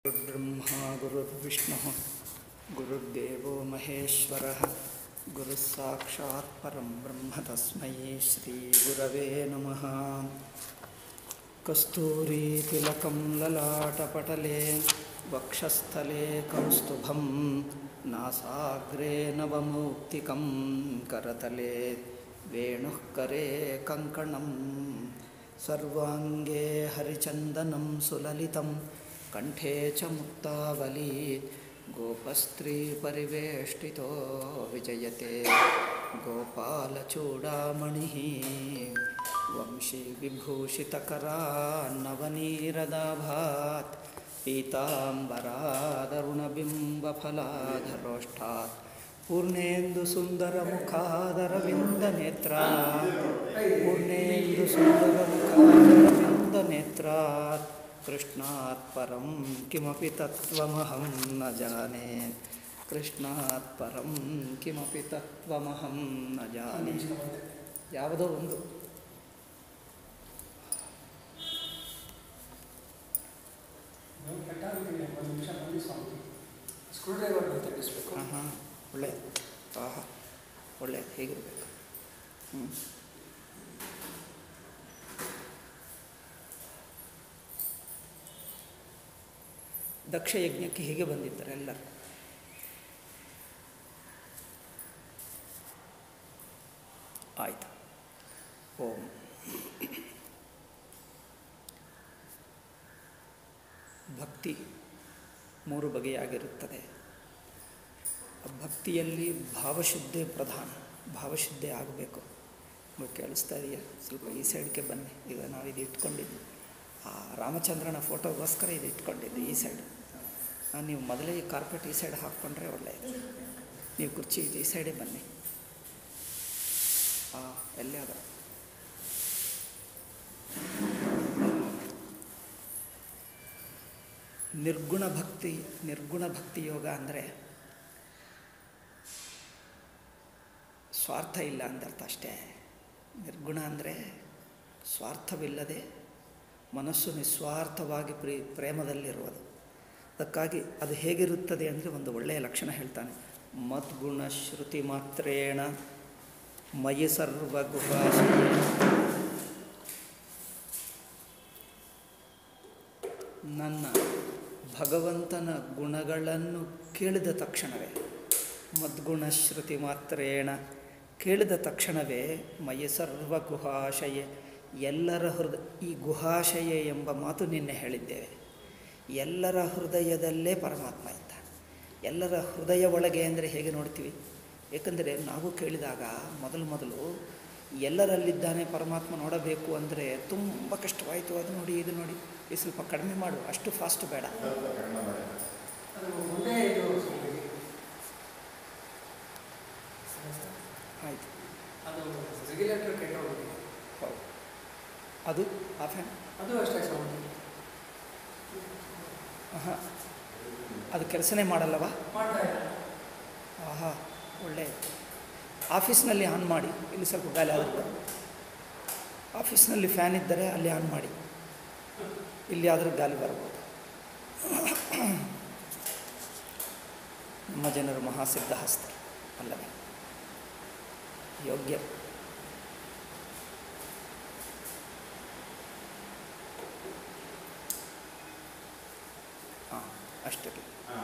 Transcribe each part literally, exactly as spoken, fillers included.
गुरुर्ब्रह्मा गुरुर्विष्णुः गुरुर्देवो महेश्वरः गुरुः साक्षात् परं ब्रह्म तस्मै श्रीगुरवे नमः। कस्तूरीतिलकं ललाटपटले वक्षस्थले कौस्तुभं नासाग्रे नवमौक्तिकं करतले वेणुः करे कङ्कणं सर्वाङ्गे हरिचन्दनं सुललितं कंठे च मुक्तावली गोपस्त्रीपरिवेष्टितो विजयते गोपालचूडामणिः वंशी विभूषितकरान्नवनीरदाभात् पीताम्बरादरुणबिम्बफलाधरोष्ठात् पूर्णेन्दुसुन्दरमुखादरविन्दनेत्रात् पूर्णेन्दुसुन्दरमुखादरविन्दनेत्रात् कृष्णात् परं किमपि तत्त्वमहं न जाने कृष्णात् परं किमपि तत्त्वमहं न जाने ಯಾವುದೋ ಒಂದು ಸ್ಕ್ರೂ ಡ್ರೈವರ್ನ ತೆಗೆಸಬೇಕು. ಹಾಂ ಹಾಂ ಒಳ್ಳೆ ಆಹಾ ಒಳ್ಳೆ ಹೇಗಿರಬೇಕು. ಹ್ಞೂ ದಕ್ಷ ಯಜ್ಞಕ್ಕೆ ಹೀಗೆ ಬಂದಿದ್ದಾರೆ ಎಲ್ಲರೂ. ಆಯಿತು. ಓಂ ಭಕ್ತಿ ಮೂರು ಬಗೆಯಾಗಿರುತ್ತದೆ. ಭಕ್ತಿಯಲ್ಲಿ ಭಾವಶುದ್ಧಿ ಪ್ರಧಾನ. ಭಾವಶುದ್ಧಿ ಆಗಬೇಕು. ಕೇಳಿಸ್ತಾ ಇದೆಯಾ? ಸ್ವಲ್ಪ ಈ ಸೈಡ್ಗೆ ಬನ್ನಿ. ಈಗ ನಾವು ಇದು ಇಟ್ಕೊಂಡಿದ್ವಿ, ಆ ರಾಮಚಂದ್ರನ ಫೋಟೋಗೋಸ್ಕರ ಇದು ಇಟ್ಕೊಂಡಿದ್ದು ಈ ಸೈಡ್. ನೀವು ಮೊದಲೇ ಈ ಕಾರ್ಪೆಟ್ ಈ ಸೈಡ್ ಹಾಕ್ಕೊಂಡ್ರೆ ಒಳ್ಳೆಯದು. ನೀವು ಕುರ್ಚಿ ಇದು ಈ ಸೈಡೇ ಬನ್ನಿ. ಹಾಂ ಎಲ್ಲೇ ಅದ. ನಿರ್ಗುಣ ಭಕ್ತಿ ನಿರ್ಗುಣ ಭಕ್ತಿ ಯೋಗ ಅಂದರೆ ಸ್ವಾರ್ಥ ಇಲ್ಲ ಅಂದರ್ಥ ಅಷ್ಟೇ. ನಿರ್ಗುಣ ಅಂದರೆ ಸ್ವಾರ್ಥವಿಲ್ಲದೆ ಮನಸ್ಸು ನಿಸ್ವಾರ್ಥವಾಗಿ ಪ್ರೀ ಪ್ರೇಮದಲ್ಲಿರುವುದು. ಅದಕ್ಕಾಗಿ ಅದು ಹೇಗಿರುತ್ತದೆ ಅಂದರೆ ಒಂದು ಒಳ್ಳೆಯ ಲಕ್ಷಣ ಹೇಳ್ತಾನೆ. ಮದ್ಗುಣ ಶ್ರುತಿ ಮಾತ್ರೇಣ ಮಯಿ ಸರ್ವಗುಹಾಶಯ. ನನ್ನ ಭಗವಂತನ ಗುಣಗಳನ್ನು ಕೇಳಿದ ತಕ್ಷಣವೇ, ಮದ್ಗುಣ ಶ್ರುತಿ ಮಾತ್ರೇಣ ಕೇಳಿದ ತಕ್ಷಣವೇ ಮಯಿ ಸರ್ವ ಗುಹಾಶಯ, ಎಲ್ಲರ ಹೃದಯ. ಈ ಗುಹಾಶಯ ಎಂಬ ಮಾತು ನಿನ್ನೆ ಹೇಳಿದ್ದೇವೆ. ಎಲ್ಲರ ಹೃದಯದಲ್ಲೇ ಪರಮಾತ್ಮ ಇದ್ದಾನೆ. ಎಲ್ಲರ ಹೃದಯ ಒಳಗೆ ಅಂದರೆ ಹೇಗೆ ನೋಡ್ತೀವಿ? ಏಕೆಂದರೆ ನಾವು ಕೇಳಿದಾಗ ಮೊದಲು ಮೊದಲು ಎಲ್ಲರಲ್ಲಿದ್ದಾನೆ ಪರಮಾತ್ಮ ನೋಡಬೇಕು ಅಂದರೆ ತುಂಬ ಕಷ್ಟವಾಯಿತು. ಅದು ನೋಡಿ ಇದು ನೋಡಿ, ಈ ಸ್ವಲ್ಪ ಕಡಿಮೆ ಮಾಡು, ಅಷ್ಟು ಫಾಸ್ಟ್ ಬೇಡ. ಆಯಿತು. ಅದು ರೆಗ್ಯುಲೇಟರ್ ಕೆಟ್ಟೋಗಿದೆ. ಹೌದು, ಅದು ಆ ಫ್ಯಾನ್ ಅದು ಅಷ್ಟೇ ಸೌಂಡ್. ಹಾಂ, ಅದು ಕೆಲಸನೇ ಮಾಡಲ್ಲವಾ? ಮಾಡ್ತಾ ಇಲ್ಲ. ಆಹಾ, ಒಳ್ಳೆ. ಆಫೀಸ್ನಲ್ಲಿ ಆನ್ ಮಾಡಿ, ಇಲ್ಲಿ ಸ್ವಲ್ಪ ಗಾಳಿ ಆಗುತ್ತೆ. ಆಫೀಸ್ನಲ್ಲಿ ಫ್ಯಾನ್ ಇದ್ದರೆ ಅಲ್ಲಿ ಆನ್ ಮಾಡಿ, ಇಲ್ಲಿ ಆದರೂ ಗಾಳಿ ಬರ್ಬೋದು. ನಮ್ಮ ಜನರು ಮಹಾಸಿದ್ಧಹಸ್ತರು ಅಲ್ಲವೇ? ಯೋಗ್ಯ. ಹಾಂ, ಅಷ್ಟಕ್ಕೆ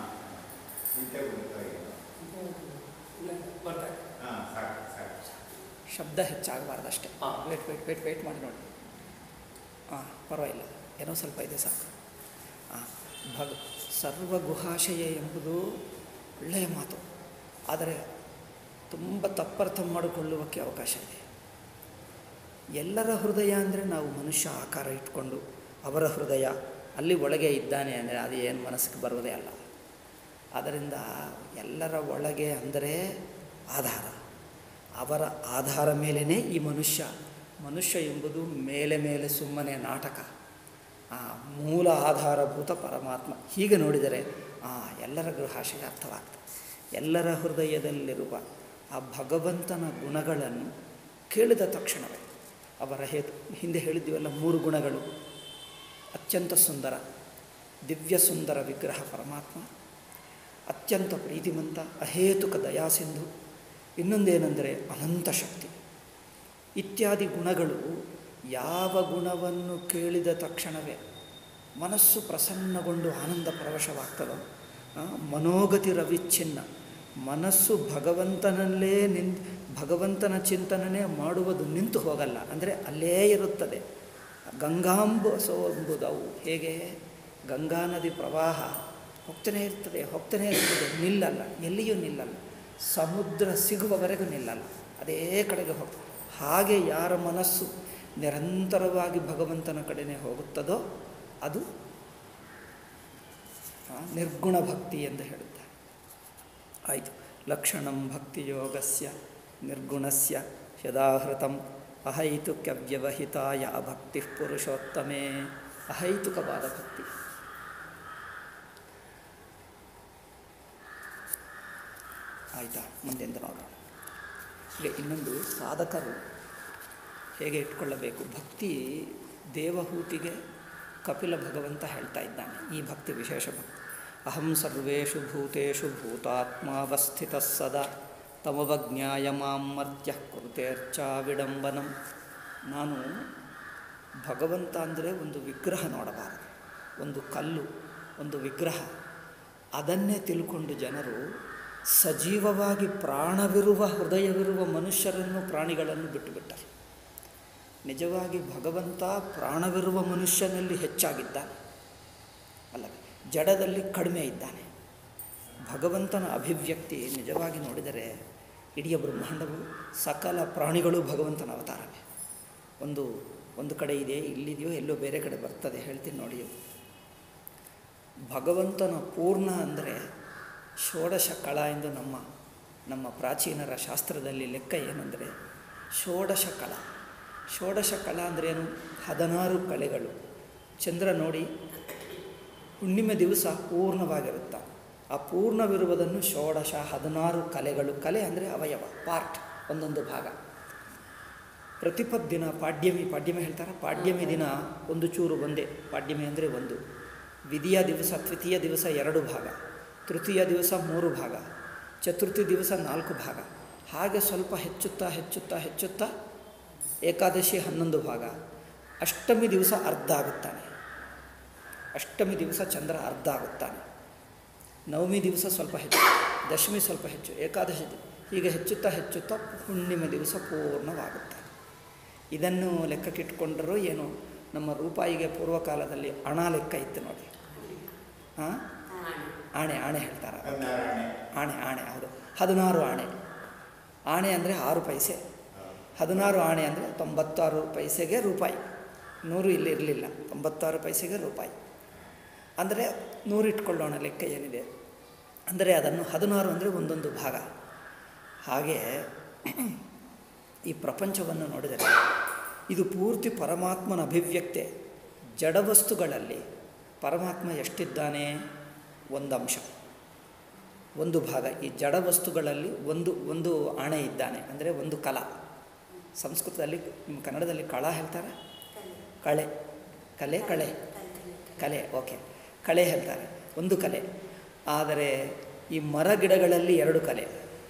ಶಬ್ದ ಹೆಚ್ಚಾಗಬಾರ್ದು ಅಷ್ಟೇ. ವೇಟ್ ವೇಟ್ ವೇಟ್ ವೇಟ್ ಮಾಡಿ ನೋಡಿ. ಹಾಂ, ಪರವಾಗಿಲ್ಲ, ಏನೋ ಸ್ವಲ್ಪ ಇದೆ ಸಾಕು. ಹಾಂ, ಭಗ ಸರ್ವ ಗುಹಾಶಯ ಎಂಬುದು ಒಳ್ಳೆಯ ಮಾತು. ಆದರೆ ತುಂಬ ತಪ್ಪರ್ಥ ಮಾಡಿಕೊಳ್ಳುವಕ್ಕೆ ಅವಕಾಶ ಇದೆ. ಎಲ್ಲರ ಹೃದಯ ಅಂದರೆ ನಾವು ಮನುಷ್ಯ ಆಕಾರ ಇಟ್ಕೊಂಡು ಅವರ ಹೃದಯ ಅಲ್ಲಿ ಒಳಗೆ ಇದ್ದಾನೆ ಅಂದರೆ ಅದು ಏನು ಮನಸ್ಸಿಗೆ ಬರುವುದೇ ಅಲ್ಲ. ಆದ್ದರಿಂದ ಎಲ್ಲರ ಒಳಗೆ ಅಂದರೆ ಆಧಾರ, ಅವರ ಆಧಾರ ಮೇಲೇ ಈ ಮನುಷ್ಯ. ಮನುಷ್ಯ ಎಂಬುದು ಮೇಲೆ ಮೇಲೆ ಸುಮ್ಮನೆ ನಾಟಕ. ಆ ಮೂಲ ಆಧಾರಭೂತ ಪರಮಾತ್ಮ. ಹೀಗೆ ನೋಡಿದರೆ ಆ ಎಲ್ಲರ ಗೃಹಾಶಯ ಅರ್ಥವಾಗ್ತದೆ. ಎಲ್ಲರ ಹೃದಯದಲ್ಲಿರುವ ಆ ಭಗವಂತನ ಗುಣಗಳನ್ನು ಕೇಳಿದ ತಕ್ಷಣವೇ ಅವರ ಹೇತು ಹಿಂದೆ ಹೇಳಿದ್ದೀವಲ್ಲ, ಮೂರು ಗುಣಗಳು ಅತ್ಯಂತ ಸುಂದರ, ದಿವ್ಯ ಸುಂದರ ವಿಗ್ರಹ ಪರಮಾತ್ಮ, ಅತ್ಯಂತ ಪ್ರೀತಿಮಂತ, ಅಹೇತುಕ ದಯಾಸಿಂಧು. ಇನ್ನೊಂದೇನೆಂದರೆ ಅನಂತ ಶಕ್ತಿ ಇತ್ಯಾದಿ ಗುಣಗಳು. ಯಾವ ಗುಣವನ್ನು ಕೇಳಿದ ತಕ್ಷಣವೇ ಮನಸ್ಸು ಪ್ರಸನ್ನಗೊಂಡು ಆನಂದ ಪರವಶವಾಗ್ತದೋ, ಮನೋಗತಿ ರವಿಚ್ಛಿನ್ನ, ಮನಸ್ಸು ಭಗವಂತನಲ್ಲೇ ನಿನ್ ಭಗವಂತನ ಚಿಂತನೆ ಮಾಡುವುದು ನಿಂತು ಹೋಗಲ್ಲ, ಅಂದರೆ ಅಲ್ಲೇ ಇರುತ್ತದೆ. ಗಂಗಾಂಬು ಸೋಂಬುದವು ಹೇಗೆ? ಗಂಗಾ ನದಿ ಪ್ರವಾಹ ಹೋಗ್ತಾನೇ ಇರ್ತದೆ, ಹೋಗ್ತಾನೇ ಇರ್ತದೆ, ನಿಲ್ಲಲ್ಲ, ಎಲ್ಲಿಯೂ ನಿಲ್ಲಲ್ಲ, ಸಮುದ್ರ ಸಿಗುವವರೆಗೂ ನಿಲ್ಲಲ್ಲ, ಅದೇ ಕಡೆಗೆ ಹೋಗ್ತದೆ. ಹಾಗೆ ಯಾರ ಮನಸ್ಸು ನಿರಂತರವಾಗಿ ಭಗವಂತನ ಕಡೆನೇ ಹೋಗುತ್ತದೋ ಅದು ನಿರ್ಗುಣ ಭಕ್ತಿ ಎಂದು ಹೇಳುತ್ತಾರೆ. ಆಯಿತು. ಲಕ್ಷಣಂ ಭಕ್ತಿಯೋಗಸ್ಯ ನಿರ್ಗುಣಸ್ಯ ಯದಾಹೃತಂ ಅಹೈತುಕ್ಯವ್ಯವಹಿತಾಯ ಭಕ್ತಿ ಪುರುಷೋತ್ತಮೇ. ಅಹೈತುಕವಾದ ಭಕ್ತಿ. ಆಯಿತಾ? ಮುಂದೆಂದು ನೋಡೋಣ. ಈಗ ಇನ್ನೊಂದು ಸಾಧಕರು ಹೇಗೆ ಇಟ್ಕೊಳ್ಳಬೇಕು ಭಕ್ತಿ. ದೇವಹೂತಿಗೆ ಕಪಿಲ ಭಗವಂತ ಹೇಳ್ತಾ ಇದ್ದಾನೆ, ಈ ಭಕ್ತಿ ವಿಶೇಷ ಭಕ್ತಿ. ಅಹಂ ಸರ್ವೇಷು ಭೂತೇಷು ಭೂತಾತ್ಮಾವಸ್ಥಿತ ಸದಾ ತಮವಜ್ಞಾಯ ಮಾಂ ಮರ್ತ್ಯ ಕೃತೇರ್ಚಾ ವಿಡಂಬನಂ. ನಾನು ಭಗವಂತ ಅಂದರೆ ಒಂದು ವಿಗ್ರಹ ನೋಡಬಾರದು, ಒಂದು ಕಲ್ಲು, ಒಂದು ವಿಗ್ರಹ. ಅದನ್ನೇ ತಿಳ್ಕೊಂಡು ಜನರು ಸಜೀವವಾಗಿ ಪ್ರಾಣವಿರುವ ಹೃದಯವಿರುವ ಮನುಷ್ಯರನ್ನು ಪ್ರಾಣಿಗಳನ್ನು ಬಿಟ್ಟುಬಿಟ್ಟರು. ನಿಜವಾಗಿ ಭಗವಂತ ಪ್ರಾಣವಿರುವ ಮನುಷ್ಯನಲ್ಲಿ ಹೆಚ್ಚಾಗಿದ್ದಾನೆ, ಅಲ್ಲವೇ ಜಡದಲ್ಲಿ ಕಡಿಮೆ ಇದ್ದಾನೆ. ಭಗವಂತನ ಅಭಿವ್ಯಕ್ತಿ ನಿಜವಾಗಿ ನೋಡಿದರೆ ಇಡೀ ಬ್ರಹ್ಮಾಂಡವು ಸಕಲ ಪ್ರಾಣಿಗಳು ಭಗವಂತನ ಅವತಾರವೇ. ಒಂದು ಒಂದು ಕಡೆ ಇದೆ, ಇಲ್ಲಿದೆಯೋ ಎಲ್ಲೋ ಬೇರೆ ಕಡೆ ಬರ್ತದೆ, ಹೇಳ್ತೀನಿ ನೋಡಿ. ಭಗವಂತನ ಪೂರ್ಣ ಅಂದರೆ ಷೋಡಶ ಕಳ ಎಂದು ನಮ್ಮ ನಮ್ಮ ಪ್ರಾಚೀನರ ಶಾಸ್ತ್ರದಲ್ಲಿ ಲೆಕ್ಕ ಏನೆಂದರೆ ಷೋಡಶ ಕಳ. ಷೋಡಶ ಕಳ ಅಂದ್ರೇನು? ಹದಿನಾರು ಕಳೆಗಳು. ಚಂದ್ರ ನೋಡಿ ಹುಣ್ಣಿಮೆ ದಿವಸ ಪೂರ್ಣವಾಗಿರುತ್ತ, ಆ ಪೂರ್ಣವಿರುವುದನ್ನು ಷೋಡಶ, ಹದಿನಾರು ಕಲೆಗಳು. ಕಲೆ ಅಂದರೆ ಅವಯವ, ಪಾರ್ಟ್, ಒಂದೊಂದು ಭಾಗ. ಪ್ರತಿಪದ್ ದಿನ ಪಾಡ್ಯಮಿ, ಪಾಡ್ಯಮಿ ಹೇಳ್ತಾರೆ, ಪಾಡ್ಯಮಿ ದಿನ ಒಂದು ಚೂರು ಒಂದೇ, ಪಾಡ್ಯಮಿ ಅಂದರೆ ಒಂದು. ವಿಧಿಯ ದಿವಸ, ದ್ವಿತೀಯ ದಿವಸ ಎರಡು ಭಾಗ, ತೃತೀಯ ದಿವಸ ಮೂರು ಭಾಗ, ಚತುರ್ಥಿ ದಿವಸ ನಾಲ್ಕು ಭಾಗ. ಹಾಗೆ ಸ್ವಲ್ಪ ಹೆಚ್ಚುತ್ತಾ ಹೆಚ್ಚುತ್ತಾ ಹೆಚ್ಚುತ್ತಾ ಏಕಾದಶಿ ಹನ್ನೊಂದು ಭಾಗ, ಅಷ್ಟಮಿ ದಿವಸ ಅರ್ಧ ಆಗುತ್ತಾನೆ. ಅಷ್ಟಮಿ ದಿವಸ ಚಂದ್ರ ಅರ್ಧ ಆಗುತ್ತಾನೆ. ನವಮಿ ದಿವಸ ಸ್ವಲ್ಪ ಹೆಚ್ಚು, ದಶಮಿ ಸ್ವಲ್ಪ ಹೆಚ್ಚು, ಏಕಾದಶಿ ಹೀಗೆ ಹೆಚ್ಚುತ್ತಾ ಹೆಚ್ಚುತ್ತಾ ಹುಣ್ಣಿಮೆ ದಿವಸ ಪೂರ್ಣವಾಗುತ್ತಾನೆ. ಇದನ್ನು ಲೆಕ್ಕಕ್ಕಿಟ್ಕೊಂಡರೂ ಏನು, ನಮ್ಮ ರೂಪಾಯಿಗೆ ಪೂರ್ವಕಾಲದಲ್ಲಿ ಹಣ ಲೆಕ್ಕ ಇತ್ತು ನೋಡಿ. ಹಾಂ, ಆಣೆ ಆಣೆ ಹೇಳ್ತಾರೆ, ಆಣೆ ಆಣೆ ಹೌದು, ಹದಿನಾರು ಆಣೆ. ಆಣೆ ಅಂದರೆ ಆರು ಪೈಸೆ, ಹದಿನಾರು ಆಣೆ ಅಂದರೆ ತೊಂಬತ್ತಾರು ಪೈಸೆಗೆ ರೂಪಾಯಿ. ನೂರು ಇಲ್ಲಿ ಇರಲಿಲ್ಲ, ತೊಂಬತ್ತಾರು ಪೈಸೆಗೆ ರೂಪಾಯಿ ಅಂದರೆ ನೂರು ಇಟ್ಕೊಳ್ಳೋಣ ಲೆಕ್ಕ ಏನಿದೆ. ಅಂದರೆ ಅದನ್ನು ಹದಿನಾರು ಅಂದರೆ ಒಂದೊಂದು ಭಾಗ. ಹಾಗೆ ಈ ಪ್ರಪಂಚವನ್ನು ನೋಡಿದರೆ ಇದು ಪೂರ್ತಿ ಪರಮಾತ್ಮನ ಅಭಿವ್ಯಕ್ತೆ. ಜಡವಸ್ತುಗಳಲ್ಲಿ ಪರಮಾತ್ಮ ಎಷ್ಟಿದ್ದಾನೆ? ಒಂದು ಅಂಶ, ಒಂದು ಭಾಗ. ಈ ಜಡವಸ್ತುಗಳಲ್ಲಿ ಒಂದು ಒಂದು ಆಣೆ ಇದ್ದಾನೆ, ಅಂದರೆ ಒಂದು ಕಲ. ಸಂಸ್ಕೃತದಲ್ಲಿ, ನಿಮ್ಮ ಕನ್ನಡದಲ್ಲಿ ಕಳ ಹೇಳ್ತಾರೆ, ಕಳೆ, ಕಲೆ, ಕಳೆ, ಕಲೆ, ಓಕೆ, ಕಳೆ ಹೇಳ್ತಾರೆ, ಒಂದು ಕಲೆ. ಆದರೆ ಈ ಮರ ಗಿಡಗಳಲ್ಲಿ ಎರಡು ಕಲೆ,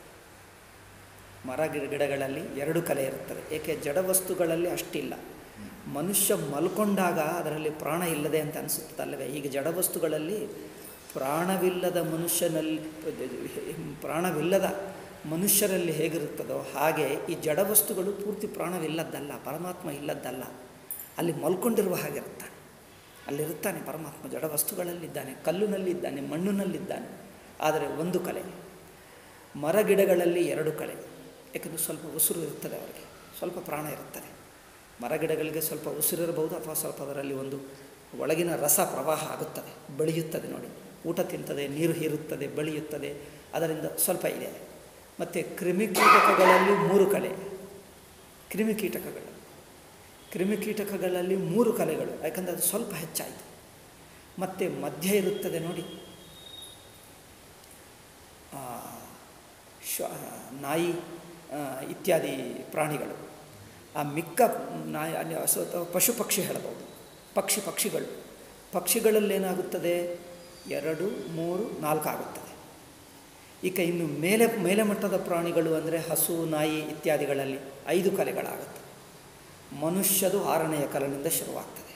ಮರ ಗಿಡ ಗಿಡಗಳಲ್ಲಿ ಎರಡು ಕಲೆ ಇರ್ತದೆ. ಏಕೆ? ಜಡವಸ್ತುಗಳಲ್ಲಿ ಅಷ್ಟಿಲ್ಲ. ಮನುಷ್ಯ ಮಲ್ಕೊಂಡಾಗ ಅದರಲ್ಲಿ ಪ್ರಾಣ ಇಲ್ಲದೆ ಅಂತ ಅನಿಸುತ್ತದಲ್ಲವೇ? ಈಗ ಜಡವಸ್ತುಗಳಲ್ಲಿ ಪ್ರಾಣವಿಲ್ಲದ ಮನುಷ್ಯನಲ್ಲಿ, ಪ್ರಾಣವಿಲ್ಲದ ಮನುಷ್ಯರಲ್ಲಿ ಹೇಗಿರುತ್ತದೋ ಹಾಗೆ ಈ ಜಡವಸ್ತುಗಳು ಪೂರ್ತಿ ಪ್ರಾಣವಿಲ್ಲದ್ದಲ್ಲ, ಪರಮಾತ್ಮ ಇಲ್ಲದ್ದಲ್ಲ. ಅಲ್ಲಿ ಮಲ್ಕೊಂಡಿರುವ ಹಾಗಿರುತ್ತಾನೆ, ಅಲ್ಲಿರುತ್ತಾನೆ ಪರಮಾತ್ಮ. ಜಡವಸ್ತುಗಳಲ್ಲಿದ್ದಾನೆ, ಕಲ್ಲಿನಲ್ಲಿದ್ದಾನೆ, ಮಣ್ಣಿನಲ್ಲಿದ್ದಾನೆ. ಆದರೆ ಒಂದು ಕಲೆ. ಮರಗಿಡಗಳಲ್ಲಿ ಎರಡು ಕಲೆ. ಏಕೆಂದರೆ ಸ್ವಲ್ಪ ಉಸಿರು ಇರ್ತದೆ ಅವರಿಗೆ, ಸ್ವಲ್ಪ ಪ್ರಾಣ ಇರುತ್ತದೆ. ಮರಗಿಡಗಳಿಗೆ ಸ್ವಲ್ಪ ಉಸಿರಿರಬಹುದು, ಅಥವಾ ಸ್ವಲ್ಪ ಅದರಲ್ಲಿ ಒಂದು ಒಳಗಿನ ರಸ ಪ್ರವಾಹ ಆಗುತ್ತದೆ, ಬೆಳೆಯುತ್ತದೆ ನೋಡಿ. ಊಟ ತಿಂತದೆ, ನೀರು ಹೀರುತ್ತದೆ, ಬೆಳೆಯುತ್ತದೆ, ಅದರಿಂದ ಸ್ವಲ್ಪ ಇದೆ. ಮತ್ತು ಕ್ರಿಮಿಕೀಟಕಗಳಲ್ಲಿ ಮೂರು ಕಲೆ. ಕ್ರಿಮಿಕೀಟಕಗಳು ಕ್ರಿಮಿಕೀಟಕಗಳಲ್ಲಿ ಮೂರು ಕಲೆಗಳು, ಯಾಕಂದರೆ ಅದು ಸ್ವಲ್ಪ ಹೆಚ್ಚಾಯಿತು. ಮತ್ತು ಮಧ್ಯ ಇರುತ್ತದೆ ನೋಡಿ, ಶ್ವ ನಾಯಿ ಇತ್ಯಾದಿ ಪ್ರಾಣಿಗಳು. ಆ ಮಿಕ್ಕ ನಾಯಿ, ಪಶು ಪಕ್ಷಿ ಹೇಳಬಹುದು, ಪಕ್ಷಿ ಪಕ್ಷಿಗಳು ಪಕ್ಷಿಗಳಲ್ಲೇನಾಗುತ್ತದೆ? ಎರಡು, ಮೂರು, ನಾಲ್ಕು ಆಗುತ್ತದೆ. ಈಗ ಇನ್ನು ಮೇಲೆ ಮೇಲೆ ಮಟ್ಟದ ಪ್ರಾಣಿಗಳು ಅಂದರೆ ಹಸು, ನಾಯಿ ಇತ್ಯಾದಿಗಳಲ್ಲಿ ಐದು ಕಲೆಗಳಾಗುತ್ತೆ. ಮನುಷ್ಯದು ಆರನೆಯ ಕಲೆಯಿಂದ ಶುರುವಾಗ್ತದೆ.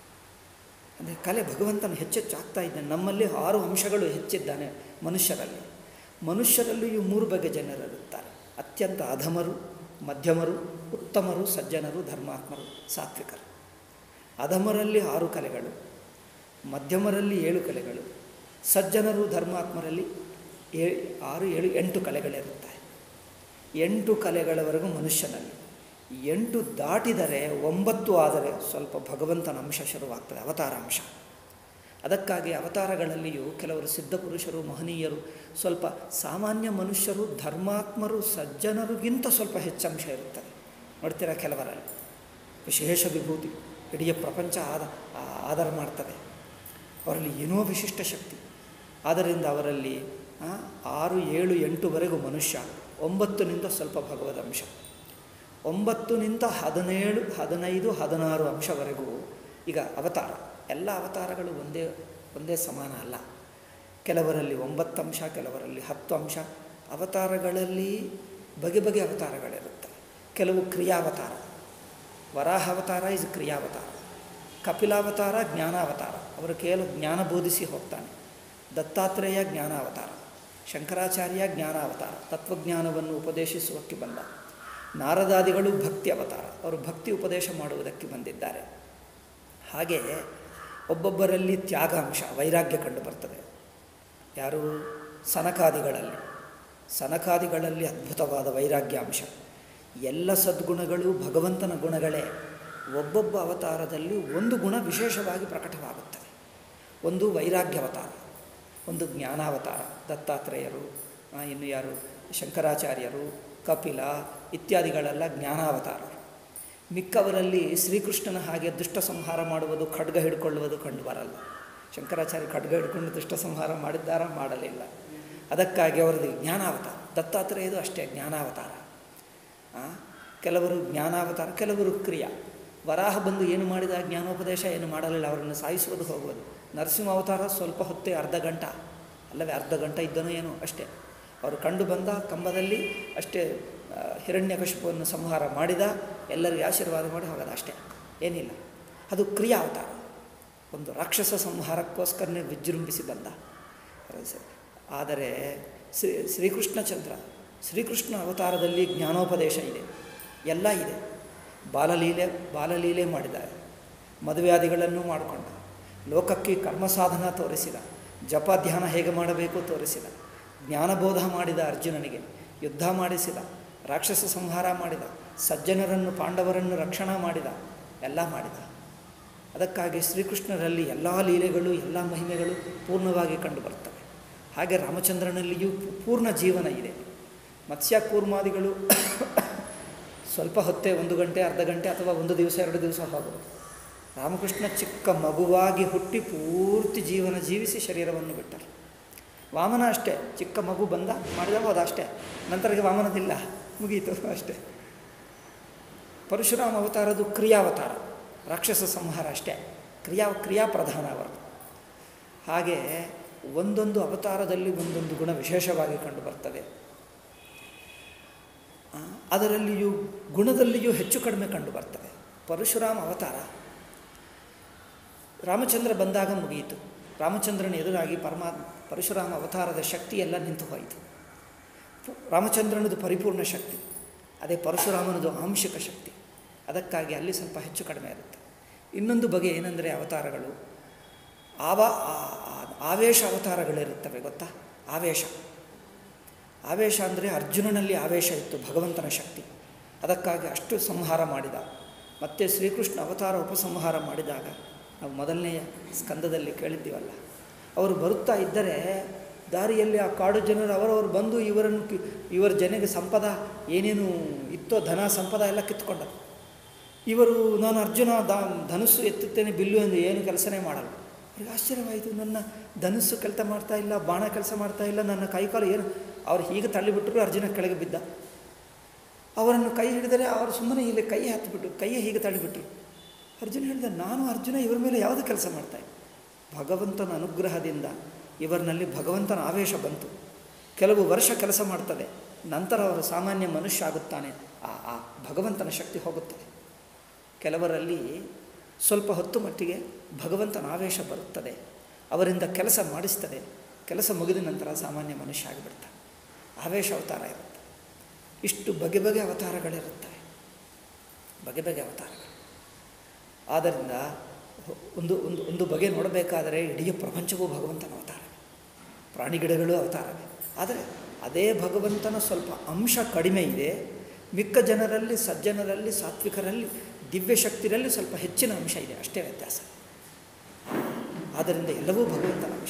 ಅಂದರೆ ಕಲೆ ಭಗವಂತನು ಹೆಚ್ಚೆಚ್ಚು ಆಗ್ತಾ ಇದ್ದಾನೆ. ನಮ್ಮಲ್ಲಿ ಆರು ಅಂಶಗಳು ಹೆಚ್ಚಿದ್ದಾನೆ ಮನುಷ್ಯರಲ್ಲಿ. ಮನುಷ್ಯರಲ್ಲಿಯೂ ಮೂರು ಬಗೆಯ ಜನರಿರುತ್ತಾರೆ. ಅತ್ಯಂತ ಅಧಮರು, ಮಧ್ಯಮರು, ಉತ್ತಮರು, ಸಜ್ಜನರು, ಧರ್ಮಾತ್ಮರು, ಸಾತ್ವಿಕರು. ಅಧಮರಲ್ಲಿ ಆರು ಕಲೆಗಳು, ಮಧ್ಯಮರಲ್ಲಿ ಏಳು ಕಲೆಗಳು, ಸಜ್ಜನರು ಧರ್ಮಾತ್ಮರಲ್ಲಿ ಏ ಆರು ಏಳು ಎಂಟು ಕಲೆಗಳಿರುತ್ತವೆ. ಎಂಟು ಕಲೆಗಳವರೆಗೂ ಮನುಷ್ಯನಲ್ಲಿ. ಎಂಟು ದಾಟಿದರೆ ಒಂಬತ್ತು ಆದರೆ ಸ್ವಲ್ಪ ಭಗವಂತನ ಅಂಶ ಶುರುವಾಗ್ತದೆ, ಅವತಾರ ಅಂಶ. ಅದಕ್ಕಾಗಿ ಅವತಾರಗಳಲ್ಲಿಯೂ ಕೆಲವರು ಸಿದ್ಧಪುರುಷರು, ಮಹನೀಯರು, ಸ್ವಲ್ಪ ಸಾಮಾನ್ಯ ಮನುಷ್ಯರು, ಧರ್ಮಾತ್ಮರು, ಸಜ್ಜನರಿಗಿಂತ ಸ್ವಲ್ಪ ಹೆಚ್ಚಂಶ ಇರುತ್ತದೆ. ನೋಡ್ತೀರಾ ಕೆಲವರಲ್ಲಿ ವಿಶೇಷ ವಿಭೂತಿ ಇಡೀ ಪ್ರಪಂಚ ಆದ ಆಧಾರ ಮಾಡ್ತದೆ. ಅವರಲ್ಲಿ ಏನೋ ವಿಶಿಷ್ಟ ಶಕ್ತಿ. ಆದ್ದರಿಂದ ಅವರಲ್ಲಿ ಆರು ಏಳು ಎಂಟುವರೆಗೂ ಮನುಷ್ಯ, ಒಂಬತ್ತುನಿಂದ ಸ್ವಲ್ಪ ಭಗವದ್ ಅಂಶ, ಒಂಬತ್ತುನಿಂದ ಹದಿನೇಳು ಹದಿನೈದು ಹದಿನಾರು ಅಂಶವರೆಗೂ ಈಗ ಅವತಾರ. ಎಲ್ಲ ಅವತಾರಗಳು ಒಂದೇ ಒಂದೇ ಸಮಾನ ಅಲ್ಲ. ಕೆಲವರಲ್ಲಿ ಒಂಬತ್ತು ಅಂಶ, ಕೆಲವರಲ್ಲಿ ಹತ್ತು ಅಂಶ. ಅವತಾರಗಳಲ್ಲಿ ಬಗೆ ಬಗೆ ಅವತಾರಗಳಿರುತ್ತವೆ. ಕೆಲವು ಕ್ರಿಯಾವತಾರ. ವರಾಹ ಅವತಾರ ಇಸ್ ಕ್ರಿಯಾವತಾರ. ಕಪಿಲಾವತಾರ ಜ್ಞಾನಾವತಾರ, ಅವರು ಕೇವಲ ಜ್ಞಾನ ಬೋಧಿಸಿ ಹೋಗ್ತಾನೆ. ದತ್ತಾತ್ರೇಯ ಜ್ಞಾನಾವತಾರ, ಶಂಕರಾಚಾರ್ಯ ಜ್ಞಾನಾವತಾರ, ತತ್ವಜ್ಞಾನವನ್ನು ಉಪದೇಶಿಸುವಕ್ಕೆ ಬಂದ. ನಾರದಾದಿಗಳು ಭಕ್ತಿ ಅವತಾರ, ಅವರು ಭಕ್ತಿ ಉಪದೇಶ ಮಾಡುವುದಕ್ಕೆ ಬಂದಿದ್ದಾರೆ. ಹಾಗೆ ಒಬ್ಬೊಬ್ಬರಲ್ಲಿ ತ್ಯಾಗಾಂಶ, ವೈರಾಗ್ಯ ಕಂಡು ಬರ್ತದೆ. ಯಾರು? ಸನಕಾದಿಗಳಲ್ಲಿ. ಸನಕಾದಿಗಳಲ್ಲಿ ಅದ್ಭುತವಾದ ವೈರಾಗ್ಯಾಂಶ. ಎಲ್ಲ ಸದ್ಗುಣಗಳು ಭಗವಂತನ ಗುಣಗಳೇ. ಒಬ್ಬೊಬ್ಬ ಅವತಾರದಲ್ಲಿ ಒಂದು ಗುಣ ವಿಶೇಷವಾಗಿ ಪ್ರಕಟವಾಗುತ್ತದೆ. ಒಂದು ವೈರಾಗ್ಯಾವತಾರ, ಒಂದು ಜ್ಞಾನಾವತಾರ. ದತ್ತಾತ್ರೇಯರು, ಇನ್ನು ಯಾರು ಶಂಕರಾಚಾರ್ಯರು, ಕಪಿಲ ಇತ್ಯಾದಿಗಳೆಲ್ಲ ಜ್ಞಾನಾವತಾರರು. ಮಿಕ್ಕವರಲ್ಲಿ ಶ್ರೀಕೃಷ್ಣನ ಹಾಗೆ ದುಷ್ಟ ಸಂಹಾರ ಮಾಡುವುದು, ಖಡ್ಗ ಹಿಡ್ಕೊಳ್ಳುವುದು ಕಂಡು ಬರಲ್ಲ. ಶಂಕರಾಚಾರ್ಯ ಖಡ್ಗ ಹಿಡ್ಕೊಂಡು ದುಷ್ಟ ಸಂಹಾರ ಮಾಡಿದ್ದಾರ? ಮಾಡಲಿಲ್ಲ. ಅದಕ್ಕಾಗಿ ಅವರದ್ದು ಜ್ಞಾನಾವತಾರ. ದತ್ತಾತ್ರೇಯದು ಅಷ್ಟೇ ಜ್ಞಾನಾವತಾರ. ಕೆಲವರು ಜ್ಞಾನಾವತಾರ, ಕೆಲವರು ಕ್ರಿಯಾ. ವರಾಹ ಬಂದು ಏನು ಮಾಡಿದ? ಜ್ಞಾನೋಪದೇಶ ಏನು ಮಾಡಲಿಲ್ಲ, ಅವರನ್ನು ಸಾಯಿಸುವುದು, ಹೋಗುವುದು. ನರಸಿಂಹ ಅವತಾರ ಸ್ವಲ್ಪ ಹೊತ್ತೇ, ಅರ್ಧ ಗಂಟ ಅಲ್ಲವೇ ಅರ್ಧ ಗಂಟೆ ಇದ್ದನೋ ಏನೋ ಅಷ್ಟೇ. ಅವರು ಕಂಡು ಬಂದ ಕಂಬದಲ್ಲಿ ಅಷ್ಟೇ, ಹಿರಣ್ಯಕಶಿಪುವನ್ನು ಸಂಹಾರ ಮಾಡಿದ, ಎಲ್ಲರಿಗೆ ಆಶೀರ್ವಾದ ಮಾಡಿ ಹೋಗೋದು ಅಷ್ಟೇ, ಏನಿಲ್ಲ. ಅದು ಕ್ರಿಯಾ ಅವತಾರ. ಒಂದು ರಾಕ್ಷಸ ಸಂಹಾರಕ್ಕೋಸ್ಕರನೇ ವಿಜೃಂಭಿಸಿ ಬಂದ. ಆದರೆ ಶ್ರೀ ಶ್ರೀಕೃಷ್ಣಚಂದ್ರ ಶ್ರೀಕೃಷ್ಣ ಅವತಾರದಲ್ಲಿ ಜ್ಞಾನೋಪದೇಶ ಇದೆ, ಎಲ್ಲ ಇದೆ. ಬಾಲಲೀಲೆ ಬಾಲಲೀಲೆ ಮಾಡಿದ್ದಾರೆ, ಮದುವೆಯಾದಿಗಳನ್ನು ಮಾಡಿಕೊಂಡ, ಲೋಕಕ್ಕೆ ಕರ್ಮ ಸಾಧನ ತೋರಿಸಿದ, ಜಪ ಧ್ಯಾನ ಹೇಗೆ ಮಾಡಬೇಕು ತೋರಿಸಿದ, ಜ್ಞಾನಬೋಧ ಮಾಡಿದ ಅರ್ಜುನನಿಗೆ, ಯುದ್ಧ ಮಾಡಿಸಿದ, ರಾಕ್ಷಸ ಸಂಹಾರ ಮಾಡಿದ, ಸಜ್ಜನರನ್ನು ಪಾಂಡವರನ್ನು ರಕ್ಷಣಾ ಮಾಡಿದ, ಎಲ್ಲ ಮಾಡಿದ. ಅದಕ್ಕಾಗಿ ಶ್ರೀಕೃಷ್ಣರಲ್ಲಿ ಎಲ್ಲ ಲೀಲೆಗಳು, ಎಲ್ಲ ಮಹಿಮೆಗಳು ಪೂರ್ಣವಾಗಿ ಕಂಡುಬರ್ತವೆ. ಹಾಗೆ ರಾಮಚಂದ್ರನಲ್ಲಿಯೂ ಪೂರ್ಣ ಜೀವನ ಇದೆ. ಮತ್ಸ್ಯ ಕೂರ್ಮಾದಿಗಳು ಸ್ವಲ್ಪ ಹೊತ್ತೇ, ಒಂದು ಗಂಟೆ ಅರ್ಧ ಗಂಟೆ ಅಥವಾ ಒಂದು ದಿವಸ ಎರಡು ದಿವಸ ಹೋಗುವುದು. ರಾಮಕೃಷ್ಣ ಚಿಕ್ಕ ಮಗುವಾಗಿ ಹುಟ್ಟಿ ಪೂರ್ತಿ ಜೀವನ ಜೀವಿಸಿ ಶರೀರವನ್ನು ಬಿಟ್ಟರು. ವಾಮನ ಅಷ್ಟೇ, ಚಿಕ್ಕ ಮಗು ಬಂದ ಮಾಡಿದ ಹೋದ ಅಷ್ಟೇ, ನಂತರಕ್ಕೆ ವಾಮನದಿಲ್ಲ, ಮುಗೀತು ಅಷ್ಟೇ. ಪರಶುರಾಮ ಅವತಾರದು ಕ್ರಿಯಾವತಾರ, ರಾಕ್ಷಸ ಸಂಹಾರ ಅಷ್ಟೇ, ಕ್ರಿಯಾ ಕ್ರಿಯಾ ಪ್ರಧಾನ ಅವರು. ಹಾಗೆ ಒಂದೊಂದು ಅವತಾರದಲ್ಲಿ ಒಂದೊಂದು ಗುಣ ವಿಶೇಷವಾಗಿ ಕಂಡು ಬರ್ತದೆ. ಅದರಲ್ಲಿಯೂ ಗುಣದಲ್ಲಿಯೂ ಹೆಚ್ಚು ಕಡಿಮೆ ಕಂಡು ಬರ್ತದೆ. ಪರಶುರಾಮ ಅವತಾರ, ರಾಮಚಂದ್ರ ಬಂದಾಗ ಮುಗಿಯಿತು. ರಾಮಚಂದ್ರನ ಎದುರಾಗಿ ಪರಮಾತ್ಮ ಪರಶುರಾಮ ಅವತಾರದ ಶಕ್ತಿಯೆಲ್ಲ ನಿಂತು ಹೋಯಿತು. ರಾಮಚಂದ್ರನದು ಪರಿಪೂರ್ಣ ಶಕ್ತಿ, ಅದೇ ಪರಶುರಾಮನದು ಆಂಶಿಕ ಶಕ್ತಿ. ಅದಕ್ಕಾಗಿ ಅಲ್ಲಿ ಸ್ವಲ್ಪ ಹೆಚ್ಚು ಕಡಿಮೆ ಇರುತ್ತೆ. ಇನ್ನೊಂದು ಬಗೆ ಏನೆಂದರೆ ಅವತಾರಗಳು ಆವ ಆವೇಶ ಅವತಾರಗಳಿರುತ್ತವೆ, ಗೊತ್ತಾ? ಆವೇಶ ಆವೇಶ ಅಂದರೆ ಅರ್ಜುನನಲ್ಲಿ ಆವೇಶ ಇತ್ತು, ಭಗವಂತನ ಶಕ್ತಿ. ಅದಕ್ಕಾಗಿ ಅಷ್ಟು ಸಂಹಾರ ಮಾಡಿದ. ಮತ್ತು ಶ್ರೀಕೃಷ್ಣ ಅವತಾರ ಉಪಸಂಹಾರ ಮಾಡಿದಾಗ ನಾವು ಮೊದಲನೆಯ ಸ್ಕಂದದಲ್ಲಿ ಕೇಳಿದ್ದೀವಲ್ಲ, ಅವರು ಬರುತ್ತಾ ಇದ್ದರೆ ದಾರಿಯಲ್ಲಿ ಆ ಕಾಡು ಜನರು ಅವರವರು ಬಂದು ಇವರನ್ನು ಇವರ ಜನಗೆ ಸಂಪದ ಏನೇನು ಇತ್ತೋ ಧನ ಸಂಪದ ಎಲ್ಲ ಕಿತ್ಕೊಂಡರು. ಇವರು ನಾನು ಅರ್ಜುನ ದ ಧನುಸ್ಸು ಎತ್ತುತ್ತೇನೆ, ಬಿಲ್ಲು ಎಂದು ಏನು ಕೆಲಸನೇ ಮಾಡಲ್ಲ. ಅವ್ರಿಗೆ ಆಶ್ಚರ್ಯವಾಯಿತು, ನನ್ನ ಧನುಸ್ಸು ಕೆಲಸ ಮಾಡ್ತಾ ಇಲ್ಲ, ಬಾಣ ಕೆಲಸ ಮಾಡ್ತಾ ಇಲ್ಲ, ನನ್ನ ಕೈಕಾಲು ಏನು. ಅವ್ರು ಹೀಗೆ ತಳ್ಳಿಬಿಟ್ಟರು, ಅರ್ಜುನ ಕೆಳಗೆ ಬಿದ್ದ. ಅವರನ್ನು ಕೈ ಹಿಡಿದರೆ ಅವರು ಸುಮ್ಮನೆ ಇಲ್ಲಿ ಕೈ ಹತ್ತಿಬಿಟ್ರು, ಕೈಯೇ ಹೀಗೆ ತಳ್ಳಿಬಿಟ್ರು. ಅರ್ಜುನ ಹೇಳಿದ, ನಾನು ಅರ್ಜುನ ಇವ್ರ ಮೇಲೆ ಯಾವುದು ಕೆಲಸ ಮಾಡ್ತಾಯಿದ್ದೆ, ಭಗವಂತನ ಅನುಗ್ರಹದಿಂದ ಇವರಿನಲ್ಲಿ ಭಗವಂತನ ಆವೇಶ ಬಂತು. ಕೆಲವು ವರ್ಷ ಕೆಲಸ ಮಾಡ್ತದೆ, ನಂತರ ಅವರು ಸಾಮಾನ್ಯ ಮನುಷ್ಯ ಆಗುತ್ತಾನೆ. ಆ ಆ ಭಗವಂತನ ಶಕ್ತಿ ಹೋಗುತ್ತದೆ. ಕೆಲವರಲ್ಲಿ ಸ್ವಲ್ಪ ಹೊತ್ತು ಮಟ್ಟಿಗೆ ಭಗವಂತನ ಆವೇಶ ಬರುತ್ತದೆ, ಅವರಿಂದ ಕೆಲಸ ಮಾಡಿಸ್ತದೆ. ಕೆಲಸ ಮುಗಿದ ನಂತರ ಸಾಮಾನ್ಯ ಮನುಷ್ಯ ಆಗಿಬಿಡ್ತಾನೆ. ಆವೇಶ ಅವತಾರ ಇರುತ್ತೆ. ಇಷ್ಟು ಬಗೆ ಬಗೆ ಅವತಾರಗಳಿರುತ್ತವೆ, ಬಗೆ ಬಗೆ ಅವತಾರಗಳು. ಆದ್ದರಿಂದ ಒಂದು ಒಂದು ಒಂದು ಬಗೆ ನೋಡಬೇಕಾದರೆ ಇಡೀ ಪ್ರಪಂಚವೂ ಭಗವಂತನ ಅವತಾರವೇ, ಪ್ರಾಣಿಗಿಡಗಳು ಅವತಾರವೇ. ಆದರೆ ಅದೇ ಭಗವಂತನ ಸ್ವಲ್ಪ ಅಂಶ ಕಡಿಮೆ ಇದೆ. ಮಿಕ್ಕ ಜನರಲ್ಲಿ, ಸಜ್ಜನರಲ್ಲಿ, ಸಾತ್ವಿಕರಲ್ಲಿ, ದಿವ್ಯಶಕ್ತಿರಲ್ಲಿ ಸ್ವಲ್ಪ ಹೆಚ್ಚಿನ ಅಂಶ ಇದೆ, ಅಷ್ಟೇ ವ್ಯತ್ಯಾಸ. ಆದ್ದರಿಂದ ಎಲ್ಲವೂ ಭಗವಂತನ ಅಂಶ.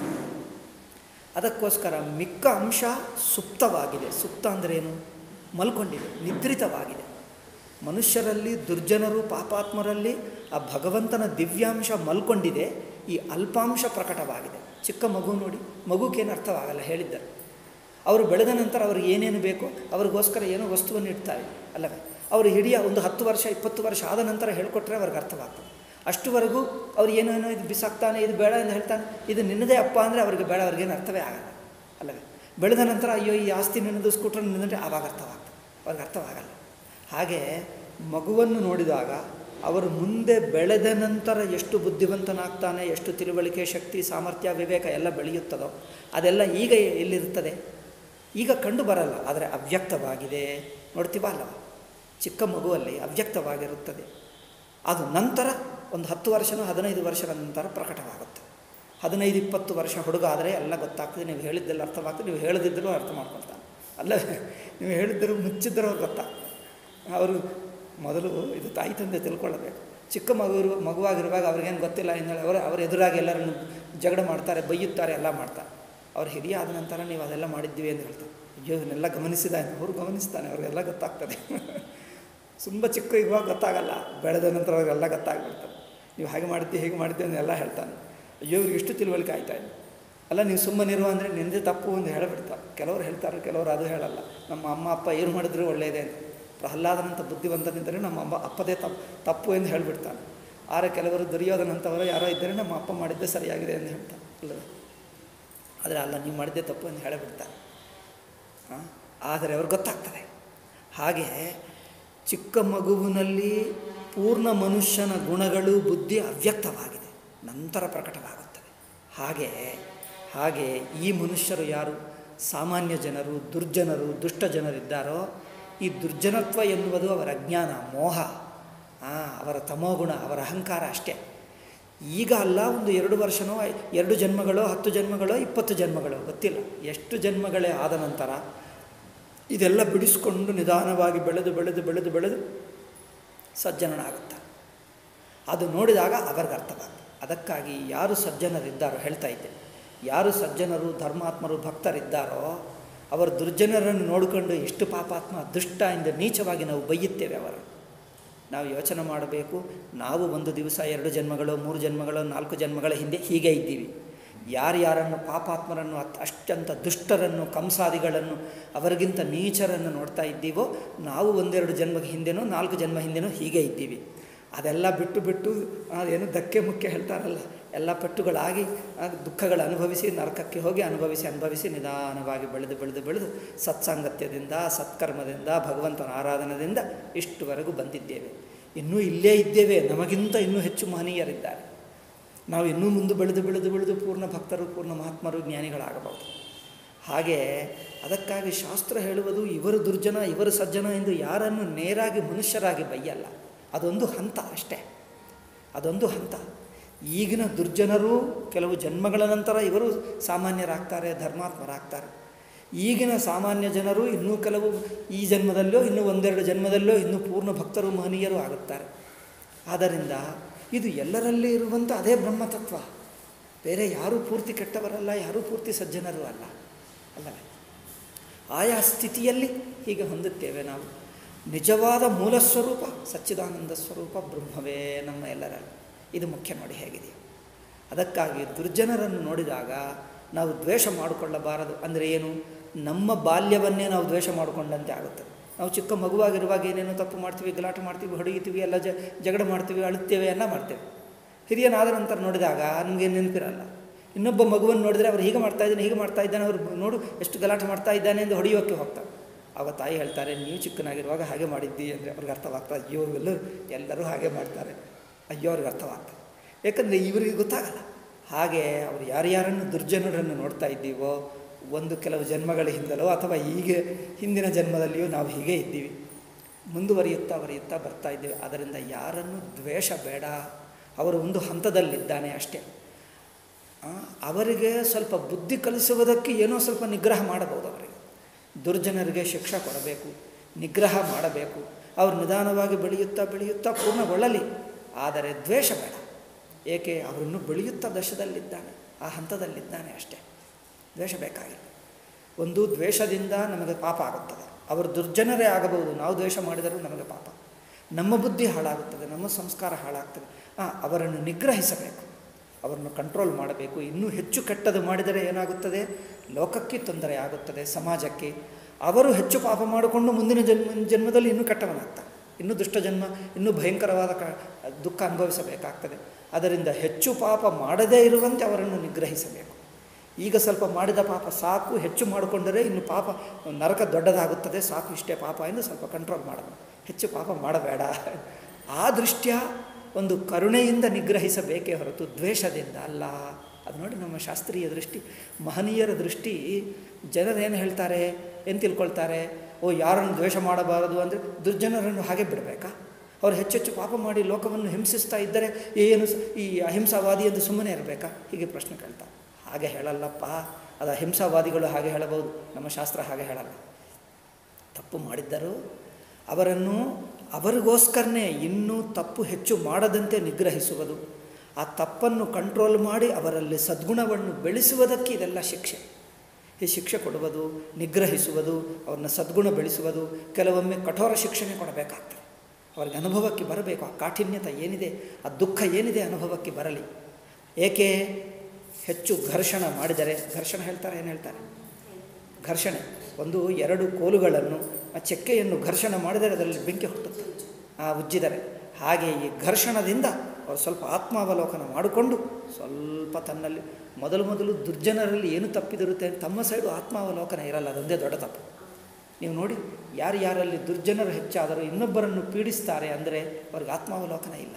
ಅದಕ್ಕೋಸ್ಕರ ಮಿಕ್ಕ ಅಂಶ ಸುಪ್ತವಾಗಿದೆ. ಸುಪ್ತ ಅಂದ್ರೇನು? ಮಲ್ಕೊಂಡಿದೆ, ನಿದ್ರಿತವಾಗಿದೆ. ಮನುಷ್ಯರಲ್ಲಿ, ದುರ್ಜನರು, ಪಾಪಾತ್ಮರಲ್ಲಿ ಆ ಭಗವಂತನ ದಿವ್ಯಾಂಶ ಮಲ್ಕೊಂಡಿದೆ. ಈ ಅಲ್ಪಾಂಶ ಪ್ರಕಟವಾಗಿದೆ. ಚಿಕ್ಕ ಮಗು ನೋಡಿ, ಮಗುಗೇನು ಅರ್ಥವಾಗಲ್ಲ ಹೇಳಿದ್ದರು. ಅವರು ಬೆಳೆದ ನಂತರ ಅವ್ರಿಗೆ ಏನೇನು ಬೇಕೋ ಅವ್ರಿಗೋಸ್ಕರ ಏನೋ ವಸ್ತುವನ್ನು ಇಡ್ತಾರೆ ಅಲ್ಲವೇ. ಅವರು ಹಿಡಿಯ ಒಂದು ಹತ್ತು ವರ್ಷ ಇಪ್ಪತ್ತು ವರ್ಷ ಆದ ನಂತರ ಹೇಳಿಕೊಟ್ರೆ ಅವ್ರಿಗೆ ಅರ್ಥವಾಗ್ತದೆ. ಅಷ್ಟುವರೆಗೂ ಅವ್ರು ಏನೇನೋ ಇದು ಬಿಸಾಕ್ತಾನೆ, ಇದು ಬೇಡ ಎಂದು ಹೇಳ್ತಾನೆ, ಇದು ನಿನ್ನದೇ ಅಪ್ಪ ಅಂದರೆ ಅವ್ರಿಗೆ ಬೇಡ, ಅವ್ರಿಗೇನು ಅರ್ಥವೇ ಆಗಲ್ಲ ಅಲ್ಲವೇ. ಬೆಳೆದ ನಂತರ ಅಯ್ಯೋ ಈ ಆಸ್ತಿ ನಿನ್ನದು, ಸ್ಕೂಟರ್ ನಿನ್ನದೇ, ಆವಾಗ ಅರ್ಥವಾಗ್ತದೆ, ಅವ್ರಿಗೆ ಅರ್ಥವಾಗಲ್ಲ. ಹಾಗೆ ಮಗುವನ್ನು ನೋಡಿದಾಗ ಅವರು ಮುಂದೆ ಬೆಳೆದ ನಂತರ ಎಷ್ಟು ಬುದ್ಧಿವಂತನಾಗ್ತಾನೆ, ಎಷ್ಟು ತಿಳುವಳಿಕೆ, ಶಕ್ತಿ, ಸಾಮರ್ಥ್ಯ, ವಿವೇಕ ಎಲ್ಲ ಬೆಳೆಯುತ್ತದೋ ಅದೆಲ್ಲ ಈಗ ಎಲ್ಲಿರುತ್ತದೆ? ಈಗ ಕಂಡು ಬರಲ್ಲ, ಆದರೆ ಅವ್ಯಕ್ತವಾಗಿದೆ. ನೋಡ್ತೀವ ಅಲ್ಲವ, ಚಿಕ್ಕ ಮಗುವಲ್ಲಿ ಅವ್ಯಕ್ತವಾಗಿರುತ್ತದೆ. ಅದು ನಂತರ ಒಂದು ಹತ್ತು ವರ್ಷನೋ ಹದಿನೈದು ವರ್ಷದ ನಂತರ ಪ್ರಕಟವಾಗುತ್ತೆ. ಹದಿನೈದು ಇಪ್ಪತ್ತು ವರ್ಷ ಹುಡುಗ ಆದರೆ ಎಲ್ಲ ಗೊತ್ತಾಗ್ತದೆ. ನೀವು ಹೇಳಿದ್ದೆಲ್ಲ ಅರ್ಥವಾಗ್ತದೆ, ನೀವು ಹೇಳದಿದ್ದರೂ ಅರ್ಥ ಮಾಡ್ಕೊಳ್ತಾನೆ ಅಲ್ಲವೇ. ನೀವು ಹೇಳಿದ್ದರೂ ಮುಚ್ಚಿದ್ದರೂ ಅವ್ರು ಗೊತ್ತಾಗ್ತದೆ. ಅವರು ಮೊದಲು ಇದು ತಾಯಿ ತಂದೆ ತಿಳ್ಕೊಳ್ಳಬೇಕು. ಚಿಕ್ಕ ಮಗು ಮಗುವಾಗಿರುವಾಗ ಅವ್ರಿಗೇನು ಗೊತ್ತಿಲ್ಲ ಎಂದೇಳಿ ಅವರು ಅವ್ರ ಎದುರಾಗಿ ಎಲ್ಲರನ್ನು ಜಗಳ ಮಾಡ್ತಾರೆ, ಬೈಯುತ್ತಾರೆ, ಎಲ್ಲ ಮಾಡ್ತಾರೆ. ಅವ್ರು ಹಿರಿಯ ಆದ ನಂತರ ನೀವು ಅದೆಲ್ಲ ಮಾಡಿದ್ದೀವಿ ಅಂತ ಹೇಳ್ತಾರೆ. ಅಯ್ಯೋ ಇವನ್ನೆಲ್ಲ ಗಮನಿಸಿದ ಅವರು ಗಮನಿಸ್ತಾನೆ, ಅವ್ರಿಗೆಲ್ಲ ಗೊತ್ತಾಗ್ತದೆ. ತುಂಬ ಚಿಕ್ಕ ಇವಾಗ ಗೊತ್ತಾಗಲ್ಲ, ಬೆಳೆದ ನಂತರ ಅವ್ರಿಗೆಲ್ಲ ಗೊತ್ತಾಗ್ಬಿಡ್ತಾರೆ. ನೀವು ಹಾಗೆ ಮಾಡಿದ್ದೆ ಹೀಗೆ ಮಾಡಿದ್ದೆ ಅಂತೆಲ್ಲ ಹೇಳ್ತಾನೆ. ಅಯ್ಯೋ ಇವ್ರಿಗೆ ಇಷ್ಟು ತಿಳುವಳಿಕೆ ಆಯ್ತಾ ಇದೆ ಅಲ್ಲ, ನೀವು ಸುಮ್ಮನಿರುವ ಅಂದರೆ ನಿಂದೇ ತಪ್ಪು ಅಂತ ಹೇಳಿಬಿಡ್ತಾರೆ. ಕೆಲವರು ಹೇಳ್ತಾರೆ, ಕೆಲವರು ಅದು ಹೇಳಲ್ಲ. ನಮ್ಮ ಅಮ್ಮ ಅಪ್ಪ ಏನು ಮಾಡಿದ್ರು ಒಳ್ಳೆಯದೇ ಅಂತ. ಪ್ರಹ್ಲಾದನಂತ ಬುದ್ಧಿವಂತನಿದ್ದರೆ ನಮ್ಮ ಅಮ್ಮ ಅಪ್ಪದೇ ತಪ್ಪು ತಪ್ಪು ಎಂದು ಹೇಳಿಬಿಡ್ತಾನೆ. ಆದರೆ ಕೆಲವರು ದುರ್ಯೋಧನಂತವರು ಯಾರೋ ಇದ್ದರೆ ನಮ್ಮ ಅಪ್ಪ ಮಾಡಿದ್ದೇ ಸರಿಯಾಗಿದೆ ಎಂದು ಹೇಳ್ತಾರೆ ಅಲ್ಲವೇ. ಆದರೆ ಅಲ್ಲ, ನೀವು ಮಾಡಿದ್ದೇ ತಪ್ಪು ಎಂದು ಹೇಳಿಬಿಡ್ತಾರೆ. ಹಾಂ, ಆದರೆ ಅವ್ರಿಗೆ ಗೊತ್ತಾಗ್ತದೆ. ಹಾಗೆ ಚಿಕ್ಕ ಮಗುವಿನಲ್ಲಿ ಪೂರ್ಣ ಮನುಷ್ಯನ ಗುಣಗಳು, ಬುದ್ಧಿ ಅವ್ಯಕ್ತವಾಗಿದೆ, ನಂತರ ಪ್ರಕಟವಾಗುತ್ತದೆ. ಹಾಗೆ ಹಾಗೆ ಈ ಮನುಷ್ಯರು ಯಾರು ಸಾಮಾನ್ಯ ಜನರು, ದುರ್ಜನರು, ದುಷ್ಟ ಜನರಿದ್ದಾರೋ, ಈ ದುರ್ಜನತ್ವ ಎನ್ನುವುದು ಅವರ ಅಜ್ಞಾನ, ಮೋಹ, ಅವರ ತಮೋಗುಣ, ಅವರ ಅಹಂಕಾರ ಅಷ್ಟೇ. ಈಗ ಅಲ್ಲ, ಒಂದು ಎರಡು ವರ್ಷನೋ, ಎರಡು ಜನ್ಮಗಳೋ, ಹತ್ತು ಜನ್ಮಗಳೋ, ಇಪ್ಪತ್ತು ಜನ್ಮಗಳೋ ಗೊತ್ತಿಲ್ಲ, ಎಷ್ಟು ಜನ್ಮಗಳೇ ಆದ ನಂತರ ಇದೆಲ್ಲ ಬಿಡಿಸ್ಕೊಂಡು ನಿಧಾನವಾಗಿ ಬೆಳೆದು ಬೆಳೆದು ಬೆಳೆದು ಬೆಳೆದು ಸಜ್ಜನನಾಗುತ್ತಾರೆ. ಅದು ನೋಡಿದಾಗ ಅವರಿಗೆ ಅರ್ಥವಾಗ್ತದೆ. ಅದಕ್ಕಾಗಿ ಯಾರು ಸಜ್ಜನರಿದ್ದಾರೋ, ಹೇಳ್ತಾ ಇದ್ದೆ, ಯಾರು ಸಜ್ಜನರು, ಧರ್ಮಾತ್ಮರು, ಭಕ್ತರಿದ್ದಾರೋ ಅವರು ದುರ್ಜನರನ್ನು ನೋಡಿಕೊಂಡು ಎಷ್ಟು ಪಾಪಾತ್ಮ, ದುಷ್ಟ ಎಂದು ನೀಚವಾಗಿ ನಾವು ಬೈಯುತ್ತೇವೆ ಅವರು. ನಾವು ಯೋಚನೆ ಮಾಡಬೇಕು, ನಾವು ಒಂದು ದಿವಸ ಎರಡು ಜನ್ಮಗಳು, ಮೂರು ಜನ್ಮಗಳು, ನಾಲ್ಕು ಜನ್ಮಗಳ ಹಿಂದೆ ಹೀಗೆ ಇದ್ದೀವಿ. ಯಾರ್ಯಾರನ್ನು ಪಾಪಾತ್ಮರನ್ನು, ಅಷ್ಟಂತ ದುಷ್ಟರನ್ನು, ಕಂಸಾದಿಗಳನ್ನು, ಅವರಿಗಿಂತ ನೀಚರನ್ನು ನೋಡ್ತಾ ಇದ್ದೀವೋ, ನಾವು ಒಂದೆರಡು ಜನ್ಮದ ಹಿಂದೆನೋ ನಾಲ್ಕು ಜನ್ಮ ಹಿಂದೆನೋ ಹೀಗೆ ಇದ್ದೀವಿ. ಅದೆಲ್ಲ ಬಿಟ್ಟು ಬಿಟ್ಟು ಅದೇನು ಧಕ್ಕೆ ಮುಖ್ಯ ಹೇಳ್ತಾರಲ್ಲ, ಎಲ್ಲ ಪೆಟ್ಟುಗಳಾಗಿ ದುಃಖಗಳು ಅನುಭವಿಸಿ ನರಕಕ್ಕೆ ಹೋಗಿ ಅನುಭವಿಸಿ ಅನುಭವಿಸಿ ನಿಧಾನವಾಗಿ ಬೆಳೆದು ಬೆಳೆದು ಬೆಳೆದು ಸತ್ಸಾಂಗತ್ಯದಿಂದ, ಸತ್ಕರ್ಮದಿಂದ, ಭಗವಂತನ ಆರಾಧನದಿಂದ ಇಷ್ಟುವರೆಗೂ ಬಂದಿದ್ದೇವೆ. ಇನ್ನೂ ಇಲ್ಲೇ ಇದ್ದೇವೆ, ನಮಗಿಂತ ಇನ್ನೂ ಹೆಚ್ಚು ಮಹನೀಯರಿದ್ದಾರೆ. ನಾವು ಇನ್ನೂ ಮುಂದೆ ಬೆಳೆದು ಬೆಳೆದು ಬೆಳೆದು ಪೂರ್ಣ ಭಕ್ತರು, ಪೂರ್ಣ ಮಹಾತ್ಮರು, ಜ್ಞಾನಿಗಳಾಗಬಹುದು. ಹಾಗೆ ಅದಕ್ಕಾಗಿ ಶಾಸ್ತ್ರ ಹೇಳುವುದು ಇವರು ದುರ್ಜನ, ಇವರು ಸಜ್ಜನ ಎಂದು ಯಾರನ್ನು ನೇರಾಗಿ ಮನುಷ್ಯರಾಗಿ ಬೈಯಲ್ಲ. ಅದೊಂದು ಹಂತ ಅಷ್ಟೇ, ಅದೊಂದು ಹಂತ. ಈಗಿನ ದುರ್ಜನರು ಕೆಲವು ಜನ್ಮಗಳ ನಂತರ ಇವರು ಸಾಮಾನ್ಯರಾಗ್ತಾರೆ, ಧರ್ಮಾತ್ಮರಾಗ್ತಾರೆ. ಈಗಿನ ಸಾಮಾನ್ಯ ಜನರು ಇನ್ನೂ ಕೆಲವು ಈ ಜನ್ಮದಲ್ಲೋ ಇನ್ನೂ ಒಂದೆರಡು ಜನ್ಮದಲ್ಲೋ ಇನ್ನೂ ಪೂರ್ಣ ಭಕ್ತರು, ಮಹನೀಯರು ಆಗುತ್ತಾರೆ. ಆದ್ದರಿಂದ ಇದು ಎಲ್ಲರಲ್ಲಿ ಇರುವಂಥ ಅದೇ ಬ್ರಹ್ಮತತ್ವ. ಬೇರೆ ಯಾರೂ ಪೂರ್ತಿ ಕೆಟ್ಟವರಲ್ಲ, ಯಾರೂ ಪೂರ್ತಿ ಸಜ್ಜನರು ಅಲ್ಲ ಅಲ್ಲವೇ. ಆಯಾ ಸ್ಥಿತಿಯಲ್ಲಿ ಹೀಗೆ ಹೊಂದುತ್ತೇವೆ ನಾವು. ನಿಜವಾದ ಮೂಲ ಸ್ವರೂಪ ಸಚ್ಚಿದಾನಂದ ಸ್ವರೂಪ ಬ್ರಹ್ಮವೇ ನಮ್ಮ ಎಲ್ಲರಲ್ಲಿ. ಇದು ಮುಖ್ಯ ನೋಡಿ ಹೇಗಿದೆ. ಅದಕ್ಕಾಗಿ ದುರ್ಜನರನ್ನು ನೋಡಿದಾಗ ನಾವು ದ್ವೇಷ ಮಾಡಿಕೊಳ್ಳಬಾರದು. ಅಂದರೆ ಏನು? ನಮ್ಮ ಬಾಲ್ಯವನ್ನೇ ನಾವು ದ್ವೇಷ ಮಾಡಿಕೊಂಡಂತೆ ಆಗುತ್ತದೆ. ನಾವು ಚಿಕ್ಕ ಮಗುವಾಗಿರುವಾಗ ಏನೇನೋ ತಪ್ಪು ಮಾಡ್ತೀವಿ, ಗಲಾಟೆ ಮಾಡ್ತೀವಿ, ಹೊಡೆಯುತ್ತೀವಿ, ಎಲ್ಲ ಜ ಜಗಳ ಮಾಡ್ತೀವಿ, ಅಳುತ್ತೇವೆ, ಎಲ್ಲ ಮಾಡ್ತೇವೆ. ಹಿರಿಯನಾದ ನಂತರ ನೋಡಿದಾಗ ನಮಗೆ ನೆನಪಿರಲ್ಲ. ಇನ್ನೊಬ್ಬ ಮಗುವನ್ನು ನೋಡಿದರೆ ಅವ್ರು ಹೀಗೆ ಮಾಡ್ತಾ ಇದ್ದಾನೆ ಹೀಗೆ ಮಾಡ್ತಾ ಇದ್ದಾನೆ, ಅವ್ರು ನೋಡು ಎಷ್ಟು ಗಲಾಟೆ ಮಾಡ್ತಾ ಇದ್ದಾನೆ ಎಂದು ಹೊಡೆಯೋಕ್ಕೆ ಹೋಗ್ತಾರೆ. ಆಗ ತಾಯಿ ಹೇಳ್ತಾರೆ, ನೀವು ಚಿಕ್ಕನಾಗಿರುವಾಗ ಹಾಗೆ ಮಾಡಿದ್ದಿ ಅಂದರೆ ಅವ್ರಿಗೆ ಅರ್ಥವಾಗ್ತದೆ. ಅಯ್ಯೋ ಎಲ್ಲರೂ ಎಲ್ಲರೂ ಹಾಗೆ ಮಾಡ್ತಾರೆ, ಅಯ್ಯೋ ಅವ್ರಿಗೆ ಅರ್ಥವಾಗ್ತದೆ. ಯಾಕಂದರೆ ಇವರಿಗೆ ಗೊತ್ತಾಗಲ್ಲ. ಹಾಗೆ ಅವರು ಯಾರ್ಯಾರನ್ನು ದುರ್ಜನರನ್ನು ನೋಡ್ತಾ ಇದ್ದೀವೋ ಒಂದು ಕೆಲವು ಜನ್ಮಗಳ ಹಿಂದಲೋ ಅಥವಾ ಹೀಗೆ ಹಿಂದಿನ ಜನ್ಮದಲ್ಲಿಯೂ ನಾವು ಹೀಗೆ ಇದ್ದೀವಿ, ಮುಂದುವರಿಯುತ್ತಾ ಬರೆಯುತ್ತಾ ಬರ್ತಾ ಇದ್ದೀವಿ. ಅದರಿಂದ ಯಾರನ್ನು ದ್ವೇಷ ಬೇಡ, ಅವರು ಒಂದು ಹಂತದಲ್ಲಿದ್ದಾನೆ ಅಷ್ಟೇ. ಅವರಿಗೆ ಸ್ವಲ್ಪ ಬುದ್ಧಿ ಕಲಿಸುವುದಕ್ಕೆ ಏನೋ ಸ್ವಲ್ಪ ನಿಗ್ರಹ ಮಾಡಬಹುದು. ಅವರಿಗೆ ದುರ್ಜನರಿಗೆ ಶಿಕ್ಷೆ ಕೊಡಬೇಕು, ನಿಗ್ರಹ ಮಾಡಬೇಕು. ಅವರು ನಿಧಾನವಾಗಿ ಬೆಳೆಯುತ್ತಾ ಬೆಳೆಯುತ್ತಾ ಪೂರ್ಣಗೊಳ್ಳಲಿ, ಆದರೆ ದ್ವೇಷ ಬೇಡ. ಏಕೆ ಅವರನ್ನು ಬೆಳೆಯುತ್ತಾ ದಶದಲ್ಲಿದ್ದಾನೆ, ಆ ಹಂತದಲ್ಲಿದ್ದಾನೆ ಅಷ್ಟೇ. ದ್ವೇಷ ಬೇಕಾಗಿಲ್ಲ. ಒಂದು ದ್ವೇಷದಿಂದ ನಮಗೆ ಪಾಪ ಆಗುತ್ತದೆ. ಅವರು ದುರ್ಜನರೇ ಆಗಬಹುದು, ನಾವು ದ್ವೇಷ ಮಾಡಿದರೂ ನಮಗೆ ಪಾಪ, ನಮ್ಮ ಬುದ್ಧಿ ಹಾಳಾಗುತ್ತದೆ, ನಮ್ಮ ಸಂಸ್ಕಾರ ಹಾಳಾಗ್ತದೆ. ಅವರನ್ನು ನಿಗ್ರಹಿಸಬೇಕು, ಅವರನ್ನು ಕಂಟ್ರೋಲ್ ಮಾಡಬೇಕು. ಇನ್ನೂ ಹೆಚ್ಚು ಕೆಟ್ಟದು ಮಾಡಿದರೆ ಏನಾಗುತ್ತದೆ? ಲೋಕಕ್ಕೆ ತೊಂದರೆ ಆಗುತ್ತದೆ, ಸಮಾಜಕ್ಕೆ. ಅವರು ಹೆಚ್ಚು ಪಾಪ ಮಾಡಿಕೊಂಡು ಮುಂದಿನ ಜನ್ಮ ಜನ್ಮದಲ್ಲಿ ಇನ್ನೂ ಕೆಟ್ಟವನಾಗ್ತಾನೆ, ಇನ್ನೂ ದುಷ್ಟ ಜನ್ಮ, ಇನ್ನೂ ಭಯಂಕರವಾದ ಕ ದುಃಖ ಅನುಭವಿಸಬೇಕಾಗ್ತದೆ. ಅದರಿಂದ ಹೆಚ್ಚು ಪಾಪ ಮಾಡದೇ ಇರುವಂತೆ ಅವರನ್ನು ನಿಗ್ರಹಿಸಬೇಕು. ಈಗ ಸ್ವಲ್ಪ ಮಾಡಿದ ಪಾಪ ಸಾಕು, ಹೆಚ್ಚು ಮಾಡಿಕೊಂಡರೆ ಇನ್ನು ಪಾಪ ನರಕ ದೊಡ್ಡದಾಗುತ್ತದೆ, ಸಾಕು ಇಷ್ಟೇ ಪಾಪ ಎಂದು ಸ್ವಲ್ಪ ಕಂಟ್ರೋಲ್ ಮಾಡಬೇಕು, ಹೆಚ್ಚು ಪಾಪ ಮಾಡಬೇಡ. ಆ ದೃಷ್ಟ್ಯ ಒಂದು ಕರುಣೆಯಿಂದ ನಿಗ್ರಹಿಸಬೇಕೇ ಹೊರತು ದ್ವೇಷದಿಂದ ಅಲ್ಲ. ಅದು ನೋಡಿ ನಮ್ಮ ಶಾಸ್ತ್ರೀಯ ದೃಷ್ಟಿ, ಮಹನೀಯರ ದೃಷ್ಟಿ. ಜನರೇನು ಹೇಳ್ತಾರೆ, ಏನು ತಿಳ್ಕೊಳ್ತಾರೆ? ಓ, ಯಾರನ್ನು ದ್ವೇಷ ಮಾಡಬಾರದು ಅಂದರೆ ದುರ್ಜನರನ್ನು ಹಾಗೆ ಬಿಡಬೇಕಾ? ಅವರು ಹೆಚ್ಚೆಚ್ಚು ಪಾಪ ಮಾಡಿ ಲೋಕವನ್ನು ಹಿಂಸಿಸ್ತಾ ಇದ್ದರೆ ಏನು ಈ ಅಹಿಂಸಾವಾದಿ ಎಂದು ಸುಮ್ಮನೆ ಇರಬೇಕಾ? ಹೀಗೆ ಪ್ರಶ್ನೆ ಕೇಳ್ತಾರೆ. ಹಾಗೆ ಹೇಳಲ್ಲಪ್ಪ, ಅದು ಅಹಿಂಸಾವಾದಿಗಳು ಹಾಗೆ ಹೇಳಬಹುದು, ನಮ್ಮ ಶಾಸ್ತ್ರ ಹಾಗೆ ಹೇಳಲ್ಲ. ತಪ್ಪು ಮಾಡಿದ್ದರು ಅವರನ್ನು ಅವರಿಗೋಸ್ಕರನೇ ಇನ್ನೂ ತಪ್ಪು ಹೆಚ್ಚು ಮಾಡದಂತೆ ನಿಗ್ರಹಿಸುವುದು, ಆ ತಪ್ಪನ್ನು ಕಂಟ್ರೋಲ್ ಮಾಡಿ ಅವರಲ್ಲಿ ಸದ್ಗುಣವನ್ನು ಬೆಳೆಸುವುದಕ್ಕೆ ಇದೆಲ್ಲ ಶಿಕ್ಷೆ. ಈ ಶಿಕ್ಷೆ ಕೊಡುವುದು, ನಿಗ್ರಹಿಸುವುದು, ಅವ್ರನ್ನ ಸದ್ಗುಣ ಬೆಳೆಸುವುದು. ಕೆಲವೊಮ್ಮೆ ಕಠೋರ ಶಿಕ್ಷಣೆ ಕೊಡಬೇಕಾಗ್ತದೆ, ಅವ್ರಿಗೆ ಅನುಭವಕ್ಕೆ ಬರಬೇಕು. ಆ ಕಾಠಿನ್ಯತೆ ಏನಿದೆ, ಆ ದುಃಖ ಏನಿದೆ ಅನುಭವಕ್ಕೆ ಬರಲಿ. ಏಕೆ? ಹೆಚ್ಚು ಘರ್ಷಣೆ ಮಾಡಿದರೆ, ಘರ್ಷಣೆ ಹೇಳ್ತಾರೆ, ಏನು ಹೇಳ್ತಾರೆ? ಘರ್ಷಣೆ. ಒಂದು ಎರಡು ಕೋಲುಗಳನ್ನು ಆ ಚೆಕ್ಕೆಯನ್ನು ಘರ್ಷಣೆ ಮಾಡಿದರೆ ಅದರಲ್ಲಿ ಬೆಂಕಿ ಹುಟ್ಟುತ್ತೆ, ಆ ಉಜ್ಜಿದರೆ. ಹಾಗೆ ಈ ಘರ್ಷಣದಿಂದ ಅವರು ಸ್ವಲ್ಪ ಆತ್ಮಾವಲೋಕನ ಮಾಡಿಕೊಂಡು ಸ್ವಲ್ಪ ತನ್ನಲ್ಲಿ ಮೊದಲು ಮೊದಲು ದುರ್ಜನರಲ್ಲಿ ಏನು ತಪ್ಪಿದಿರುತ್ತೆ ತಮ್ಮ ಸೈಡು ಆತ್ಮಾವಲೋಕನ ಇರಲ್ಲ. ಅದೊಂದೇ ದೊಡ್ಡ ತಪ್ಪು. ನೀವು ನೋಡಿ, ಯಾರು ಯಾರಲ್ಲಿ ದುರ್ಜನರು ಹೆಚ್ಚಾದರೂ ಇನ್ನೊಬ್ಬರನ್ನು ಪೀಡಿಸ್ತಾರೆ ಅಂದರೆ ಅವ್ರಿಗೆ ಆತ್ಮಾವಲೋಕನ ಇಲ್ಲ.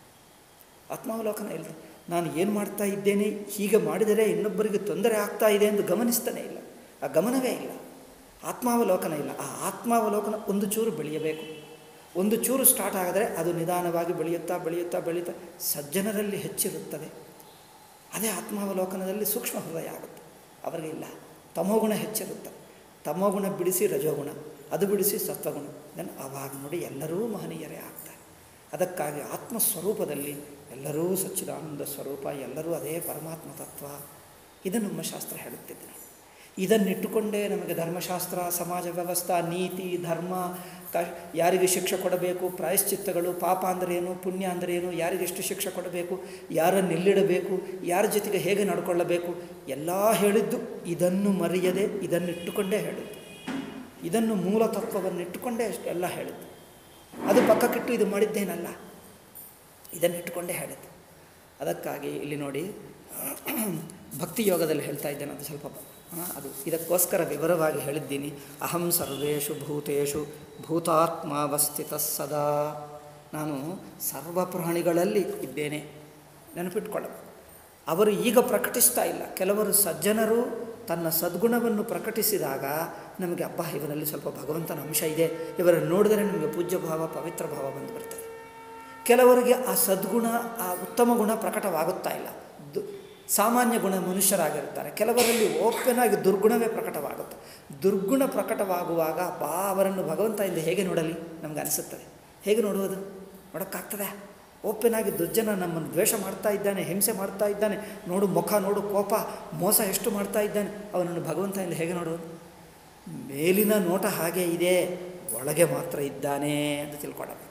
ಆತ್ಮಾವಲೋಕನ ಇಲ್ಲ. ನಾನು ಏನು ಮಾಡ್ತಾ ಇದ್ದೇನೆ, ಹೀಗೆ ಮಾಡಿದರೆ ಇನ್ನೊಬ್ಬರಿಗೆ ತೊಂದರೆ ಆಗ್ತಾ ಇದೆ ಎಂದು ಗಮನಿಸ್ತಾನೆ ಇಲ್ಲ, ಆ ಗಮನವೇ ಇಲ್ಲ, ಆತ್ಮಾವಲೋಕನ ಇಲ್ಲ. ಆ ಆತ್ಮಾವಲೋಕನ ಒಂದು ಚೂರು ಬೆಳೆಯಬೇಕು. ಒಂದು ಚೂರು ಸ್ಟಾರ್ಟ್ ಆಗಿದ್ರೆ ಅದು ನಿಧಾನವಾಗಿ ಬೆಳೆಯುತ್ತಾ ಬೆಳೆಯುತ್ತಾ ಬೆಳೆಯುತ್ತಾ ಸಜ್ಜನರಲ್ಲಿ ಹೆಚ್ಚಿರುತ್ತದೆ. ಅದೇ ಆತ್ಮಾವಲೋಕನದಲ್ಲಿ ಸೂಕ್ಷ್ಮ ಹೃದಯ ಆಗುತ್ತೆ. ಅವರಿಗೆ ಇಲ್ಲ, ತಮೋಗುಣ ಹೆಚ್ಚಿರುತ್ತೆ. ತಮೋಗುಣ ಬಿಡಿಸಿ ರಜೋಗುಣ, ಅದು ಬಿಡಿಸಿ ಸತ್ವಗುಣ. ದೆನ್ ಆವಾಗ ನೋಡಿ ಎಲ್ಲರೂ ಮಹನೀಯರೇ ಆಗ್ತಾರೆ. ಅದಕ್ಕಾಗಿ ಆತ್ಮಸ್ವರೂಪದಲ್ಲಿ ಎಲ್ಲರೂ ಸಚ್ಚಿದಾನಂದ ಸ್ವರೂಪ, ಎಲ್ಲರೂ ಅದೇ ಪರಮಾತ್ಮ ತತ್ವ. ಇದನ್ನು ನಮ್ಮ ಶಾಸ್ತ್ರ ಹೇಳುತ್ತಿದ್ದೆ. ಇದನ್ನಿಟ್ಟುಕೊಂಡೇ ನಮಗೆ ಧರ್ಮಶಾಸ್ತ್ರ, ಸಮಾಜ ವ್ಯವಸ್ಥೆ, ನೀತಿ, ಧರ್ಮ, ಕ ಯಾರಿಗೆ ಶಿಕ್ಷೆ ಕೊಡಬೇಕು, ಪ್ರಾಯಶ್ಚಿತ್ತಗಳು, ಪಾಪ ಅಂದರೇನು, ಪುಣ್ಯ ಅಂದರೇನು, ಯಾರಿಗೆಷ್ಟು ಶಿಕ್ಷೆ ಕೊಡಬೇಕು, ಯಾರನ್ನು ಎಲ್ಲಿಡಬೇಕು, ಯಾರ ಜೊತೆಗೆ ಹೇಗೆ ನಡ್ಕೊಳ್ಳಬೇಕು, ಎಲ್ಲ ಹೇಳಿದ್ದು ಇದನ್ನು ಮರೆಯದೆ ಇದನ್ನಿಟ್ಟುಕೊಂಡೇ ಹೇಳಿದ್ದು. ಇದನ್ನು ಮೂಲ ತತ್ವವನ್ನಿಟ್ಟುಕೊಂಡೇ ಎಲ್ಲ ಹೇಳಿದ್ದು. ಅದು ಪಕ್ಕಕ್ಕಿಟ್ಟು ಇದು ಮಾಡಿದ್ದೇನಲ್ಲ, ಇದನ್ನಿಟ್ಟುಕೊಂಡೇ ಹೇಳಿದ್ದು. ಅದಕ್ಕಾಗಿ ಇಲ್ಲಿ ನೋಡಿ, ಭಕ್ತಿ ಯೋಗದಲ್ಲಿ ಹೇಳ್ತಾ ಇದ್ದೇನೆ, ಅದು ಸ್ವಲ್ಪ ಅದು ಇದಕ್ಕೋಸ್ಕರ ವಿವರವಾಗಿ ಹೇಳಿದ್ದೀನಿ. ಅಹಂ ಸರ್ವೇಷು ಭೂತೇಷು ಭೂತಾತ್ಮಾವಸ್ಥಿತ ಸದಾ. ನಾನು ಸರ್ವ ಪ್ರಾಣಿಗಳಲ್ಲಿ ಇದ್ದೇನೆ, ನೆನಪಿಟ್ಕೊಳ್ಳಬೇಕು. ಅವರು ಈಗ ಪ್ರಕಟಿಸ್ತಾ ಇಲ್ಲ. ಕೆಲವರು ಸಜ್ಜನರು ತನ್ನ ಸದ್ಗುಣವನ್ನು ಪ್ರಕಟಿಸಿದಾಗ ನಮಗೆ ಅಬ್ಬಾ ಇವರಲ್ಲಿ ಸ್ವಲ್ಪ ಭಗವಂತನ ಅಂಶ ಇದೆ, ಇವರನ್ನು ನೋಡಿದರೆ ನಮಗೆ ಪೂಜ್ಯ ಭಾವ, ಪವಿತ್ರ ಭಾವ ಬಂದು ಬರ್ತದೆ. ಕೆಲವರಿಗೆ ಆ ಸದ್ಗುಣ, ಆ ಉತ್ತಮ ಗುಣ ಪ್ರಕಟವಾಗುತ್ತಾ ಇಲ್ಲ, ದು ಸಾಮಾನ್ಯ ಗುಣ ಮನುಷ್ಯರಾಗಿರ್ತಾರೆ. ಕೆಲವರಲ್ಲಿ ಓಪನ್ ಆಗಿ ದುರ್ಗುಣವೇ ಪ್ರಕಟವಾಗುತ್ತೆ. ದುರ್ಗುಣ ಪ್ರಕಟವಾಗುವಾಗ ಬಾ ಅವರನ್ನು ಭಗವಂತ ಇಂದ ಹೇಗೆ ನೋಡಲಿ ನಮ್ಗೆ ಅನಿಸುತ್ತದೆ. ಹೇಗೆ ನೋಡುವುದು? ನೋಡೋಕ್ಕಾಗ್ತದೆ? ಓಪನ್ ಆಗಿ ದುರ್ಜನ ನಮ್ಮನ್ನು ದ್ವೇಷ ಮಾಡ್ತಾ ಇದ್ದಾನೆ, ಹಿಂಸೆ ಮಾಡ್ತಾ ಇದ್ದಾನೆ, ನೋಡು ಮುಖ, ನೋಡು ಕೋಪ, ಮೋಸ ಎಷ್ಟು ಮಾಡ್ತಾ ಇದ್ದಾನೆ, ಅವನನ್ನು ಭಗವಂತ ಇಂದ ಹೇಗೆ ನೋಡುವುದು? ಮೇಲಿನ ನೋಟ ಹಾಗೆ ಇದೆ, ಒಳಗೆ ಮಾತ್ರ ಇದ್ದಾನೆ ಅಂತ ತಿಳ್ಕೊಳ್ಳಬೇಕು.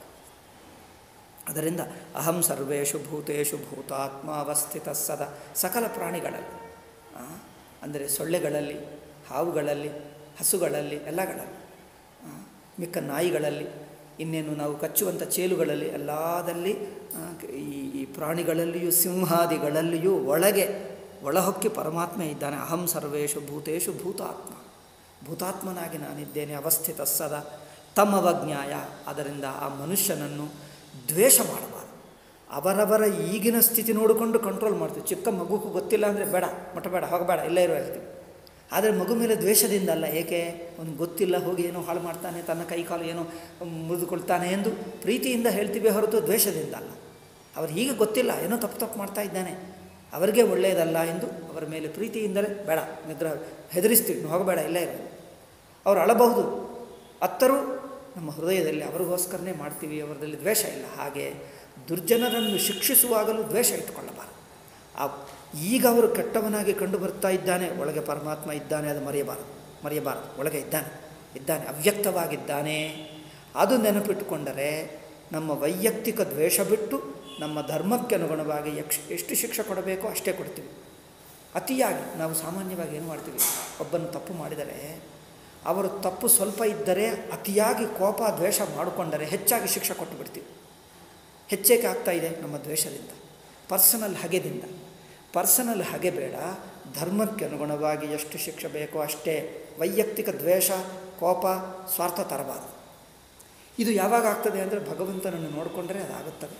ಅದರಿಂದ ಅಹಂ ಸರ್ವೇಷು ಭೂತೇಷು ಭೂತಾತ್ಮ ಅವಸ್ಥಿತ ಸದಾ. ಸಕಲ ಪ್ರಾಣಿಗಳಲ್ಲಿ ಅಂದರೆ ಸೊಳ್ಳೆಗಳಲ್ಲಿ, ಹಾವುಗಳಲ್ಲಿ, ಹಸುಗಳಲ್ಲಿ, ಎಲ್ಲಗಳಲ್ಲಿ, ಮಿಕ್ಕ ನಾಯಿಗಳಲ್ಲಿ, ಇನ್ನೇನು ನಾವು ಕಚ್ಚುವಂಥ ಚೇಲುಗಳಲ್ಲಿ ಎಲ್ಲದಲ್ಲಿ ಈ ಈ ಪ್ರಾಣಿಗಳಲ್ಲಿಯೂ ಸಿಂಹಾದಿಗಳಲ್ಲಿಯೂ ಒಳಗೆ ಒಳಹೊಕ್ಕಿ ಪರಮಾತ್ಮ ಇದ್ದಾನೆ. ಅಹಂ ಸರ್ವೇಷು ಭೂತೇಷು ಭೂತಾತ್ಮ, ಭೂತಾತ್ಮನಾಗಿ ನಾನಿದ್ದೇನೆ ಅವಸ್ಥಿತ ಸದಾ ತಮ್ಮವಜ್ಞಾಯ. ಅದರಿಂದ ಆ ಮನುಷ್ಯನನ್ನು ದ್ವೇಷ ಮಾಡಬಾರದು. ಅವರವರ ಈಗಿನ ಸ್ಥಿತಿ ನೋಡಿಕೊಂಡು ಕಂಟ್ರೋಲ್ ಮಾಡ್ತೀವಿ. ಚಿಕ್ಕ ಮಗುಗೂ ಗೊತ್ತಿಲ್ಲ ಅಂದರೆ ಬೇಡ, ಮಠ ಬೇಡ, ಹೋಗಬೇಡ, ಇಲ್ಲೇ ಇರೋ ಹೇಳ್ತೀವಿ. ಆದರೆ ಮಗು ಮೇಲೆ ದ್ವೇಷದಿಂದ ಅಲ್ಲ. ಏಕೆ? ಅವ್ನಿಗೆ ಗೊತ್ತಿಲ್ಲ, ಹೋಗಿ ಏನೋ ಹಾಳು ಮಾಡ್ತಾನೆ, ತನ್ನ ಕೈ ಕಾಲು ಏನೋ ಮುರಿದುಕೊಳ್ತಾನೆ ಎಂದು ಪ್ರೀತಿಯಿಂದ ಹೇಳ್ತೀವಿ ಹೊರತು ದ್ವೇಷದಿಂದ ಅಲ್ಲ. ಅವ್ರು ಹೀಗೆ ಗೊತ್ತಿಲ್ಲ, ಏನೋ ತಪ್ಪು ತಪ್ಪು ಮಾಡ್ತಾ ಇದ್ದಾನೆ, ಅವರಿಗೆ ಒಳ್ಳೆಯದಲ್ಲ ಎಂದು ಅವರ ಮೇಲೆ ಪ್ರೀತಿಯಿಂದಲೇ ಬೇಡ, ನಿದ್ರ ಹೆದರಿಸ್ತೀವಿ, ಹೋಗಬೇಡ, ಇಲ್ಲೇ ಇರೋದು. ಅವ್ರು ಅಳಬಹುದು, ಅತ್ತರೂ ನಮ್ಮ ಹೃದಯದಲ್ಲಿ ಅವರಿಗೋಸ್ಕರನೇ ಮಾಡ್ತೀವಿ, ಅವರಲ್ಲಿ ದ್ವೇಷ ಇಲ್ಲ. ಹಾಗೆ ದುರ್ಜನರನ್ನು ಶಿಕ್ಷಿಸುವಾಗಲೂ ದ್ವೇಷ ಇಟ್ಟುಕೊಳ್ಳಬಾರದು. ಆ ಈಗ ಅವರು ಕೆಟ್ಟವನಾಗಿ ಕಂಡು ಬರ್ತಾ ಇದ್ದಾನೆ, ಒಳಗೆ ಪರಮಾತ್ಮ ಇದ್ದಾನೆ, ಅದು ಮರೆಯಬಾರದು ಮರೆಯಬಾರದು ಒಳಗೆ ಇದ್ದಾನೆ ಇದ್ದಾನೆ ಅವ್ಯಕ್ತವಾಗಿದ್ದಾನೆ. ಅದು ನೆನಪಿಟ್ಟುಕೊಂಡರೆ ನಮ್ಮ ವೈಯಕ್ತಿಕ ದ್ವೇಷ ಬಿಟ್ಟು ನಮ್ಮ ಧರ್ಮಕ್ಕೆ ಅನುಗುಣವಾಗಿ ಯಕ್ಷ ಎಷ್ಟು ಶಿಕ್ಷೆ ಕೊಡಬೇಕೋ ಅಷ್ಟೇ ಕೊಡ್ತೀವಿ. ಅತಿಯಾಗಿ ನಾವು ಸಾಮಾನ್ಯವಾಗಿ ಏನು ಮಾಡ್ತೀವಿ, ಒಬ್ಬನು ತಪ್ಪು ಮಾಡಿದರೆ ಅವರು ತಪ್ಪು ಸ್ವಲ್ಪ ಇದ್ದರೆ ಅತಿಯಾಗಿ ಕೋಪ ದ್ವೇಷ ಮಾಡಿಕೊಂಡರೆ ಹೆಚ್ಚಾಗಿ ಶಿಕ್ಷೆ ಕೊಟ್ಟು ಬಿಡ್ತೀವಿ. ಹೆಚ್ಚೇಕೆ ಆಗ್ತಾಯಿದೆ? ನಮ್ಮ ದ್ವೇಷದಿಂದ, ಪರ್ಸನಲ್ ಹಗೆದಿಂದ. ಪರ್ಸನಲ್ ಹಗೆ ಬೇಡ, ಧರ್ಮಕ್ಕೆ ಅನುಗುಣವಾಗಿ ಎಷ್ಟು ಶಿಕ್ಷೆ ಬೇಕೋ ಅಷ್ಟೇ. ವೈಯಕ್ತಿಕ ದ್ವೇಷ, ಕೋಪ, ಸ್ವಾರ್ಥ ತರಬಾರದು. ಇದು ಯಾವಾಗ ಆಗ್ತದೆ ಅಂದರೆ ಭಗವಂತನನ್ನು ನೋಡಿಕೊಂಡ್ರೆ ಅದಾಗುತ್ತದೆ.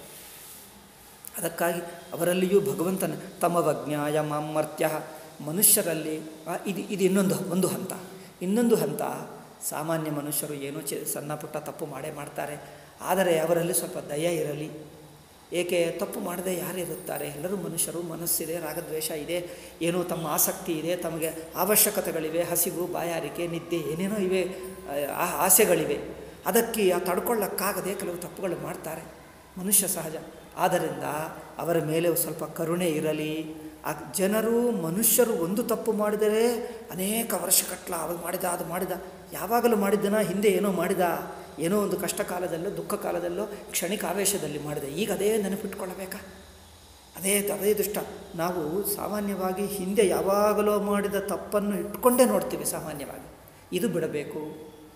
ಅದಕ್ಕಾಗಿ ಅವರಲ್ಲಿಯೂ ಭಗವಂತನ ತಮವಜ್ಞಾಯ ಮಾಮರ್ತ್ಯ. ಮನುಷ್ಯರಲ್ಲಿ ಇದು ಇದು ಇನ್ನೊಂದು ಒಂದು ಹಂತ. ಇನ್ನೊಂದು ಹಂತ, ಸಾಮಾನ್ಯ ಮನುಷ್ಯರು ಏನೋ ಚಿ ಸಣ್ಣ ಪುಟ್ಟ ತಪ್ಪು ಮಾಡೇ ಮಾಡ್ತಾರೆ. ಆದರೆ ಅವರಲ್ಲಿ ಸ್ವಲ್ಪ ದಯ ಇರಲಿ. ಏಕೆ? ತಪ್ಪು ಮಾಡದೆ ಯಾರಿರುತ್ತಾರೆ? ಎಲ್ಲರೂ ಮನುಷ್ಯರು, ಮನಸ್ಸಿದೆ, ರಾಗದ್ವೇಷ ಇದೆ, ಏನೋ ತಮ್ಮ ಆಸಕ್ತಿ ಇದೆ, ತಮಗೆ ಅವಶ್ಯಕತೆಗಳಿವೆ, ಹಸಿವು, ಬಾಯಾರಿಕೆ, ನಿದ್ದೆ, ಏನೇನೋ ಇವೆ, ಆಸೆಗಳಿವೆ. ಅದಕ್ಕೆ ತಡ್ಕೊಳ್ಳೋಕ್ಕಾಗದೆ ಕೆಲವು ತಪ್ಪುಗಳು ಮಾಡ್ತಾರೆ, ಮನುಷ್ಯ ಸಹಜ. ಆದ್ದರಿಂದ ಅವರ ಮೇಲೆ ಸ್ವಲ್ಪ ಕರುಣೆ ಇರಲಿ. ಆ ಜನರು, ಮನುಷ್ಯರು ಒಂದು ತಪ್ಪು ಮಾಡಿದರೆ ಅನೇಕ ವರ್ಷಗಟ್ಟಲ ಅದು ಮಾಡಿದ ಅದು ಮಾಡಿದ ಯಾವಾಗಲೂ ಮಾಡಿದ್ದನ, ಹಿಂದೆ ಏನೋ ಮಾಡಿದ, ಏನೋ ಒಂದು ಕಷ್ಟ ಕಾಲದಲ್ಲೋ ದುಃಖ ಕಾಲದಲ್ಲೋ ಕ್ಷಣಿಕ ಆವೇಶದಲ್ಲಿ ಮಾಡಿದೆ, ಈಗ ಅದೇ ನೆನಪಿಟ್ಕೊಳ್ಳಬೇಕಾ? ಅದೇ ಅದೇ ದುಷ್ಟ. ನಾವು ಸಾಮಾನ್ಯವಾಗಿ ಹಿಂದೆ ಯಾವಾಗಲೋ ಮಾಡಿದ ತಪ್ಪನ್ನು ಇಟ್ಕೊಂಡೇ ನೋಡ್ತೀವಿ ಸಾಮಾನ್ಯವಾಗಿ. ಇದು ಬಿಡಬೇಕು.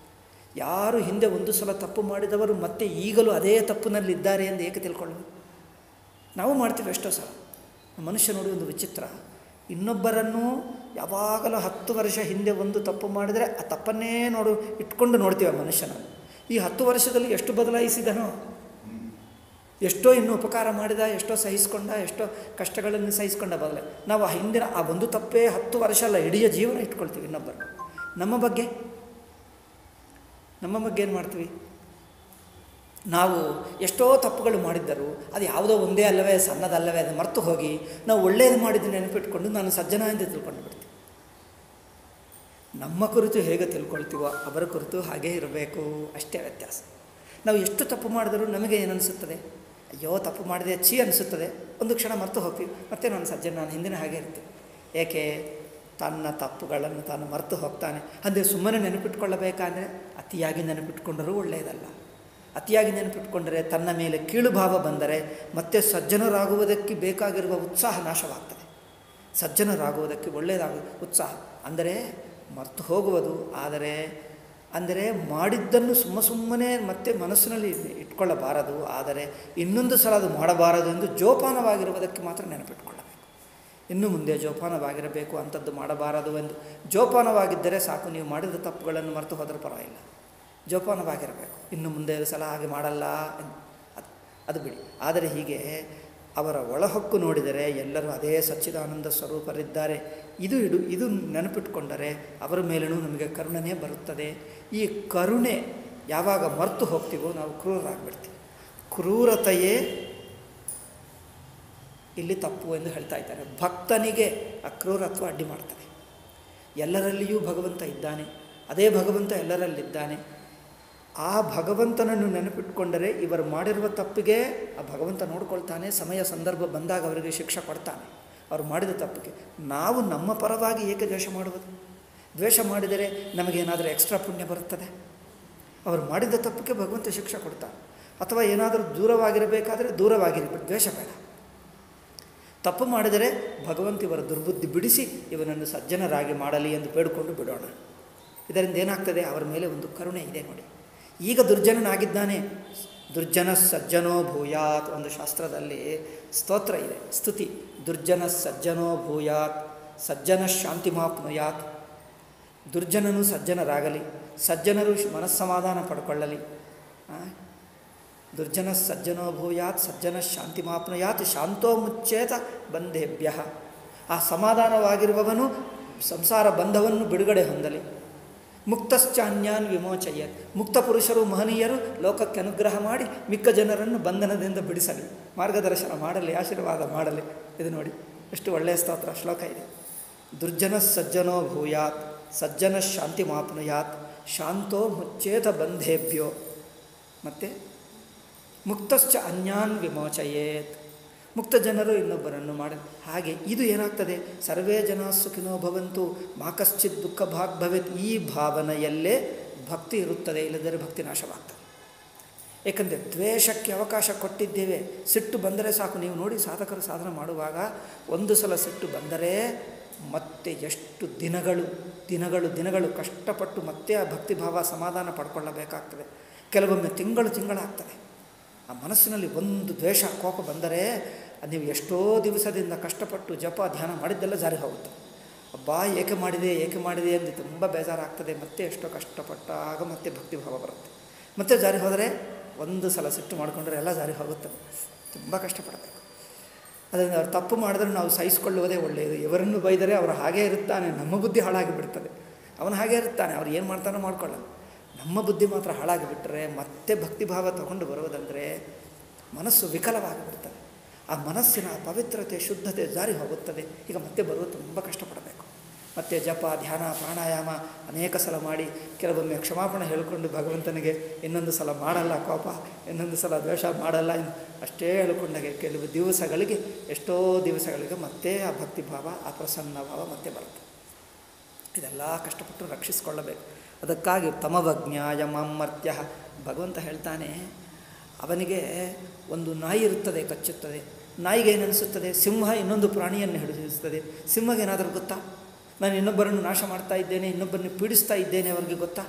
ಯಾರು ಹಿಂದೆ ಒಂದು ಸಲ ತಪ್ಪು ಮಾಡಿದವರು ಮತ್ತೆ ಈಗಲೂ ಅದೇ ತಪ್ಪಿನಲ್ಲಿದ್ದಾರೆ ಎಂದು ಏಕೆ ತಿಳ್ಕೊಳ್ಳೋದು? ನಾವು ಮಾಡ್ತೀವಿ ಎಷ್ಟೋ ಸಲ. ಮನುಷ್ಯ ನೋಡಿ ಒಂದು ವಿಚಿತ್ರ, ಇನ್ನೊಬ್ಬರನ್ನು ಯಾವಾಗಲೂ ಹತ್ತು ವರ್ಷ ಹಿಂದೆ ಒಂದು ತಪ್ಪು ಮಾಡಿದರೆ ಆ ತಪ್ಪನ್ನೇ ನೋಡು ಇಟ್ಕೊಂಡು ನೋಡ್ತೀವಿ ಆ ಮನುಷ್ಯನನ್ನು. ಈ ಹತ್ತು ವರ್ಷದಲ್ಲಿ ಎಷ್ಟು ಬದಲಾಯಿಸಿದನೋ, ಎಷ್ಟೋ ಇನ್ನೂ ಉಪಕಾರ ಮಾಡಿದ, ಎಷ್ಟೋ ಸಹಿಸ್ಕೊಂಡ, ಎಷ್ಟೋ ಕಷ್ಟಗಳನ್ನು ಸಹಿಸ್ಕೊಂಡ ಬದಲ. ನಾವು ಆ ಹಿಂದಿನ ಆ ಒಂದು ತಪ್ಪೇ ಹತ್ತು ವರ್ಷ ಅಲ್ಲ, ಇಡೀ ಜೀವನ ಇಟ್ಕೊಳ್ತೀವಿ ಇನ್ನೊಬ್ಬರು. ನಮ್ಮ ಬಗ್ಗೆ ನಮ್ಮ ಬಗ್ಗೆ ಏನು ಮಾಡ್ತೀವಿ? ನಾವು ಎಷ್ಟೋ ತಪ್ಪುಗಳು ಮಾಡಿದ್ದರು, ಅದು ಯಾವುದೋ ಒಂದೇ ಅಲ್ಲವೇ, ಸಣ್ಣದಲ್ಲವೇ, ಅದು ಮರೆತು ಹೋಗಿ ನಾವು ಒಳ್ಳೆಯದು ಮಾಡಿದ್ದು ನೆನಪಿಟ್ಕೊಂಡು ನಾನು ಸಜ್ಜನ ಎಂದು ತಿಳ್ಕೊಂಡು ಬಿಡ್ತೀವಿ. ನಮ್ಮ ಕುರಿತು ಹೇಗೆ ತಿಳ್ಕೊಳ್ತೀವೋ ಅವರ ಕುರಿತು ಹಾಗೇ ಇರಬೇಕು, ಅಷ್ಟೇ ವ್ಯತ್ಯಾಸ. ನಾವು ಎಷ್ಟು ತಪ್ಪು ಮಾಡಿದರೂ ನಮಗೆ ಏನನ್ನಿಸುತ್ತದೆ? ಅಯ್ಯೋ ತಪ್ಪು ಮಾಡಿದೆ, ಛೀ ಅನಿಸುತ್ತದೆ. ಒಂದು ಕ್ಷಣ ಮರೆತು ಹೋಗ್ತೀವಿ, ಮತ್ತೆ ನಾನು ಸಜ್ಜನ, ನಾನು ಹಿಂದಿನ ಹಾಗೆ ಇರ್ತೀವಿ. ಏಕೆ? ತನ್ನ ತಪ್ಪುಗಳನ್ನು ತಾನು ಮರೆತು ಹೋಗ್ತಾನೆ. ಅಂದರೆ ಸುಮ್ಮನೆ ನೆನಪಿಟ್ಕೊಳ್ಳಬೇಕಂದ್ರೆ ಅತಿಯಾಗಿ ನೆನಪಿಟ್ಕೊಂಡರೂ ಒಳ್ಳೆಯದಲ್ಲ. ಅತಿಯಾಗಿ ನೆನಪಿಟ್ಕೊಂಡರೆ ತನ್ನ ಮೇಲೆ ಕೀಳುಭಾವ ಬಂದರೆ ಮತ್ತೆ ಸಜ್ಜನರಾಗುವುದಕ್ಕೆ ಬೇಕಾಗಿರುವ ಉತ್ಸಾಹ ನಾಶವಾಗ್ತದೆ. ಸಜ್ಜನರಾಗುವುದಕ್ಕೆ ಒಳ್ಳೆಯದಾಗುವ ಉತ್ಸಾಹ ಅಂದರೆ ಮರೆತು ಹೋಗುವುದು. ಆದರೆ ಅಂದರೆ ಮಾಡಿದ್ದನ್ನು ಸುಮ್ಮ ಸುಮ್ಮನೆ ಮತ್ತೆ ಮನಸ್ಸಿನಲ್ಲಿ ಇಟ್ಕೊಳ್ಳಬಾರದು. ಆದರೆ ಇನ್ನೊಂದು ಸಲ ಅದು ಮಾಡಬಾರದು ಎಂದು ಜೋಪಾನವಾಗಿರುವುದಕ್ಕೆ ಮಾತ್ರ ನೆನಪಿಟ್ಕೊಳ್ಳಬೇಕು. ಇನ್ನು ಮುಂದೆ ಜೋಪಾನವಾಗಿರಬೇಕು, ಅಂಥದ್ದು ಮಾಡಬಾರದು ಎಂದು ಜೋಪಾನವಾಗಿದ್ದರೆ ಸಾಕು. ನೀವು ಮಾಡಿದ ತಪ್ಪುಗಳನ್ನು ಮರೆತು ಹೋದರೆ ಪರವಾಗಿಲ್ಲ, ಜೋಪಾನವಾಗಿರಬೇಕು. ಇನ್ನು ಮುಂದೆ ಸಲ ಹಾಗೆ ಮಾಡಲ್ಲ ಅದು ಅದು ಬಿಡಿ. ಆದರೆ ಹೀಗೆ ಅವರ ಒಳಹೊಕ್ಕು ನೋಡಿದರೆ ಎಲ್ಲರೂ ಅದೇ ಸಚ್ಚಿದಾನಂದ ಸ್ವರೂಪರಿದ್ದಾರೆ. ಇದು ಇಡು ಇದು ನೆನಪಿಟ್ಕೊಂಡರೆ ಅವರ ಮೇಲೂ ನಮಗೆ ಕರುಣೆ ಬರುತ್ತದೆ. ಈ ಕರುಣೆ ಯಾವಾಗ ಮರೆತು ಹೋಗ್ತೀವೋ ನಾವು ಕ್ರೂರರಾಗ್ಬಿಡ್ತೀವಿ. ಕ್ರೂರತೆಯೇ ಇಲ್ಲಿ ತಪ್ಪು ಎಂದು ಹೇಳ್ತಾ ಇದ್ದಾರೆ. ಭಕ್ತನಿಗೆ ಆ ಕ್ರೂರತ್ವ ಅಡ್ಡಿ ಮಾಡ್ತದೆ. ಎಲ್ಲರಲ್ಲಿಯೂ ಭಗವಂತ ಇದ್ದಾನೆ, ಅದೇ ಭಗವಂತ ಎಲ್ಲರಲ್ಲಿದ್ದಾನೆ. ಆ ಭಗವಂತನನ್ನು ನೆನಪಿಟ್ಕೊಂಡರೆ ಇವರು ಮಾಡಿರುವ ತಪ್ಪಿಗೆ ಆ ಭಗವಂತ ನೋಡ್ಕೊಳ್ತಾನೆ. ಸಮಯ ಸಂದರ್ಭ ಬಂದಾಗ ಅವರಿಗೆ ಶಿಕ್ಷೆ ಕೊಡ್ತಾನೆ ಅವರು ಮಾಡಿದ ತಪ್ಪಿಗೆ. ನಾವು ನಮ್ಮ ಪರವಾಗಿ ಏಕೆ ದ್ವೇಷ ಮಾಡುವುದು? ದ್ವೇಷ ಮಾಡಿದರೆ ನಮಗೇನಾದರೂ ಎಕ್ಸ್ಟ್ರಾ ಪುಣ್ಯ ಬರುತ್ತದೆ? ಅವರು ಮಾಡಿದ ತಪ್ಪಿಗೆ ಭಗವಂತ ಶಿಕ್ಷೆ ಕೊಡ್ತಾನೆ. ಅಥವಾ ಏನಾದರೂ ದೂರವಾಗಿರಬೇಕಾದರೆ ದೂರವಾಗಿರಿ, ದ್ವೇಷ ಬೇಡ. ತಪ್ಪು ಮಾಡಿದರೆ ಭಗವಂತ ಇವರ ದುರ್ಬುದ್ಧಿ ಬಿಡಿಸಿ ಇವನನ್ನು ಸಜ್ಜನರಾಗಿ ಮಾಡಲಿ ಎಂದು ಬೇಡಿಕೊಂಡು ಬಿಡೋಣ. ಇದರಿಂದ ಏನಾಗ್ತದೆ? ಅವರ ಮೇಲೆ ಒಂದು ಕರುಣೆ ಇದೆ ನೋಡಿ. ಈಗ ದುರ್ಜನನಾಗಿದ್ದಾನೆ. ದುರ್ಜನ ಸಜ್ಜನೋ ಭೂಯಾತ್, ಒಂದು ಶಾಸ್ತ್ರದಲ್ಲಿ ಸ್ತೋತ್ರ ಇದೆ, ಸ್ತುತಿ. ದುರ್ಜನ ಸಜ್ಜನೋ ಭೂಯಾತ್ ಸಜ್ಜನ ಶಾಂತಿಮಾಪ್ನುಯಾತ್. ದುರ್ಜನನು ಸಜ್ಜನರಾಗಲಿ, ಸಜ್ಜನರು ಮನಸ್ಸಮಾಧಾನ ಪಡ್ಕೊಳ್ಳಲಿ. ದುರ್ಜನ ಸಜ್ಜನೋ ಭೂಯಾತ್ ಸಜ್ಜನ ಶಾಂತಿಮಾಪ್ನುಯಾತ್ ಶಾಂತೋ ಮುಚ್ಚೇತ ಬಂಧೇಭ್ಯ. ಆ ಸಮಾಧಾನವಾಗಿರುವವನು ಸಂಸಾರ ಬಂಧವನ್ನು ಬಿಡುಗಡೆ ಹೊಂದಲಿ. ಮುಕ್ತಶ್ಚಾನ್ಯಾನ್ ವಿಮೋಚಯತ್. ಮುಕ್ತ ಪುರುಷರು ಮಹನೀಯರು ಲೋಕಕ್ಕೆ ಅನುಗ್ರಹ ಮಾಡಿ ಮಿಕ್ಕ ಜನರನ್ನು ಬಂಧನದಿಂದ ಬಿಡಿಸಲಿ, ಮಾರ್ಗದರ್ಶನ ಮಾಡಲಿ, ಆಶೀರ್ವಾದ ಮಾಡಲಿ. ಇದು ನೋಡಿ ಎಷ್ಟು ಒಳ್ಳೆಯ ಸ್ತೋತ್ರ ಶ್ಲೋಕ ಇದೆ. ದುರ್ಜನ ಸಜ್ಜನೋ ಭೂಯಾತ್ ಸಜ್ಜನ ಶಾಂತಿಮಾಪ್ನುಯಾತ್ ಶಾಂತೋ ಮುಚ್ಚೇತ ಬಂಧೇಭ್ಯೋ. ಮತ್ತು ಮುಕ್ತಶ್ಚ ಅನ್ಯಾನ್ ವಿಮೋಚಯೇತ್. ಮುಕ್ತ ಜನರು ಇನ್ನೊಬ್ಬರನ್ನು ಮಾಡಲಿ. ಹಾಗೆ ಇದು ಏನಾಗ್ತದೆ, ಸರ್ವೇ ಜನ ಸುಖಿನೋ ಭವಂತು ಮಾ ಕಶ್ಚಿತ್ ದುಃಖ ಭಾಗ್ ಭವೇತ್. ಈ ಭಾವನೆಯಲ್ಲೇ ಭಕ್ತಿ ಇರುತ್ತದೆ, ಇಲ್ಲದರೆ ಭಕ್ತಿ ನಾಶವಾಗ್ತದೆ. ಏಕೆಂದರೆ ದ್ವೇಷಕ್ಕೆ ಅವಕಾಶ ಕೊಟ್ಟಿದ್ದೇವೆ. ಸಿಟ್ಟು ಬಂದರೆ ಸಾಕು. ನೀವು ನೋಡಿ, ಸಾಧಕರು ಸಾಧನೆ ಮಾಡುವಾಗ ಒಂದು ಸಲ ಸಿಟ್ಟು ಬಂದರೆ ಮತ್ತೆ ಎಷ್ಟು ದಿನಗಳು ದಿನಗಳು ದಿನಗಳು ಕಷ್ಟಪಟ್ಟು ಮತ್ತೆ ಆ ಭಕ್ತಿಭಾವ ಸಮಾಧಾನ ಪಡ್ಕೊಳ್ಳಬೇಕಾಗ್ತದೆ. ಕೆಲವೊಮ್ಮೆ ತಿಂಗಳು ತಿಂಗಳಾಗ್ತದೆ. ಆ ಮನಸ್ಸಿನಲ್ಲಿ ಒಂದು ದ್ವೇಷ ಕೋಪ ಬಂದರೆ ನೀವು ಎಷ್ಟೋ ದಿವಸದಿಂದ ಕಷ್ಟಪಟ್ಟು ಜಪ ಧ್ಯಾನ ಮಾಡಿದ್ದೆಲ್ಲ ಜಾರಿ ಹೋಗುತ್ತೆ. ಅಬ್ಬಾ ಏಕೆ ಮಾಡಿದೆ ಏಕೆ ಮಾಡಿದೆ ಎಂದು ತುಂಬ ಬೇಜಾರಾಗ್ತದೆ. ಮತ್ತೆ ಎಷ್ಟೋ ಕಷ್ಟಪಟ್ಟಾಗ ಮತ್ತೆ ಭಕ್ತಿಭಾವ ಬರುತ್ತೆ. ಮತ್ತೆ ಜಾರಿ ಹೋದರೆ ಒಂದು ಸಲ ಸಿಟ್ಟು ಮಾಡಿಕೊಂಡ್ರೆ ಎಲ್ಲ ಜಾರಿ ಹೋಗುತ್ತದೆ. ತುಂಬ ಕಷ್ಟಪಡಬೇಕು. ಅದರಿಂದ ಅವ್ರು ತಪ್ಪು ಮಾಡಿದ್ರೆ ನಾವು ಸಹಿಸಿಕೊಳ್ಳುವುದೇ ಒಳ್ಳೆಯದು. ಇವರನ್ನು ಬೈದರೆ ಅವರು ಹಾಗೇ ಇರುತ್ತಾನೆ, ನಮ್ಮ ಬುದ್ಧಿ ಹಾಳಾಗಿ ಬಿಡ್ತದೆ. ಅವನು ಹಾಗೇ ಇರ್ತಾನೆ, ಅವ್ರು ಏನು ಮಾಡ್ತಾನೋ ಮಾಡ್ಕೊಳ್ಳಲ್ಲ. ನಮ್ಮ ಬುದ್ಧಿ ಮಾತ್ರ ಹಾಳಾಗಿಬಿಟ್ರೆ ಮತ್ತೆ ಭಕ್ತಿಭಾವ ತಗೊಂಡು ಬರುವುದಂದರೆ ಮನಸ್ಸು ವಿಕಲವಾಗಿಬಿಡ್ತದೆ. ಆ ಮನಸ್ಸಿನ ಪವಿತ್ರತೆ ಶುದ್ಧತೆ ಜಾರಿ ಹೋಗುತ್ತದೆ. ಈಗ ಮತ್ತೆ ಬರುವುದು ತುಂಬ ಕಷ್ಟಪಡಬೇಕು. ಮತ್ತು ಜಪ ಧ್ಯಾನ ಪ್ರಾಣಾಯಾಮ ಅನೇಕ ಸಲ ಮಾಡಿ, ಕೆಲವೊಮ್ಮೆ ಕ್ಷಮಾಪಣೆ ಹೇಳಿಕೊಂಡು ಭಗವಂತನಿಗೆ ಇನ್ನೊಂದು ಸಲ ಮಾಡಲ್ಲ ಕೋಪ, ಇನ್ನೊಂದು ಸಲ ದ್ವೇಷ ಮಾಡಲ್ಲ ಅಷ್ಟೇ ಹೇಳಿಕೊಂಡಾಗೆ ಕೆಲವು ದಿವಸಗಳಿಗೆ ಎಷ್ಟೋ ದಿವಸಗಳಿಗೆ ಮತ್ತೆ ಆ ಭಕ್ತಿಭಾವ ಆ ಪ್ರಸನ್ನ ಭಾವ ಮತ್ತೆ ಬರುತ್ತೆ. ಇದೆಲ್ಲ ಕಷ್ಟಪಟ್ಟು ರಕ್ಷಿಸಿಕೊಳ್ಳಬೇಕು. ಅದಕ್ಕಾಗಿ ತಮವಜ್ಞಾಯ ಮಮ್ಮರ್ತ್ಯ. ಭಗವಂತ ಹೇಳ್ತಾನೆ, ಅವನಿಗೆ ಒಂದು ನಾಯಿ ಇರುತ್ತದೆ, ಕಚ್ಚುತ್ತದೆ. ನಾಯಿಗೆ ಏನನ್ನಿಸುತ್ತದೆ, ಸಿಂಹ ಇನ್ನೊಂದು ಪ್ರಾಣಿಯನ್ನು ಹಿಡಿದಿರುತ್ತದೆ. ಸಿಂಹಗೇನಾದರೂ ಗೊತ್ತಾ, ನಾನು ಇನ್ನೊಬ್ಬರನ್ನು ನಾಶ ಮಾಡ್ತಾ ಇದ್ದೇನೆ, ಇನ್ನೊಬ್ಬರನ್ನು ಪೀಡಿಸ್ತಾ ಇದ್ದೇನೆ, ಅವರಿಗೆ ಗೊತ್ತಾ?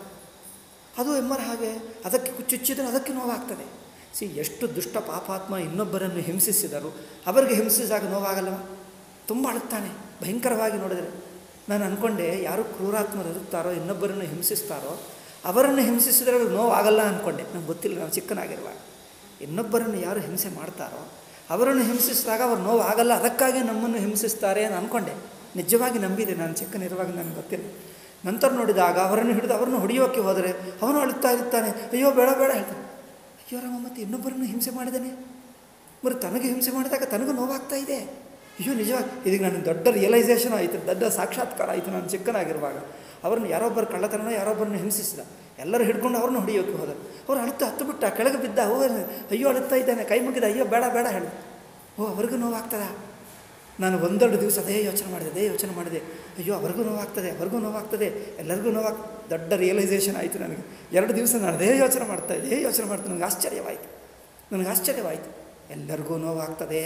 ಅದು ಎಮ್ಮರ ಹಾಗೆ, ಅದಕ್ಕೆ ಚುಚ್ಚಿದರೆ ಅದಕ್ಕೆ ನೋವಾಗ್ತದೆ. ಸಿ ಎಷ್ಟು ದುಷ್ಟ ಪಾಪಾತ್ಮ ಇನ್ನೊಬ್ಬರನ್ನು ಹಿಂಸಿಸಿದರು, ಅವರಿಗೆ ಹಿಂಸಿಸಿದಾಗ ನೋವಾಗಲ್ಲವ? ತುಂಬ ಅಳುತ್ತಾನೆ ಭಯಂಕರವಾಗಿ. ನೋಡಿದರೆ ನಾನು ಅಂದ್ಕೊಂಡೆ, ಯಾರು ಕ್ರೂರಾತ್ಮರು ಇರುತ್ತಾರೋ ಇನ್ನೊಬ್ಬರನ್ನು ಹಿಂಸಿಸ್ತಾರೋ ಅವರನ್ನು ಹಿಂಸಿಸಿದರೆ ಅವ್ರಿಗೆ ನೋವಾಗಲ್ಲ ಅಂದ್ಕೊಂಡೆ. ನಂಗೆ ಗೊತ್ತಿಲ್ಲ, ನಾವು ಚಿಕ್ಕನಾಗಿರುವಾಗ ಇನ್ನೊಬ್ಬರನ್ನು ಯಾರು ಹಿಂಸೆ ಮಾಡ್ತಾರೋ ಅವರನ್ನು ಹಿಂಸಿಸಿದಾಗ ಅವ್ರು ನೋವಾಗಲ್ಲ, ಅದಕ್ಕಾಗಿ ನಮ್ಮನ್ನು ಹಿಂಸಿಸ್ತಾರೆ ಅಂತ ಅಂದ್ಕೊಂಡೆ. ನಿಜವಾಗಿ ನಂಬಿದೆ ನಾನು ಚಿಕ್ಕನಿರುವಾಗ, ನನಗೆ ಗೊತ್ತಿಲ್ಲ. ನಂತರ ನೋಡಿದಾಗ ಅವರನ್ನು ಹಿಡಿದು ಅವರನ್ನು ಹೊಡೆಯೋಕ್ಕೆ ಹೋದರೆ ಅವನು ಅಳುತ್ತಾ ಇರ್ತಾನೆ, ಅಯ್ಯೋ ಬೇಡ ಬೇಡ ಹೇಳ್ತಾನೆ. ಅಯ್ಯೋ ರಾಮ, ಮತ್ತೆ ಇನ್ನೊಬ್ಬರನ್ನು ಹಿಂಸೆ ಮಾಡಿದ್ದಾನೆ, మరి ತನಗೆ ಹಿಂಸೆ ಮಾಡಿದಾಗ ತನಗೂ ನೋವಾಗ್ತಾ ಇದೆ. ಅಯ್ಯೋ ನಿಜವಾಗಿ ಇದೀಗ ನನಗೆ ದೊಡ್ಡ ರಿಯಲೈಸೇಷನ್ ಆಯಿತು, ದೊಡ್ಡ ಸಾಕ್ಷಾತ್ಕಾರ ಆಯಿತು. ನಾನು ಚಿಕ್ಕನಾಗಿರುವಾಗ ಅವರನ್ನು ಯಾರೊಬ್ಬರು ಕಳ್ಳತನ ಯಾರೊಬ್ಬರನ್ನು ಹಿಂಸಿಸಿದ, ಎಲ್ಲರೂ ಹಿಡ್ಕೊಂಡು ಅವ್ರನ್ನ ಹೊಡೆಯೋಕ್ಕೆ ಹೋದರು. ಅವ್ರು ಅಳುತ್ತಾ ಹತ್ತು ಬಿಟ್ಟ, ಕೆಳಗೆ ಬಿದ್ದ, ಓ ಅಯ್ಯೋ ಅಳುತ್ತಾ ಇದ್ದಾನೆ, ಕೈ ಮುಗಿದ, ಅಯ್ಯೋ ಬೇಡ ಬೇಡ ಹೇಳಿದೆ. ಓ ಅವ್ರಿಗೂ ನೋವಾಗ್ತದ. ನಾನು ಒಂದೆರಡು ದಿವಸ ಅದೇ ಯೋಚನೆ ಮಾಡಿದೆ ಅದೇ ಯೋಚನೆ ಮಾಡಿದೆ ಅಯ್ಯೋ ಅವ್ರಿಗೂ ನೋವಾಗ್ತದೆ ಅವ್ರಿಗೂ ನೋವಾಗ್ತದೆ ಎಲ್ಲರಿಗೂ ನೋವಾಗ್ ದೊಡ್ಡ ರಿಯಲೈಸೇಷನ್ ಆಯಿತು ನನಗೆ. ಎರಡು ದಿವಸ ನಾನು ಅದೇ ಯೋಚನೆ ಮಾಡ್ತಾ ಇದ್ದೆ ಯೋಚನೆ ಮಾಡ್ತಾ ನನಗೆ ಆಶ್ಚರ್ಯವಾಯಿತು ನನಗೆ ಆಶ್ಚರ್ಯವಾಯಿತು ಎಲ್ಲರಿಗೂ ನೋವಾಗ್ತದೆ.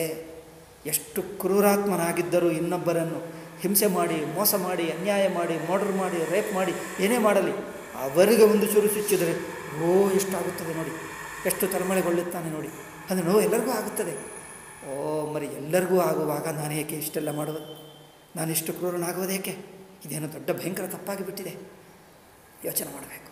ಎಷ್ಟು ಕ್ರೂರಾತ್ಮನಾಗಿದ್ದರೂ ಇನ್ನೊಬ್ಬರನ್ನು ಹಿಂಸೆ ಮಾಡಿ, ಮೋಸ ಮಾಡಿ, ಅನ್ಯಾಯ ಮಾಡಿ, ಮರ್ಡರ್ ಮಾಡಿ, ರೇಪ್ ಮಾಡಿ, ಏನೇ ಮಾಡಲಿ ಅವರಿಗೆ ಒಂದು ಚೂರು ಚುಚ್ಚಿದರೆ ಓ ಎಷ್ಟಾಗುತ್ತದೆ ನೋಡಿ, ಎಷ್ಟು ತಳಮಳೆಗೊಳ್ಳುತ್ತಾನೆ ನೋಡಿ. ಅಂದರೆ ನೋವು ಎಲ್ಲರಿಗೂ ಆಗುತ್ತದೆ. ಓ ಮರಿ ಎಲ್ಲರಿಗೂ ಆಗುವಾಗ ನಾನು ಏಕೆ ಇಷ್ಟೆಲ್ಲ ಮಾಡುವುದು, ನಾನು ಇಷ್ಟು ಕ್ರೂರನಾಗುವುದೇಕೆ? ಇದೇನೋ ದೊಡ್ಡ ಭಯಂಕರ ತಪ್ಪಾಗಿ ಬಿಟ್ಟಿದೆ. ಯೋಚನೆ ಮಾಡಬೇಕು.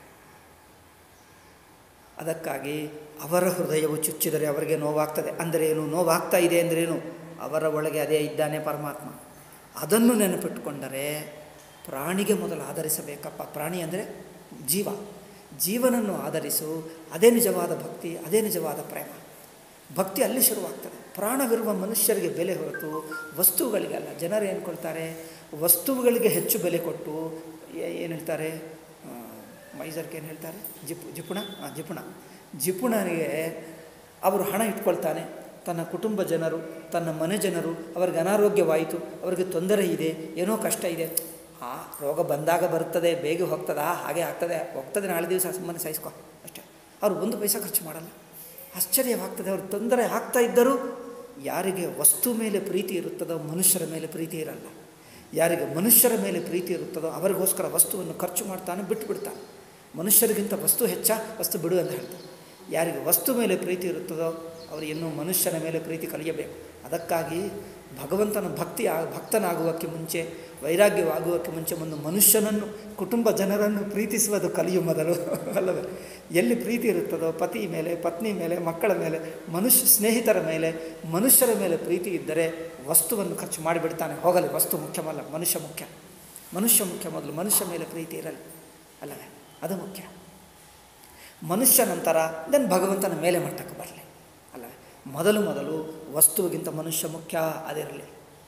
ಅದಕ್ಕಾಗಿ ಅವರ ಹೃದಯವು ಚುಚ್ಚಿದರೆ ಅವರಿಗೆ ನೋವಾಗ್ತದೆ. ಅಂದರೆ ಏನು, ನೋವಾಗ್ತಾ ಇದೆ ಅಂದ್ರೇನು, ಅವರ ಒಳಗೆ ಅದೇ ಇದ್ದಾನೆ ಪರಮಾತ್ಮ. ಅದನ್ನು ನೆನಪಿಟ್ಟುಕೊಂಡರೆ ಪ್ರಾಣಿಗೆ ಮೊದಲು ಆಧರಿಸಬೇಕಪ್ಪ. ಪ್ರಾಣಿ ಅಂದರೆ ಜೀವ, ಜೀವನನ್ನು ಆಧರಿಸು. ಅದೇ ನಿಜವಾದ ಭಕ್ತಿ, ಅದೇ ನಿಜವಾದ ಪ್ರೇಮ. ಭಕ್ತಿ ಅಲ್ಲಿ ಶುರುವಾಗ್ತದೆ. ಪ್ರಾಣವಿರುವ ಮನುಷ್ಯರಿಗೆ ಬೆಲೆ ಹೊರತು ವಸ್ತುಗಳಿಗಲ್ಲ. ಜನರು ಏನು ಕೊಡ್ತಾರೆ, ವಸ್ತುಗಳಿಗೆ ಹೆಚ್ಚು ಬೆಲೆ ಕೊಟ್ಟು ಏನು ಹೇಳ್ತಾರೆ, ಮೈಸರ್ಗೆ ಏನು ಹೇಳ್ತಾರೆ, ಜಿಪು ಜಿಪುಣ ಹಾಂ ಜಿಪುಣ ಜಿಪುಣನಿಗೆ ಅವರು ಹಣ ಇಟ್ಕೊಳ್ತಾನೆ. ತನ್ನ ಕುಟುಂಬ ಜನರು, ತನ್ನ ಮನೆ ಜನರು, ಅವ್ರಿಗೆ ಅನಾರೋಗ್ಯವಾಯಿತು, ಅವ್ರಿಗೆ ತೊಂದರೆ ಇದೆ, ಏನೋ ಕಷ್ಟ ಇದೆ, ಆ ರೋಗ ಬಂದಾಗ ಬರ್ತದೆ, ಬೇಗ ಹೋಗ್ತದಾ, ಹಾಗೆ ಆಗ್ತದೆ, ಹೋಗ್ತದೆ, ನಾಳೆ ದಿವಸ ಸುಮ್ಮನೆ ಸಹಿಸ್ಕೊ ಅಷ್ಟೇ. ಅವ್ರು ಒಂದು ಪೈಸಾ ಖರ್ಚು ಮಾಡಲ್ಲ. ಆಶ್ಚರ್ಯವಾಗ್ತದೆ. ಅವ್ರು ತೊಂದರೆ ಆಗ್ತಾ ಇದ್ದರೂ ಯಾರಿಗೆ ವಸ್ತು ಮೇಲೆ ಪ್ರೀತಿ ಇರುತ್ತದೋ ಮನುಷ್ಯರ ಮೇಲೆ ಪ್ರೀತಿ ಇರಲ್ಲ. ಯಾರಿಗೆ ಮನುಷ್ಯರ ಮೇಲೆ ಪ್ರೀತಿ ಇರುತ್ತದೋ ಅವರಿಗೋಸ್ಕರ ವಸ್ತುವನ್ನು ಖರ್ಚು ಮಾಡ್ತಾನೆ, ಬಿಟ್ಟು ಬಿಡ್ತಾನೆ. ಮನುಷ್ಯರಿಗಿಂತ ವಸ್ತು ಹೆಚ್ಚ, ವಸ್ತು ಬಿಡು ಅಂತ ಹೇಳ್ತಾರೆ. ಯಾರಿಗೆ ವಸ್ತು ಮೇಲೆ ಪ್ರೀತಿ ಇರುತ್ತದೋ ಅವರು ಇನ್ನೂ ಮನುಷ್ಯನ ಮೇಲೆ ಪ್ರೀತಿ ಕಲಿಯಬೇಕು. ಅದಕ್ಕಾಗಿ ಭಗವಂತನ ಭಕ್ತಿ ಭಕ್ತನಾಗುವಕ್ಕೆ ಮುಂಚೆ, ವೈರಾಗ್ಯವಾಗುವಕ್ಕೆ ಮುಂಚೆ ಒಂದು ಮನುಷ್ಯನನ್ನು, ಕುಟುಂಬ ಜನರನ್ನು ಪ್ರೀತಿಸುವುದು ಕಲಿಯು ಮೊದಲು ಅಲ್ಲವೇ. ಎಲ್ಲಿ ಪ್ರೀತಿ ಇರುತ್ತದೋ ಪತಿ ಮೇಲೆ, ಪತ್ನಿ ಮೇಲೆ, ಮಕ್ಕಳ ಮೇಲೆ, ಮನುಷ್ಯ ಸ್ನೇಹಿತರ ಮೇಲೆ, ಮನುಷ್ಯರ ಮೇಲೆ ಪ್ರೀತಿ ಇದ್ದರೆ ವಸ್ತುವನ್ನು ಖರ್ಚು ಮಾಡಿಬಿಡ್ತಾನೆ. ಹೋಗಲಿ, ವಸ್ತು ಮುಖ್ಯವಲ್ಲ, ಮನುಷ್ಯ ಮುಖ್ಯ. ಮನುಷ್ಯ ಮುಖ್ಯ ಮೊದಲು. ಮನುಷ್ಯ ಮೇಲೆ ಪ್ರೀತಿ ಇರಲಿ ಅಲ್ಲವೇ, ಅದು ಮುಖ್ಯ. ಮನುಷ್ಯ ನಂತರ ದೆನ್ ಭಗವಂತನ ಮೇಲೆ ಮಟ್ಟಕ್ಕೆ ಬರಲಿ ಅಲ್ಲವೇ. ಮೊದಲು ಮೊದಲು ವಸ್ತುವಿಗಿಂತ ಮನುಷ್ಯ ಮುಖ್ಯ, ಅದಿರಲಿ.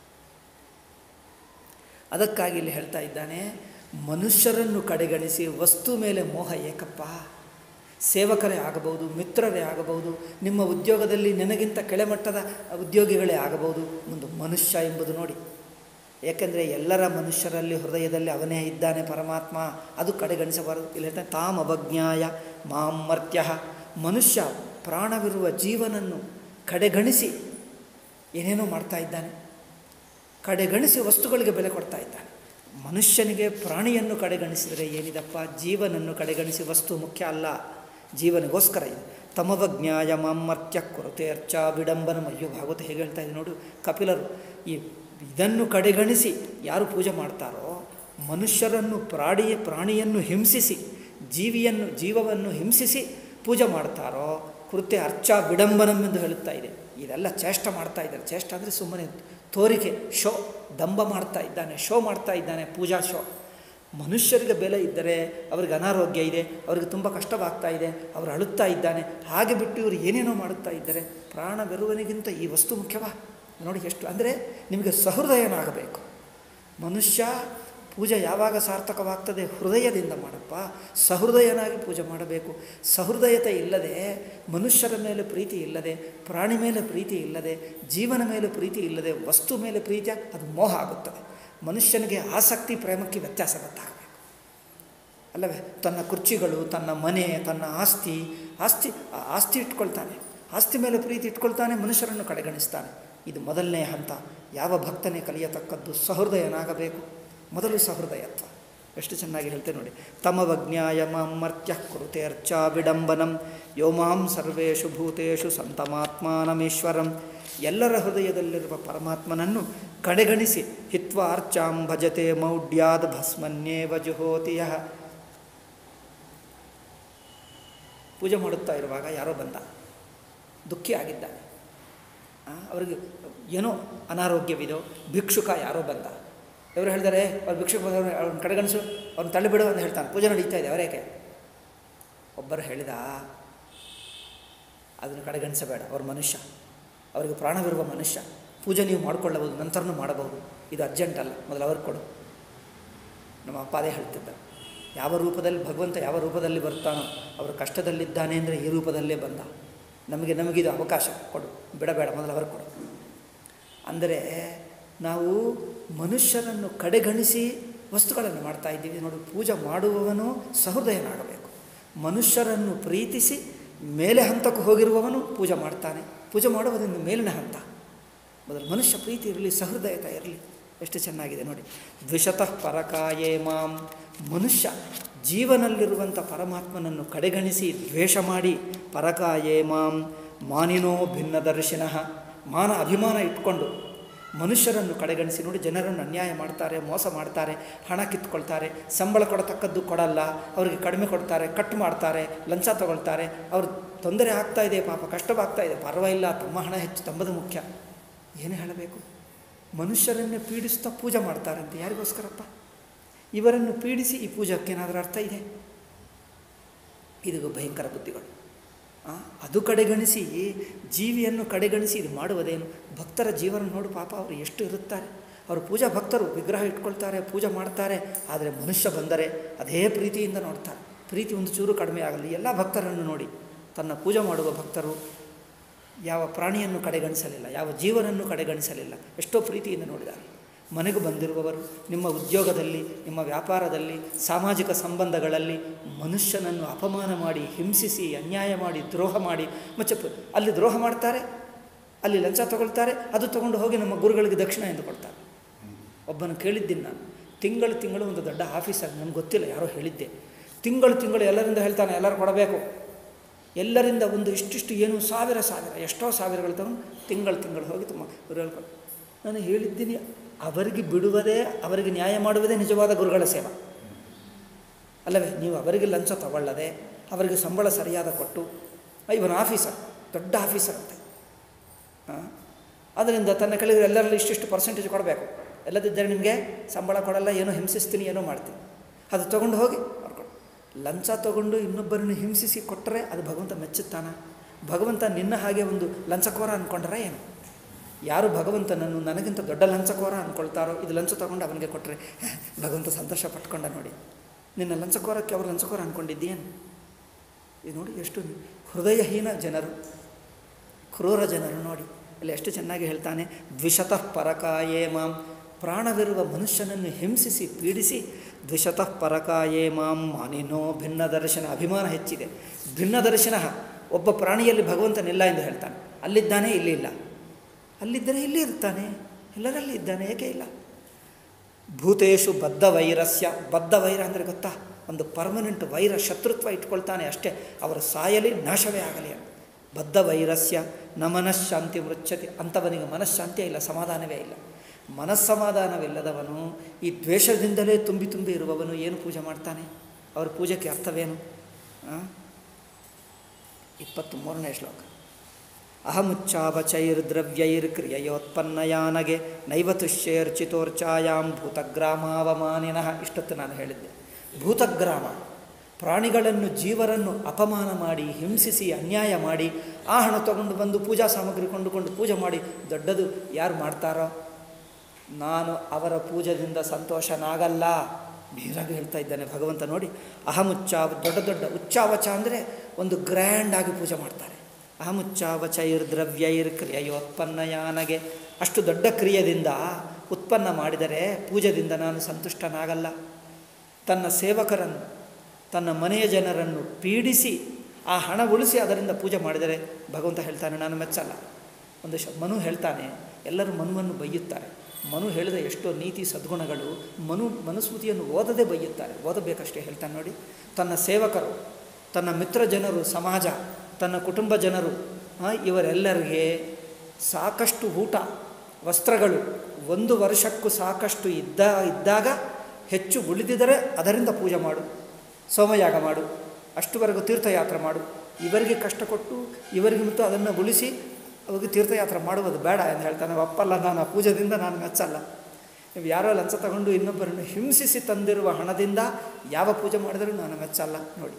ಅದಕ್ಕಾಗಿ ಇಲ್ಲಿ ಹೇಳ್ತಾ ಇದ್ದಾನೆ, ಮನುಷ್ಯರನ್ನು ಕಡೆಗಣಿಸಿ ವಸ್ತು ಮೇಲೆ ಮೋಹ ಏಕಪ್ಪ. ಸೇವಕರೇ ಆಗಬಹುದು, ಮಿತ್ರರೇ ಆಗಬಹುದು, ನಿಮ್ಮ ಉದ್ಯೋಗದಲ್ಲಿ ನಿನಗಿಂತ ಕೆಳಮಟ್ಟದ ಉದ್ಯೋಗಿಗಳೇ ಆಗಬಹುದು, ಒಂದು ಮನುಷ್ಯ ಎಂಬುದು ನೋಡಿ. ಏಕೆಂದರೆ ಎಲ್ಲರ ಮನುಷ್ಯರಲ್ಲಿ ಹೃದಯದಲ್ಲಿ ಅವನೇ ಇದ್ದಾನೆ ಪರಮಾತ್ಮ, ಅದು ಕಡೆಗಣಿಸಬಾರದು. ಇಲ್ಲಿ ಹೇಳ್ತಾನೆ ತಾಮ್ ಅವಜ್ಞಾಯ ಮಾಂ ಮರ್ತ್ಯ. ಮನುಷ್ಯ ಪ್ರಾಣವಿರುವ ಜೀವನನ್ನು ಕಡೆಗಣಿಸಿ ಏನೇನೋ ಮಾಡ್ತಾ ಇದ್ದಾನೆ, ಕಡೆಗಣಿಸಿ ವಸ್ತುಗಳಿಗೆ ಬೆಲೆ ಕೊಡ್ತಾ ಇದ್ದಾನೆ. ಮನುಷ್ಯನಿಗೆ ಪ್ರಾಣಿಯನ್ನು ಕಡೆಗಣಿಸಿದರೆ ಏನಿದಪ್ಪ, ಜೀವನನ್ನು ಕಡೆಗಣಿಸಿ ವಸ್ತು ಮುಖ್ಯ ಅಲ್ಲ, ಜೀವನಿಗೋಸ್ಕರ ಇದೆ. ತಮವಜ್ಞಾಯ ಮಾಮರ್ತ್ಯ ಕೊರತೆ ಅರ್ಚ ವಿಡಂಬನ. ಅಯ್ಯೋ ಭಾಗವತ ಹೇಗೆ ಹೇಳ್ತಾ ಇದೆ ನೋಡು. ಕಪಿಲರು ಈ ಇದನ್ನು ಕಡೆಗಣಿಸಿ ಯಾರು ಪೂಜೆ ಮಾಡ್ತಾರೋ, ಮನುಷ್ಯರನ್ನು ಪ್ರಾಣಿ ಪ್ರಾಣಿಯನ್ನು ಹಿಂಸಿಸಿ, ಜೀವಿಯನ್ನು ಜೀವವನ್ನು ಹಿಂಸಿಸಿ ಪೂಜೆ ಮಾಡ್ತಾರೋ, ಕೃತ್ಯ ಅರ್ಚ ವಿಡಂಬನಂ ಎಂದು ಹೇಳುತ್ತಾ ಇದೆ. ಇದೆಲ್ಲ ಚೇಷ್ಟ ಮಾಡ್ತಾ ಇದ್ದಾರೆ. ಚೇಷ್ಟ ಅಂದರೆ ಸುಮ್ಮನೆ ತೋರಿಕೆ, ಶೋ, ದಂಭ ಮಾಡ್ತಾ ಇದ್ದಾನೆ, ಶೋ ಮಾಡ್ತಾ ಇದ್ದಾನೆ, ಪೂಜಾ ಶೋ. ಮನುಷ್ಯರಿಗೆ ಬೆಲೆ ಇದ್ದರೆ ಅವರಿಗೆ ಅನಾರೋಗ್ಯ ಇದೆ, ಅವರಿಗೆ ತುಂಬ ಕಷ್ಟವಾಗ್ತಾ ಇದೆ, ಅವರು ಅಳುತ್ತಾ ಇದ್ದಾನೆ, ಹಾಗೆ ಬಿಟ್ಟು ಇವರು ಏನೇನೋ ಮಾಡುತ್ತಾ ಇದ್ದಾರೆ. ಪ್ರಾಣ ಬೆರುವನಿಗಿಂತ ಈ ವಸ್ತು ಮುಖ್ಯವಾ ನೋಡಿ ಎಷ್ಟು. ಅಂದರೆ ನಿಮಗೆ ಸಹೃದಯನಾಗಬೇಕು. ಮನುಷ್ಯ ಪೂಜೆ ಯಾವಾಗ ಸಾರ್ಥಕವಾಗ್ತದೆ, ಹೃದಯದಿಂದ ಮಾಡಪ್ಪ, ಸಹೃದಯನಾಗಿ ಪೂಜೆ ಮಾಡಬೇಕು. ಸಹೃದಯತೆ ಇಲ್ಲದೆ, ಮನುಷ್ಯರ ಮೇಲೆ ಪ್ರೀತಿ ಇಲ್ಲದೆ, ಪ್ರಾಣಿ ಮೇಲೆ ಪ್ರೀತಿ ಇಲ್ಲದೆ, ಜೀವನ ಮೇಲೆ ಪ್ರೀತಿ ಇಲ್ಲದೆ, ವಸ್ತು ಮೇಲೆ ಪ್ರೀತಿ, ಅದು ಮೋಹ ಆಗುತ್ತದೆ. ಮನುಷ್ಯನಿಗೆ ಆಸಕ್ತಿ ಪ್ರೇಮಕ್ಕೆ ವ್ಯತ್ಯಾಸ ಗೊತ್ತಾಗಬೇಕು ಅಲ್ಲವೇ. ತನ್ನ ಕುರ್ಚಿಗಳು, ತನ್ನ ಮನೆ, ತನ್ನ ಆಸ್ತಿ ಆಸ್ತಿ ಆಸ್ತಿ ಇಟ್ಕೊಳ್ತಾನೆ, ಆಸ್ತಿ ಮೇಲೆ ಪ್ರೀತಿ ಇಟ್ಕೊಳ್ತಾನೆ, ಮನುಷ್ಯರನ್ನು ಕಡೆಗಣಿಸ್ತಾನೆ. ಇದು ಮೊದಲನೇ ಹಂತ. ಯಾವ ಭಕ್ತನೇ ಕಲಿಯತಕ್ಕದ್ದು ಸಹೃದಯನಾಗಬೇಕು. ಮೊದಲು ಸಹೃದಯತ್ವ. ಎಷ್ಟು ಚೆನ್ನಾಗಿ ಹೇಳ್ತೇವೆ ನೋಡಿ. ತಮವಜ್ಞಾಯ ಮಾಂ ಮರ್ತ್ಯ ಕುರುತೆ ಅರ್ಚಾ ವಿಡಂಬನಂ ಯೋ ಮಾಂ ಸರ್ವೇಷು ಭೂತೇಷು ಸಂತಮಾತ್ಮಾನಮೀಶ್ವರಂ. ಎಲ್ಲರ ಹೃದಯದಲ್ಲಿರುವ ಪರಮಾತ್ಮನನ್ನು ಕಡೆಗಣಿಸಿ ಹಿತ್ವಾ ಅರ್ಚಾಂ ಭಜತೆ ಮೌಢ್ಯಾದ್ ಭಸ್ಮನ್ಯೇವ ಜುಹೋತಿಯ. ಪೂಜೆ ಮಾಡುತ್ತಾ ಇರುವಾಗ ಯಾರೋ ಬಂದ, ದುಃಖಿ ಆಗಿದ್ದಾನೆ, ಅವರಿಗೆ ಏನೋ ಅನಾರೋಗ್ಯವಿದೋ, ಭಿಕ್ಷುಕ ಯಾರೋ ಬಂದ. ಇವರು ಹೇಳಿದರೆ ಅವ್ರು ಭಿಕ್ಷುಕ ಬಂದವ್ರು ಅವ್ರನ್ನ ಕಡೆಗಣಿಸು, ಅವ್ರನ್ನ ತಳ್ಳಿಬಿಡು ಅಂತ ಹೇಳ್ತಾನೆ. ಪೂಜೆ ನಡೀತಾ ಇದೆ, ಅವರೇಕೆ. ಒಬ್ಬರು ಹೇಳಿದ, ಅದನ್ನು ಕಡೆಗಣಿಸಬೇಡ, ಅವ್ರ ಮನುಷ್ಯ, ಅವರಿಗೆ ಪ್ರಾಣವಿರುವ ಮನುಷ್ಯ, ಪೂಜೆ ನೀವು ಮಾಡಿಕೊಳ್ಳಬಹುದು, ನಂತರನೂ ಮಾಡಬಹುದು, ಇದು ಅರ್ಜೆಂಟ್ ಅಲ್ಲ, ಮೊದಲು ಅವ್ರಿಗೆ ಕೊಡು. ನಮ್ಮ ಅಪ್ಪ ಅದೇ ಹೇಳ್ತಿದ್ದ. ಯಾವ ರೂಪದಲ್ಲಿ ಭಗವಂತ ಯಾವ ರೂಪದಲ್ಲಿ ಬರ್ತಾನೋ, ಅವರು ಕಷ್ಟದಲ್ಲಿದ್ದಾನೆ ಅಂದರೆ ಈ ರೂಪದಲ್ಲೇ ಬಂದ. ನಮಗೆ ನಮಗಿದು ಅವಕಾಶ ಕೊಡು, ಬಿಡಬೇಡ, ಮೊದಲು ಅವರು ಕೊಡು. ಅಂದರೆ ನಾವು ಮನುಷ್ಯರನ್ನು ಕಡೆಗಣಿಸಿ ವಸ್ತುಗಳನ್ನು ಮಾಡ್ತಾ ಇದ್ದೀವಿ ನೋಡಿ. ಪೂಜೆ ಮಾಡುವವನು ಸಹೃದಯನಾಗಬೇಕು. ಮನುಷ್ಯರನ್ನು ಪ್ರೀತಿಸಿ ಮೇಲೆ ಹಂತಕ್ಕೆ ಹೋಗಿರುವವನು ಪೂಜೆ ಮಾಡ್ತಾನೆ. ಪೂಜೆ ಮಾಡುವುದನ್ನು ಮೇಲಿನ ಹಂತ. ಮೊದಲು ಮನುಷ್ಯ ಪ್ರೀತಿ ಇರಲಿ, ಸಹೃದಯತೆ ಇರಲಿ. ಎಷ್ಟು ಚೆನ್ನಾಗಿದೆ ನೋಡಿ. ದ್ವಿಷತಃ ಪರಕಾಯೇ ಮಾಂ. ಮನುಷ್ಯ ಜೀವನಲ್ಲಿರುವಂಥ ಪರಮಾತ್ಮನನ್ನು ಕಡೆಗಣಿಸಿ ದ್ವೇಷ ಮಾಡಿ, ಪರಕಾಯೇ ಮಾಂ ಮಾನಿನೋ ಭಿನ್ನದರ್ಶಿನಃ. ಮಾನ ಅಭಿಮಾನ ಇಟ್ಕೊಂಡು ಮನುಷ್ಯರನ್ನು ಕಡೆಗಣಿಸಿ ನೋಡಿ. ಜನರನ್ನು ಅನ್ಯಾಯ ಮಾಡ್ತಾರೆ, ಮೋಸ ಮಾಡ್ತಾರೆ, ಹಣ ಕಿತ್ಕೊಳ್ತಾರೆ, ಸಂಬಳ ಕೊಡತಕ್ಕದ್ದು ಕೊಡಲ್ಲ, ಅವರಿಗೆ ಕಡಿಮೆ ಕೊಡ್ತಾರೆ, ಕಟ್ ಮಾಡ್ತಾರೆ, ಲಂಚ ತಗೊಳ್ತಾರೆ. ಅವ್ರು ತೊಂದರೆ ಆಗ್ತಾ ಇದೆ, ಪಾಪ ಕಷ್ಟವಾಗ್ತಾ ಇದೆ, ಪರವಾಗಿಲ್ಲ, ತಮ್ಮ ಹಣ ಹೆಚ್ಚು, ತಮ್ಮದು ಮುಖ್ಯ. ಏನು ಹೇಳಬೇಕು? ಮನುಷ್ಯರನ್ನೇ ಪೀಡಿಸ್ತಾ ಪೂಜೆ ಮಾಡ್ತಾರಂತೆ. ಯಾರಿಗೋಸ್ಕರಪ್ಪ? ಇವರನ್ನು ಪೀಡಿಸಿ ಈ ಪೂಜಕ್ಕೇನಾದರೂ ಅರ್ಥ ಇದೆ? ಇದು ಭಯಂಕರ ಬುದ್ಧಿಗಳು. ಅದು ಕಡೆಗಣಿಸಿ, ಜೀವಿಯನ್ನು ಕಡೆಗಣಿಸಿ ಇದು ಮಾಡುವುದೇನು? ಭಕ್ತರ ಜೀವನ ನೋಡು ಪಾಪ, ಅವರು ಎಷ್ಟು ಇರುತ್ತಾರೆ. ಅವರು ಪೂಜಾ ಭಕ್ತರು, ವಿಗ್ರಹ ಇಟ್ಕೊಳ್ತಾರೆ, ಪೂಜೆ ಮಾಡ್ತಾರೆ. ಆದರೆ ಮನುಷ್ಯ ಬಂದರೆ ಅದೇ ಪ್ರೀತಿಯಿಂದ ನೋಡ್ತಾರೆ. ಪ್ರೀತಿ ಒಂದು ಚೂರು ಕಡಿಮೆ ಆಗಲಿ. ಎಲ್ಲ ಭಕ್ತರನ್ನು ನೋಡಿ. ತನ್ನ ಪೂಜೆ ಮಾಡುವ ಭಕ್ತರು ಯಾವ ಪ್ರಾಣಿಯನ್ನು ಕಡೆಗಣಿಸಲಿಲ್ಲ, ಯಾವ ಜೀವನನ್ನು ಕಡೆಗಣಿಸಲಿಲ್ಲ, ಎಷ್ಟೋ ಪ್ರೀತಿಯಿಂದ ನೋಡಿದ್ದಾರೆ. ಮನೆಗೂ ಬಂದಿರುವವರು, ನಿಮ್ಮ ಉದ್ಯೋಗದಲ್ಲಿ, ನಿಮ್ಮ ವ್ಯಾಪಾರದಲ್ಲಿ, ಸಾಮಾಜಿಕ ಸಂಬಂಧಗಳಲ್ಲಿ ಮನುಷ್ಯನನ್ನು ಅಪಮಾನ ಮಾಡಿ, ಹಿಂಸಿಸಿ, ಅನ್ಯಾಯ ಮಾಡಿ, ದ್ರೋಹ ಮಾಡಿ, ಮತ್ತೆ ಅಲ್ಲಿ ದ್ರೋಹ ಮಾಡ್ತಾರೆ, ಅಲ್ಲಿ ಲಂಚ ತಗೊಳ್ತಾರೆ, ಅದು ತಗೊಂಡು ಹೋಗಿ ನಮ್ಮ ಗುರುಗಳಿಗೆ ದಕ್ಷಿಣ ಎಂದು ಕೊಡ್ತಾರೆ. ಒಬ್ಬನು ಕೇಳಿದ್ದೀನಿ ನಾನು, ತಿಂಗಳು ತಿಂಗಳು ಒಂದು ದೊಡ್ಡ ಆಫೀಸರ್, ನನಗೆ ಗೊತ್ತಿಲ್ಲ, ಯಾರೋ ಹೇಳಿದ್ದೆ, ತಿಂಗಳು ತಿಂಗಳು ಎಲ್ಲರಿಂದ ಹೇಳ್ತಾನೆ, ಎಲ್ಲರೂ ಕೊಡಬೇಕು. ಎಲ್ಲರಿಂದ ಒಂದು ಇಷ್ಟಿಷ್ಟು ಏನು ಸಾವಿರ ಸಾವಿರ ಎಷ್ಟೋ ಸಾವಿರಗಳು ತಗೊಂಡು ತಿಂಗಳು ತಿಂಗಳು ಹೋಗಿ ತುಂಬ ಇವ್ರು ಹೇಳ್ಕೊಂಡು ನಾನು ಹೇಳಿದ್ದೀನಿ. ಅವರಿಗೆ ಬಿಡುವುದೇ, ಅವರಿಗೆ ನ್ಯಾಯ ಮಾಡುವುದೇ ನಿಜವಾದ ಗುರುಗಳ ಸೇವೆ ಅಲ್ಲವೇ? ನೀವು ಅವರಿಗೆ ಲಂಚ ತಗೊಳ್ಳದೆ, ಅವರಿಗೆ ಸಂಬಳ ಸರಿಯಾದ ಕೊಟ್ಟು, ಇವನು ಆಫೀಸರ್, ದೊಡ್ಡ ಆಫೀಸರ್ ಅಂತೆ, ಹಾಂ, ಅದರಿಂದ ತನ್ನ ಕೆಳಗೆ ಎಲ್ಲರಲ್ಲಿ ಇಷ್ಟಿಷ್ಟು ಪರ್ಸೆಂಟೇಜ್ ಕೊಡಬೇಕು, ಎಲ್ಲದಿದ್ದರೆ ನಿಮಗೆ ಸಂಬಳ ಕೊಡಲ್ಲ, ಏನೋ ಹಿಂಸಿಸ್ತೀನಿ, ಏನೋ ಮಾಡ್ತೀನಿ, ಅದು ತೊಗೊಂಡು ಹೋಗಿ ಅವ್ರು ಕೊಡು. ಲಂಚ ತೊಗೊಂಡು ಇನ್ನೊಬ್ಬರನ್ನು ಹಿಂಸಿಸಿ ಕೊಟ್ಟರೆ ಅದು ಭಗವಂತ ಮೆಚ್ಚುತ್ತಾನ? ಭಗವಂತ ನಿನ್ನ ಹಾಗೆ ಒಂದು ಲಂಚಕೋರ ಅಂದ್ಕೊಂಡ್ರೆ ಏನು? ಯಾರು ಭಗವಂತನನ್ನು ನನಗಿಂತ ದೊಡ್ಡ ಲಂಚಕೋರ ಅಂದ್ಕೊಳ್ತಾರೋ, ಇದು ಲಂಚ ತೊಗೊಂಡು ಅವನಿಗೆ ಕೊಟ್ಟರೆ ಭಗವಂತ ಸಂತೋಷ ಪಟ್ಕೊಂಡ. ನೋಡಿ, ನಿನ್ನ ಲಂಚಕೋರಕ್ಕೆ ಅವರು ಲಂಚಕೋರ ಅಂದ್ಕೊಂಡಿದ್ದೀಯೇನು? ಇದು ನೋಡಿ ಎಷ್ಟು ಹೃದಯಹೀನ ಜನರು, ಕ್ರೂರ ಜನರು. ನೋಡಿ ಅಲ್ಲಿ ಎಷ್ಟು ಚೆನ್ನಾಗಿ ಹೇಳ್ತಾನೆ, ದ್ವಿಷತಃ ಪರಕಾಯೇ ಮಾಂ, ಪ್ರಾಣವಿರುವ ಮನುಷ್ಯನನ್ನು ಹಿಂಸಿಸಿ ಪೀಡಿಸಿ, ದ್ವಿಷತಃ ಪರಕಾಯೇ ಮಾಂ ಮಾನಿನೋ ಭಿನ್ನ ದರ್ಶನ. ಅಭಿಮಾನ ಹೆಚ್ಚಿದೆ, ಭಿನ್ನ ದರ್ಶನ. ಒಬ್ಬ ಪ್ರಾಣಿಯಲ್ಲಿ ಭಗವಂತನಿಲ್ಲ ಎಂದು ಹೇಳ್ತಾನೆ. ಅಲ್ಲಿದ್ದಾನೆ, ಇಲ್ಲಿ ಇಲ್ಲ, ಅಲ್ಲಿದ್ದರೆ ಇಲ್ಲಿ ಇರ್ತಾನೆ, ಎಲ್ಲರಲ್ಲಿ ಇದ್ದಾನೆ, ಏಕೆ ಇಲ್ಲ? ಭೂತೇಶು ಬದ್ಧ ವೈರಸ್ಯ. ಬದ್ಧ ವೈರ ಅಂದರೆ ಗೊತ್ತಾ? ಒಂದು ಪರ್ಮನೆಂಟ್ ವೈರ, ಶತ್ರುತ್ವ ಇಟ್ಕೊಳ್ತಾನೆ ಅಷ್ಟೇ. ಅವರು ಸಾಯಲಿ, ನಾಶವೇ ಆಗಲಿ ಅಂತ. ಬದ್ಧ ವೈರಸ್ಯ ನ ಮನಃಶಾಂತಿ ಮೃಚ್ಯತೆ. ಅಂಥವನಿಗೆ ಮನಃಶಾಂತಿಯೇ ಇಲ್ಲ, ಸಮಾಧಾನವೇ ಇಲ್ಲ. ಮನಸ್ಸಮಾಧಾನವಿಲ್ಲದವನು, ಈ ದ್ವೇಷದಿಂದಲೇ ತುಂಬಿ ತುಂಬಿ ಇರುವವನು ಏನು ಪೂಜೆ ಮಾಡ್ತಾನೆ? ಅವರ ಪೂಜೆಗೆ ಅರ್ಥವೇನು? ಇಪ್ಪತ್ತ್ಮೂರನೇ ಶ್ಲೋಕ. ಅಹಮುಚ್ಚಾವಚೈರ್ದ್ರವ್ಯೈರ್ಕ್ರಿಯೋತ್ಪನ್ನಯಾನಗೆ ನೈವ ತುಷ್ಯೇರ್ಚಿತೋರ್ಚಾಯಾಂ ಭೂತಗ್ರಾಮಾವಮಾನಿನಃ. ಇಷ್ಟೊತ್ತು ನಾನು ಹೇಳಿದ್ದೆ. ಭೂತಗ್ರಾಮ, ಪ್ರಾಣಿಗಳನ್ನು, ಜೀವರನ್ನು ಅಪಮಾನ ಮಾಡಿ, ಹಿಂಸಿಸಿ, ಅನ್ಯಾಯ ಮಾಡಿ, ಆ ಹಣ ತಗೊಂಡು ಬಂದು ಪೂಜಾ ಸಾಮಗ್ರಿ ಕೊಂಡುಕೊಂಡು ಪೂಜೆ ಮಾಡಿ ದೊಡ್ಡದು ಯಾರು ಮಾಡ್ತಾರೋ, ನಾನು ಅವರ ಪೂಜೆಯಿಂದ ಸಂತೋಷನಾಗಲ್ಲ. ನೇರಾಗಿ ಹೇಳ್ತಾ ಇದ್ದಾನೆ ಭಗವಂತ. ನೋಡಿ, ಅಹಮುಚ್ಚಾವ, ದೊಡ್ಡ ದೊಡ್ಡ ಉಚ್ಚಾವಚ ಅಂದರೆ ಒಂದು ಗ್ರ್ಯಾಂಡಾಗಿ ಪೂಜೆ ಮಾಡ್ತಾರೆ. ಅಹಮುಚ್ಚಾವಚೈರ್ ಕ್ರಿಯೋತ್ಪನ್ನಯಾನಗೆ, ಅಷ್ಟು ದೊಡ್ಡ ಕ್ರಿಯೆಯಿಂದ ಉತ್ಪನ್ನ ಮಾಡಿದರೆ ಪೂಜೆಯಿಂದ ನಾನು ಸಂತುಷ್ಟನಾಗಲ್ಲ. ತನ್ನ ಸೇವಕರನ್ನು, ತನ್ನ ಮನೆಯ ಜನರನ್ನು ಪೀಡಿಸಿ ಆ ಹಣ ಉಳಿಸಿ ಅದರಿಂದ ಪೂಜೆ ಮಾಡಿದರೆ ಭಗವಂತ ಹೇಳ್ತಾನೆ ನಾನು ಮೆಚ್ಚಲ್ಲ. ಒಂದು ಶ ಮನು ಹೇಳ್ತಾನೆ, ಎಲ್ಲರೂ ಮನುವನ್ನು ಬೈಯುತ್ತಾರೆ. ಮನು ಹೇಳಿದ ಎಷ್ಟೋ ನೀತಿ ಸದ್ಗುಣಗಳು ಮನು ಮನುಸ್ಮೃತಿಯನ್ನು ಓದದೇ ಬೈಯುತ್ತಾರೆ. ಓದಬೇಕಷ್ಟೇ. ಹೇಳ್ತಾನೆ ನೋಡಿ, ತನ್ನ ಸೇವಕರು, ತನ್ನ ಮಿತ್ರ ಜನರು, ಸಮಾಜ, ತನ್ನ ಕುಟುಂಬ ಜನರು, ಇವರೆಲ್ಲರಿಗೆ ಸಾಕಷ್ಟು ಊಟ ವಸ್ತ್ರಗಳು ಒಂದು ವರ್ಷಕ್ಕೂ ಸಾಕಷ್ಟು ಇದ್ದ ಇದ್ದಾಗ ಹೆಚ್ಚು ಉಳಿದಿದ್ದರೆ ಅದರಿಂದ ಪೂಜೆ ಮಾಡು, ಸೋಮಯಾಗ ಮಾಡು, ಅಷ್ಟುವರೆಗೂ ತೀರ್ಥಯಾತ್ರೆ ಮಾಡು. ಇವರಿಗೆ ಕಷ್ಟ ಕೊಟ್ಟು ಇವರಿಗೆ ಮತ್ತು ಅದನ್ನು ಉಳಿಸಿ ಅವ್ರಿಗೆ ತೀರ್ಥಯಾತ್ರೆ ಮಾಡುವುದು ಬೇಡ ಎಂದು ಹೇಳ್ತಾನೆ. ಒಪ್ಪಲ್ಲ, ನಾನು ಆ ಪೂಜೆದಿಂದ ನಾನು ಮೆಚ್ಚಲ್ಲ. ನೀವು ಯಾರೋ ಲಂಚ ತಗೊಂಡು ಇನ್ನೊಬ್ಬರನ್ನು ಹಿಂಸಿಸಿ ತಂದಿರುವ ಹಣದಿಂದ ಯಾವ ಪೂಜೆ ಮಾಡಿದರೂ ನಾನು ಮೆಚ್ಚಲ್ಲ. ನೋಡಿ,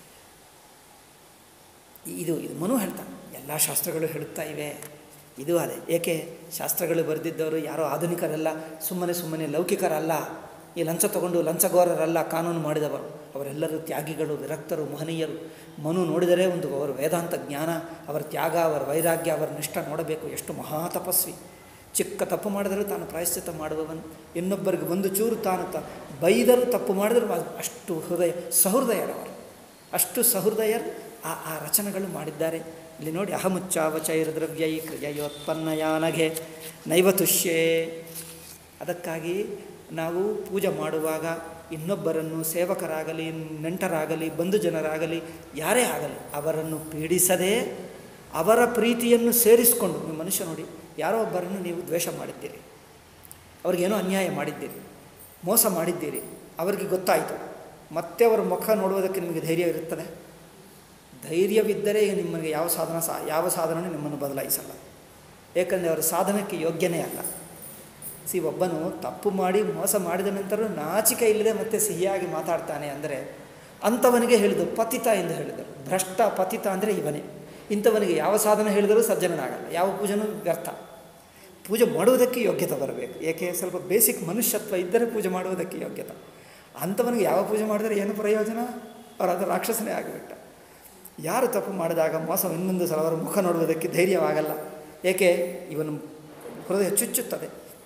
ಇದು ಇದು ಮನು ಹೇಳ್ತಾನೆ. ಎಲ್ಲ ಶಾಸ್ತ್ರಗಳು ಹೇಳುತ್ತಾ ಇವೆ. ಇದು ಅದೇ. ಏಕೆ? ಶಾಸ್ತ್ರಗಳು ಬರೆದಿದ್ದವರು ಯಾರೋ ಆಧುನಿಕರಲ್ಲ, ಸುಮ್ಮನೆ ಸುಮ್ಮನೆ ಲೌಕಿಕರಲ್ಲ, ಈ ಲಂಚ ತಗೊಂಡು ಲಂಚಗೋರರಲ್ಲ, ಕಾನೂನು ಮಾಡಿದವರು. ಅವರೆಲ್ಲರೂ ತ್ಯಾಗಿಗಳು, ವಿರಕ್ತರು, ಮಹನೀಯರು. ಮನು ನೋಡಿದರೆ ಒಂದು ಅವರ ವೇದಾಂತ ಜ್ಞಾನ, ಅವರ ತ್ಯಾಗ, ಅವರ ವೈರಾಗ್ಯ, ಅವರ ನಿಷ್ಠ ನೋಡಬೇಕು. ಎಷ್ಟು ಮಹಾ ತಪಸ್ವಿ. ಚಿಕ್ಕ ತಪ್ಪು ಮಾಡಿದರೂ ತಾನು ಪ್ರಾಯಶ್ಚಿತ್ತ ಮಾಡುವವನು. ಇನ್ನೊಬ್ಬರಿಗೆ ಒಂದು ಚೂರು ತಾನು ತ ಬೈದರೂ ತಪ್ಪು ಮಾಡಿದರೂ ಅಷ್ಟು ಹೃದಯ ಸಹೃದಯರವರು, ಅಷ್ಟು ಸಹೃದಯರು ಆ ಆ ರಚನೆಗಳು ಮಾಡಿದ್ದಾರೆ. ಇಲ್ಲಿ ನೋಡಿ, ಅಹಮುಚ್ಚಾವಚೈರ್ದ್ರವ್ಯೈ ಕ್ರಿಯೋತ್ಪನ್ನಯಾನಗೆ ನೈವ ತುಷ್ಯೇ. ಅದಕ್ಕಾಗಿ ನಾವು ಪೂಜೆ ಮಾಡುವಾಗ ಇನ್ನೊಬ್ಬರನ್ನು, ಸೇವಕರಾಗಲಿ, ನೆಂಟರಾಗಲಿ, ಬಂಧು ಜನರಾಗಲಿ, ಯಾರೇ ಆಗಲಿ, ಅವರನ್ನು ಪೀಡಿಸದೆ ಅವರ ಪ್ರೀತಿಯನ್ನು ಸೇರಿಸಿಕೊಂಡು, ನೀವು ಮನುಷ್ಯ ನೋಡಿ, ಯಾರೋ ಒಬ್ಬರನ್ನು ನೀವು ದ್ವೇಷ ಮಾಡಿದ್ದೀರಿ, ಅವ್ರಿಗೇನೋ ಅನ್ಯಾಯ ಮಾಡಿದ್ದೀರಿ, ಮೋಸ ಮಾಡಿದ್ದೀರಿ, ಅವರಿಗೆ ಗೊತ್ತಾಯಿತು, ಮತ್ತೆ ಅವರ ಮುಖ ನೋಡುವುದಕ್ಕೆ ನಿಮಗೆ ಧೈರ್ಯ ಇರುತ್ತದೆ? ಧೈರ್ಯವಿದ್ದರೆ ನಿಮಗೆ ಯಾವ ಸಾಧನ ಸಾ ಯಾವ ಸಾಧನವೂ ನಿಮ್ಮನ್ನು ಬದಲಾಯಿಸಲ್ಲ. ಏಕೆಂದರೆ ಅವರ ಸಾಧನಕ್ಕೆ ಯೋಗ್ಯನೇ ಅಲ್ಲ. ಸಿ ಒಬ್ಬನು ತಪ್ಪು ಮಾಡಿ ಮೋಸ ಮಾಡಿದ ನಂತರ ನಾಚಿಕೆ ಇಲ್ಲದೆ ಮತ್ತೆ ಸಿಹಿಯಾಗಿ ಮಾತಾಡ್ತಾನೆ ಅಂದರೆ ಅಂಥವನಿಗೆ ಹೇಳಿದರು ಪತಿತ ಎಂದು ಹೇಳಿದರು. ಭ್ರಷ್ಟ ಪತಿತ ಅಂದರೆ ಇವನೇ. ಇಂಥವನಿಗೆ ಯಾವ ಸಾಧನ ಹೇಳಿದರೂ ಸಜ್ಜನನಾಗಲ್ಲ, ಯಾವ ಪೂಜೆನೂ ವ್ಯರ್ಥ. ಪೂಜೆ ಮಾಡುವುದಕ್ಕೆ ಯೋಗ್ಯತೆ ಬರಬೇಕು. ಏಕೆ? ಸ್ವಲ್ಪ ಬೇಸಿಕ್ ಮನುಷ್ಯತ್ವ ಇದ್ದರೆ ಪೂಜೆ ಮಾಡುವುದಕ್ಕೆ ಯೋಗ್ಯತೆ. ಅಂಥವನಿಗೆ ಯಾವ ಪೂಜೆ ಮಾಡಿದರೆ ಏನು ಪ್ರಯೋಜನ? ಅವರಾದ ರಾಕ್ಷಸನೇ ಆಗಿಬಿಟ್ಟ. ಯಾರು ತಪ್ಪು ಮಾಡಿದಾಗ ಮೋಸ ಇನ್ನೊಂದು ಸಲ ಅವರ ಮುಖ ನೋಡುವುದಕ್ಕೆ ಧೈರ್ಯವಾಗಲ್ಲ. ಏಕೆ? ಇವನು ಹೃದಯ ಚುಚ್ಚುತ್ತದೆ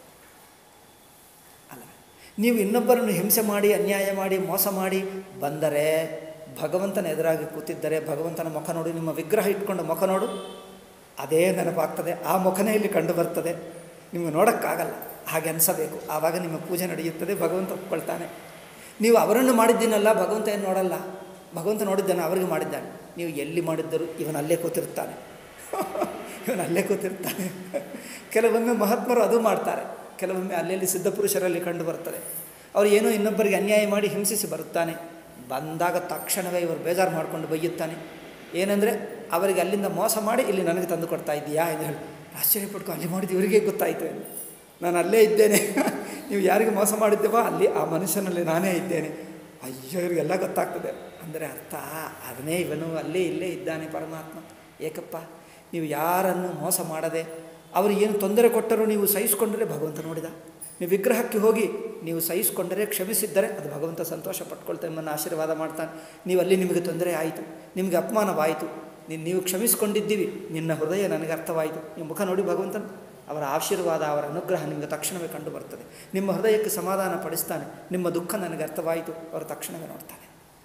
ಅಲ್ಲ. ನೀವು ಇನ್ನೊಬ್ಬರನ್ನು ಹಿಂಸೆ ಮಾಡಿ, ಅನ್ಯಾಯ ಮಾಡಿ, ಮೋಸ ಮಾಡಿ ಬಂದರೆ, ಭಗವಂತನ ಎದುರಾಗಿ ಕೂತಿದ್ದರೆ ಭಗವಂತನ ಮುಖ ನೋಡಿ, ನಿಮ್ಮ ವಿಗ್ರಹ ಇಟ್ಕೊಂಡು ಮುಖ ನೋಡು, ಅದೇ ನೆನಪಾಗ್ತದೆ. ಆ ಮುಖನೇ ಇಲ್ಲಿ ಕಂಡು ಬರ್ತದೆ. ನಿಮಗೆ ನೋಡೋಕ್ಕಾಗಲ್ಲ, ಹಾಗೆ ಅನಿಸಬೇಕು. ಆವಾಗ ನಿಮ್ಮ ಪೂಜೆ ನಡೆಯುತ್ತದೆ, ಭಗವಂತ ಒಪ್ಕೊಳ್ತಾನೆ. ನೀವು ಅವರನ್ನು ಮಾಡಿದ್ದೀನಲ್ಲ, ಭಗವಂತ ಏನು ನೋಡಲ್ಲ. ಭಗವಂತ ನೋಡಿದ್ದಾನೆ, ಅವರಿಗೆ ಮಾಡಿದ್ದಾನೆ. ನೀವು ಎಲ್ಲಿ ಮಾಡಿದ್ದರೂ ಇವನು ಅಲ್ಲೇ ಕೂತಿರ್ತಾನೆ, ಇವನು ಅಲ್ಲೇ ಕೂತಿರ್ತಾನೆ. ಕೆಲವೊಮ್ಮೆ ಮಹಾತ್ಮರು ಅದು ಮಾಡ್ತಾರೆ. ಕೆಲವೊಮ್ಮೆ ಅಲ್ಲೆಲ್ಲಿ ಸಿದ್ಧಪುರುಷರಲ್ಲಿ ಕಂಡು ಬರ್ತದೆ. ಅವರು ಏನೋ ಇನ್ನೊಬ್ಬರಿಗೆ ಅನ್ಯಾಯ ಮಾಡಿ ಹಿಂಸಿಸಿ ಬರುತ್ತಾನೆ. ಬಂದಾಗ ತಕ್ಷಣವೇ ಇವರು ಬೇಜಾರು ಮಾಡಿಕೊಂಡು ಬೈಯುತ್ತಾನೆ. ಏನಂದರೆ ಅವರಿಗೆ ಅಲ್ಲಿಂದ ಮೋಸ ಮಾಡಿ ಇಲ್ಲಿ ನನಗೆ ತಂದು ಕೊಡ್ತಾ ಇದ್ದೀಯಾ ಎಂದು ಹೇಳಿ ಆಶ್ಚರ್ಯಪಟ್ಕೊ, ಅಲ್ಲಿ ಮಾಡಿದ್ದು ಇವರಿಗೆ ಗೊತ್ತಾಯಿತು ಎಂದು. ನಾನು ಅಲ್ಲೇ ಇದ್ದೇನೆ, ನೀವು ಯಾರಿಗೆ ಮೋಸ ಮಾಡಿದ್ದೇವೋ ಅಲ್ಲಿ ಆ ಮನುಷ್ಯನಲ್ಲಿ ನಾನೇ ಇದ್ದೇನೆ. ಅಯ್ಯೋ, ಇವರಿಗೆಲ್ಲ ಗೊತ್ತಾಗ್ತದೆ. ಅಂದರೆ ಅರ್ಥ ಅದನ್ನೇ, ಇವನು ಅಲ್ಲೇ ಇಲ್ಲೇ ಇದ್ದಾನೆ ಪರಮಾತ್ಮ. ಏಕಪ್ಪ, ನೀವು ಯಾರನ್ನು ಮೋಸ ಮಾಡದೆ ಅವರು ಏನು ತೊಂದರೆ ಕೊಟ್ಟರೂ ನೀವು ಸಹಿಸಿಕೊಂಡರೆ ಭಗವಂತ ನೋಡಿದ. ನೀವು ವಿಗ್ರಹಕ್ಕೆ ಹೋಗಿ ನೀವು ಸಹಿಸಿಕೊಂಡರೆ, ಕ್ಷಮಿಸಿದ್ದರೆ ಅದು ಭಗವಂತ ಸಂತೋಷ ಪಟ್ಕೊಳ್ತಾ ನಿಮ್ಮನ್ನು ಆಶೀರ್ವಾದ ಮಾಡ್ತಾನೆ. ನೀವು ಅಲ್ಲಿ ನಿಮಗೆ ತೊಂದರೆ ಆಯಿತು, ನಿಮಗೆ ಅಪಮಾನವಾಯಿತು, ನೀನು ನೀವು ಕ್ಷಮಿಸಿಕೊಂಡಿದ್ದೀವಿ, ನಿನ್ನ ಹೃದಯ ನನಗೆ ಅರ್ಥವಾಯಿತು. ನಿಮ್ಮ ಮುಖ ನೋಡಿ ಭಗವಂತನ ಅವರ ಆಶೀರ್ವಾದ, ಅವರ ಅನುಗ್ರಹ ನಿಮಗೆ ತಕ್ಷಣವೇ ಕಂಡು ಬರ್ತದೆ. ನಿಮ್ಮ ಹೃದಯಕ್ಕೆ ಸಮಾಧಾನ ಪಡಿಸ್ತಾನೆ. ನಿಮ್ಮ ದುಃಖ ನನಗೆ ಅರ್ಥವಾಯಿತು, ಅವರು ತಕ್ಷಣವೇ ನೋಡ್ತಾನೆ.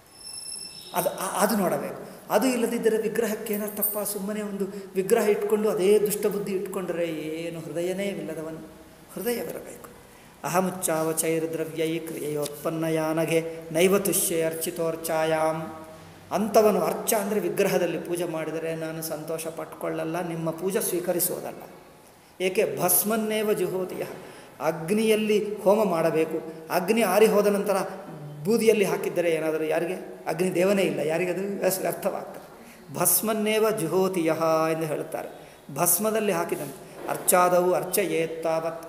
ಅದು ಅದು ನೋಡಬೇಕು. ಅದು ಇಲ್ಲದಿದ್ದರೆ ವಿಗ್ರಹಕ್ಕೆ ಏನರ್ಥಪ್ಪ? ಸುಮ್ಮನೆ ಒಂದು ವಿಗ್ರಹ ಇಟ್ಕೊಂಡು ಅದೇ ದುಷ್ಟಬುದ್ಧಿ ಇಟ್ಕೊಂಡ್ರೆ ಏನು ಹೃದಯನೇ ಇಲ್ಲದವನು. ಹೃದಯವಿರಬೇಕು. ಅಹಮುಚ್ಚಾವಚೈರ್ದ್ರವ್ಯೈ ಕ್ರಿಯೆಯೋತ್ಪನ್ನಯಾನಗೆ ನೈವ ತುಷ್ಯ ಅರ್ಚಿತೋರ್ಚಾಯಾಮ್. ಅಂಥವನು ಅರ್ಚ ಅಂದರೆ ವಿಗ್ರಹದಲ್ಲಿ ಪೂಜೆ ಮಾಡಿದರೆ ನಾನು ಸಂತೋಷ ಪಟ್ಕೊಳ್ಳಲ್ಲ, ನಿಮ್ಮ ಪೂಜೆ ಸ್ವೀಕರಿಸೋದಲ್ಲ. ಏಕೆ? ಭಸ್ಮನ್ನೇವ ಜುಹೋತಿಯ. ಅಗ್ನಿಯಲ್ಲಿ ಹೋಮ ಮಾಡಬೇಕು. ಅಗ್ನಿ ಆರಿ ಹೋದ ನಂತರ ಬೂದಿಯಲ್ಲಿ ಹಾಕಿದ್ದರೆ ಏನಾದರೂ ಯಾರಿಗೆ? ಅಗ್ನಿ ದೇವನೇ ಇಲ್ಲ, ಯಾರಿಗದು ಅರ್ಥವಾಗ್ತದೆ. ಭಸ್ಮನ್ನೇವ ಜುಹೋತಿಯ ಎಂದು ಹೇಳುತ್ತಾರೆ. ಭಸ್ಮದಲ್ಲಿ ಹಾಕಿದಂತೆ ಅರ್ಚಾದವು ಅರ್ಚಯೇತ್ತಾವತ್.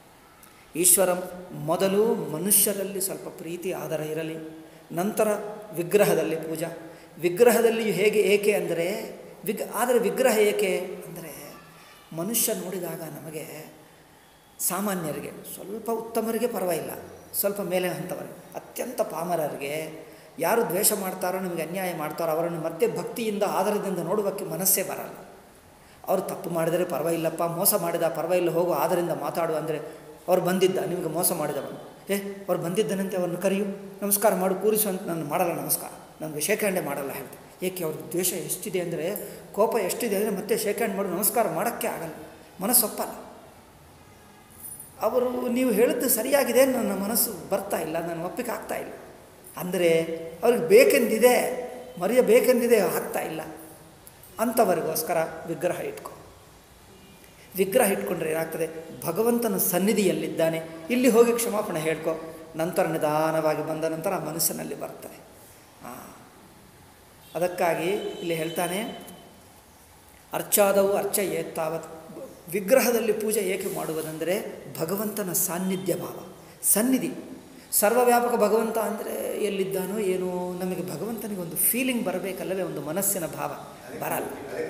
ಈಶ್ವರಂ ಮೊದಲು ಮನುಷ್ಯರಲ್ಲಿ ಸ್ವಲ್ಪ ಪ್ರೀತಿ ಆದರ ಇರಲಿ, ನಂತರ ವಿಗ್ರಹದಲ್ಲಿ ಪೂಜಾ. ವಿಗ್ರಹದಲ್ಲಿ ಹೇಗೆ ಏಕೆ ಅಂದರೆ ವಿಗ್ ಆದರೆ ವಿಗ್ರಹ ಏಕೆ ಅಂದರೆ ಮನುಷ್ಯ ನೋಡಿದಾಗ ನಮಗೆ ಸಾಮಾನ್ಯರಿಗೆ, ಸ್ವಲ್ಪ ಉತ್ತಮರಿಗೆ ಪರವಾಗಿಲ್ಲ, ಸ್ವಲ್ಪ ಮೇಲೆ ಹಂತವರಿಗೆ, ಅತ್ಯಂತ ಪಾಮರರಿಗೆ ಯಾರು ದ್ವೇಷ ಮಾಡ್ತಾರೋ, ನಿಮಗೆ ಅನ್ಯಾಯ ಮಾಡ್ತಾರೋ ಅವರನ್ನು ಮತ್ತೆ ಭಕ್ತಿಯಿಂದ ಆದರದಿಂದ ನೋಡುವಕ್ಕೆ ಮನಸ್ಸೇ ಬರಲ್ಲ. ಅವರು ತಪ್ಪು ಮಾಡಿದರೆ ಪರವಾಗಿಲ್ಲಪ್ಪ, ಮೋಸ ಮಾಡಿದ ಪರವಾಗಿಲ್ಲ, ಹೋಗು ಆದರಿಂದ ಮಾತಾಡು ಅಂದರೆ ಅವ್ರು ಬಂದಿದ್ದ ನಿಮಗೆ ಮೋಸ ಮಾಡಿದವನು, ಏ ಅವ್ರು ಬಂದಿದ್ದನಂತೆ ಅವನು ಕರೆಯು, ನಮಸ್ಕಾರ ಮಾಡು, ಕೂರಿಸು ಅಂತ ನಾನು ಮಾಡಲ್ಲ, ನಮಸ್ಕಾರ ನನಗೆ ಶೇಕ್ ಹ್ಯಾಂಡೇ ಮಾಡಲ್ಲ ಹೇಳ್ತೆ. ಏಕೆ? ಅವ್ರಿಗೆ ದ್ವೇಷ ಎಷ್ಟಿದೆ ಅಂದರೆ, ಕೋಪ ಎಷ್ಟಿದೆ ಅಂದರೆ ಮತ್ತೆ ಶೇಕ್ ಹ್ಯಾಂಡ್ ಮಾಡು, ನಮಸ್ಕಾರ ಮಾಡೋಕ್ಕೆ ಆಗಲ್ಲ, ಮನಸ್ಸೊಪ್ಪಲ್ಲ. ಅವರು ನೀವು ಹೇಳಿದ್ದು ಸರಿಯಾಗಿದೆ, ನನ್ನ ಮನಸ್ಸು ಬರ್ತಾ ಇಲ್ಲ, ನಾನು ಒಪ್ಪಿಗೆ ಆಗ್ತಾ ಇಲ್ಲ ಅಂದರೆ ಅವ್ರಿಗೆ ಬೇಕೆಂದಿದೆ, ಮರೆಯಬೇಕೆಂದಿದೆ, ಆಗ್ತಾ ಇಲ್ಲ. ಅಂಥವರಿಗೋಸ್ಕರ ವಿಗ್ರಹ ಇಟ್ಕೊ. ವಿಗ್ರಹ ಇಟ್ಕೊಂಡ್ರೆ ಏನಾಗ್ತದೆ? ಭಗವಂತನ ಸನ್ನಿಧಿಯಲ್ಲಿದ್ದಾನೆ, ಇಲ್ಲಿ ಹೋಗಿ ಕ್ಷಮಾಪಣೆ ಹೇಳ್ಕೊ, ನಂತರ ನಿಧಾನವಾಗಿ ಬಂದ ನಂತರ ಆ ಮನಸ್ಸಿನಲ್ಲಿ ಬರ್ತದೆ. ಹಾಂ, ಅದಕ್ಕಾಗಿ ಇಲ್ಲಿ ಹೇಳ್ತಾನೆ ಅರ್ಚಾದವು ಅರ್ಚ ಏತ್ತಾವತ್. ವಿಗ್ರಹದಲ್ಲಿ ಪೂಜೆ ಏಕೆ ಮಾಡುವುದಂದರೆ ಭಗವಂತನ ಸಾನ್ನಿಧ್ಯ ಭಾವ. ಸನ್ನಿಧಿ ಸರ್ವವ್ಯಾಪಕ ಭಗವಂತ ಅಂದರೆ ಎಲ್ಲಿದ್ದಾನೋ ಏನೋ, ನಮಗೆ ಭಗವಂತನಿಗೆ ಒಂದು ಫೀಲಿಂಗ್ ಬರಬೇಕಲ್ಲವೇ, ಒಂದು ಮನಸ್ಸಿನ ಭಾವ ಬರಲ್ಲ.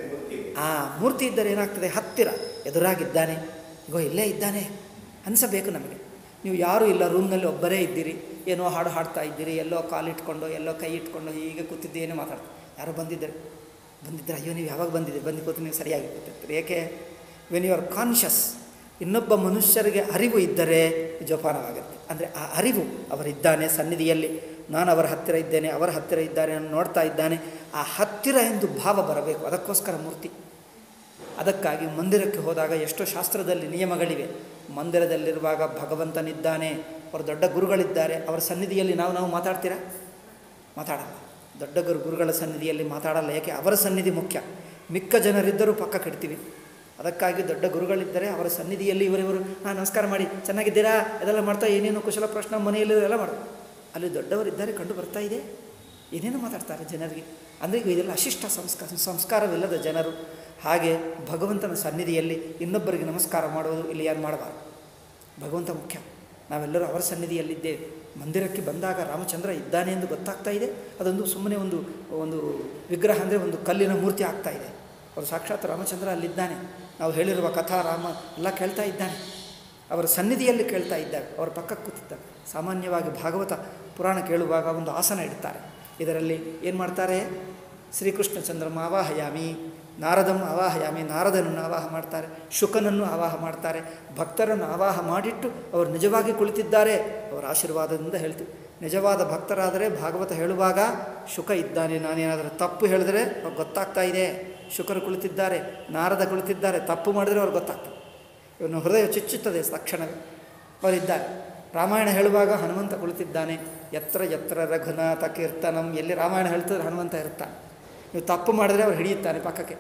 ಆ ಮೂರ್ತಿ ಇದ್ದರೆ ಏನಾಗ್ತದೆ? ಹತ್ತಿರ ಎದುರಾಗಿದ್ದಾನೆ, ಇಗೋ ಇಲ್ಲೇ ಇದ್ದಾನೆ ಅನಿಸಬೇಕು ನಮಗೆ. ನೀವು ಯಾರೂ ಇಲ್ಲ, ರೂಮ್ನಲ್ಲಿ ಒಬ್ಬರೇ ಇದ್ದೀರಿ, ಏನೋ ಹಾಡು ಹಾಡ್ತಾ ಇದ್ದೀರಿ, ಎಲ್ಲೋ ಕಾಲಿಟ್ಕೊಂಡು ಎಲ್ಲೋ ಕೈ ಇಟ್ಕೊಂಡು ಹೀಗೆ ಕೂತಿದ್ದು, ಏನೋ ಮಾತಾಡ್ತಾರೆ, ಯಾರೋ ಬಂದಿದ್ದರೆ ಬಂದಿದ್ದರೆ ಅಯ್ಯೋ ನೀವು ಯಾವಾಗ ಬಂದಿದ್ದೀರಿ, ಬಂದು ಕೂತು ನೀವು ಸರಿಯಾಗಿ ಕೂತಿರ್ತೀರಿ. ಏಕೆ? ವೆನ್ ಯು ಆರ್ ಕಾನ್ಷಿಯಸ್, ಇನ್ನೊಬ್ಬ ಮನುಷ್ಯರಿಗೆ ಅರಿವು ಇದ್ದರೆ ಜೋಪಾನವಾಗುತ್ತೆ. ಅಂದರೆ ಆ ಅರಿವು ಅವರಿದ್ದಾನೆ ಸನ್ನಿಧಿಯಲ್ಲಿ, ನಾನು ಅವರ ಹತ್ತಿರ ಇದ್ದೇನೆ, ಅವರ ಹತ್ತಿರ ಇದ್ದಾರೆ, ನಾನು ನೋಡ್ತಾ ಇದ್ದಾನೆ, ಆ ಹತ್ತಿರ ಎಂದು ಭಾವ ಬರಬೇಕು. ಅದಕ್ಕೋಸ್ಕರ ಮೂರ್ತಿ. ಅದಕ್ಕಾಗಿ ಮಂದಿರಕ್ಕೆ ಹೋದಾಗ ಎಷ್ಟೋ ಶಾಸ್ತ್ರದಲ್ಲಿ ನಿಯಮಗಳಿವೆ. ಮಂದಿರದಲ್ಲಿರುವಾಗ ಭಗವಂತನಿದ್ದಾನೆ, ಅವರು ದೊಡ್ಡ ಗುರುಗಳಿದ್ದಾರೆ, ಅವರ ಸನ್ನಿಧಿಯಲ್ಲಿ ನಾವು ನಾವು ಮಾತಾಡ್ತೀರಾ? ಮಾತಾಡಲ್ಲ. ದೊಡ್ಡ ಗುರು ಗುರುಗಳ ಸನ್ನಿಧಿಯಲ್ಲಿ ಮಾತಾಡಲ್ಲ. ಏಕೆ? ಅವರ ಸನ್ನಿಧಿ ಮುಖ್ಯ. ಮಿಕ್ಕ ಜನರಿದ್ದರೂ ಪಕ್ಕ ಕೆಡ್ತೀವಿ. ಅದಕ್ಕಾಗಿ ದೊಡ್ಡ ಗುರುಗಳಿದ್ದರೆ ಅವರ ಸನ್ನಿಧಿಯಲ್ಲಿ ಇವರಿವರು ಹಾಂ ನಮಸ್ಕಾರ ಮಾಡಿ, ಚೆನ್ನಾಗಿದ್ದೀರಾ, ಇದೆಲ್ಲ ಮಾಡ್ತಾ ಏನೇನು ಕುಶಲ ಪ್ರಶ್ನೆ ಮನೆಯಲ್ಲಿ ಎಲ್ಲ ಮಾಡೋದು. ಅಲ್ಲಿ ದೊಡ್ಡವರಿದ್ದಾರೆ, ಕಂಡು ಬರ್ತಾ ಇದೆ, ಏನೇನು ಮಾತಾಡ್ತಾರೆ ಜನರಿಗೆ. ಅಂದರೆ ಈಗ ಇದೆಲ್ಲ ಅಶಿಷ್ಟ ಸಂಸ್ಕಾರ ಸಂಸ್ಕಾರವಿಲ್ಲದ ಜನರು. ಹಾಗೆ ಭಗವಂತನ ಸನ್ನಿಧಿಯಲ್ಲಿ ಇನ್ನೊಬ್ಬರಿಗೆ ನಮಸ್ಕಾರ ಮಾಡುವುದು ಇಲ್ಲಿ ಯಾರು ಮಾಡಬಾರ್ದು. ಭಗವಂತ ಮುಖ್ಯ. ನಾವೆಲ್ಲರೂ ಅವರ ಸನ್ನಿಧಿಯಲ್ಲಿದ್ದೇವೆ. ಮಂದಿರಕ್ಕೆ ಬಂದಾಗ ರಾಮಚಂದ್ರ ಇದ್ದಾನೆ ಎಂದು ಗೊತ್ತಾಗ್ತಾ ಇದೆ. ಅದೊಂದು ಸುಮ್ಮನೆ ಒಂದು ಒಂದು ವಿಗ್ರಹ ಅಂದರೆ ಒಂದು ಕಲ್ಲಿನ ಮೂರ್ತಿ ಆಗ್ತಾ ಇದೆ. ಅವರು ಸಾಕ್ಷಾತ್ ರಾಮಚಂದ್ರ ಅಲ್ಲಿದ್ದಾನೆ. ನಾವು ಹೇಳಿರುವ ಕಥಾ ರಾಮ ಎಲ್ಲ ಕೇಳ್ತಾ ಇದ್ದಾನೆ, ಅವರ ಸನ್ನಿಧಿಯಲ್ಲಿ ಕೇಳ್ತಾ ಇದ್ದಾರೆ, ಅವರ ಪಕ್ಕಕ್ಕೆ ಕೂತಿದ್ದಾರೆ. ಸಾಮಾನ್ಯವಾಗಿ ಭಾಗವತ ಪುರಾಣ ಕೇಳುವಾಗ ಒಂದು ಆಸನ ಇಡ್ತಾರೆ. ಇದರಲ್ಲಿ ಏನು ಮಾಡ್ತಾರೆ? ಶ್ರೀಕೃಷ್ಣ ಚಂದ್ರಮ ಆವಾಹಯಾಮಿ, ನಾರದಂ ಆವಾಹಯಾಮಿ, ನಾರದನನ್ನು ಆವಾಹ ಮಾಡ್ತಾರೆ, ಶುಕನನ್ನು ಆವಾಹ ಮಾಡ್ತಾರೆ, ಭಕ್ತರನ್ನು ಆವಾಹ ಮಾಡಿಟ್ಟು ಅವರು ನಿಜವಾಗಿ ಕುಳಿತಿದ್ದಾರೆ, ಅವರ ಆಶೀರ್ವಾದದಿಂದ ಹೇಳ್ತೀವಿ. ನಿಜವಾದ ಭಕ್ತರಾದರೆ ಭಾಗವತ ಹೇಳುವಾಗ ಶುಕ ಇದ್ದಾನೆ, ನಾನೇನಾದರೂ ತಪ್ಪು ಹೇಳಿದ್ರೆ ಅವ್ರಿಗೆ ಗೊತ್ತಾಗ್ತಾ ಇದೆ, ಶುಕರು ಕುಳಿತಿದ್ದಾರೆ, ನಾರದ ಕುಳಿತಿದ್ದಾರೆ, ತಪ್ಪು ಮಾಡಿದರೆ ಅವ್ರಿಗೆ ಗೊತ್ತಾಗ್ತದೆ. ಇವನು ಹೃದಯ ಚುಚ್ಚುತ್ತದೆ ತಕ್ಷಣವೇ ಅವರಿದ್ದಾರೆ. ರಾಮಾಯಣ ಹೇಳುವಾಗ ಹನುಮಂತ ಕುಳಿತಿದ್ದಾನೆ. ಯತ್ರ ಯತ್ರ ರಘುನಾಥ ಕೀರ್ತನಂ, ಎಲ್ಲಿ ರಾಮಾಯಣ ಹೇಳ್ತಿದ್ರೆ ಹನುಮಂತ ಇರ್ತಾನೆ. ನೀವು ತಪ್ಪು ಮಾಡಿದ್ರೆ ಅವ್ರು ಹಿಡಿಯುತ್ತಾನೆ ಪಕ್ಕಕ್ಕೆ.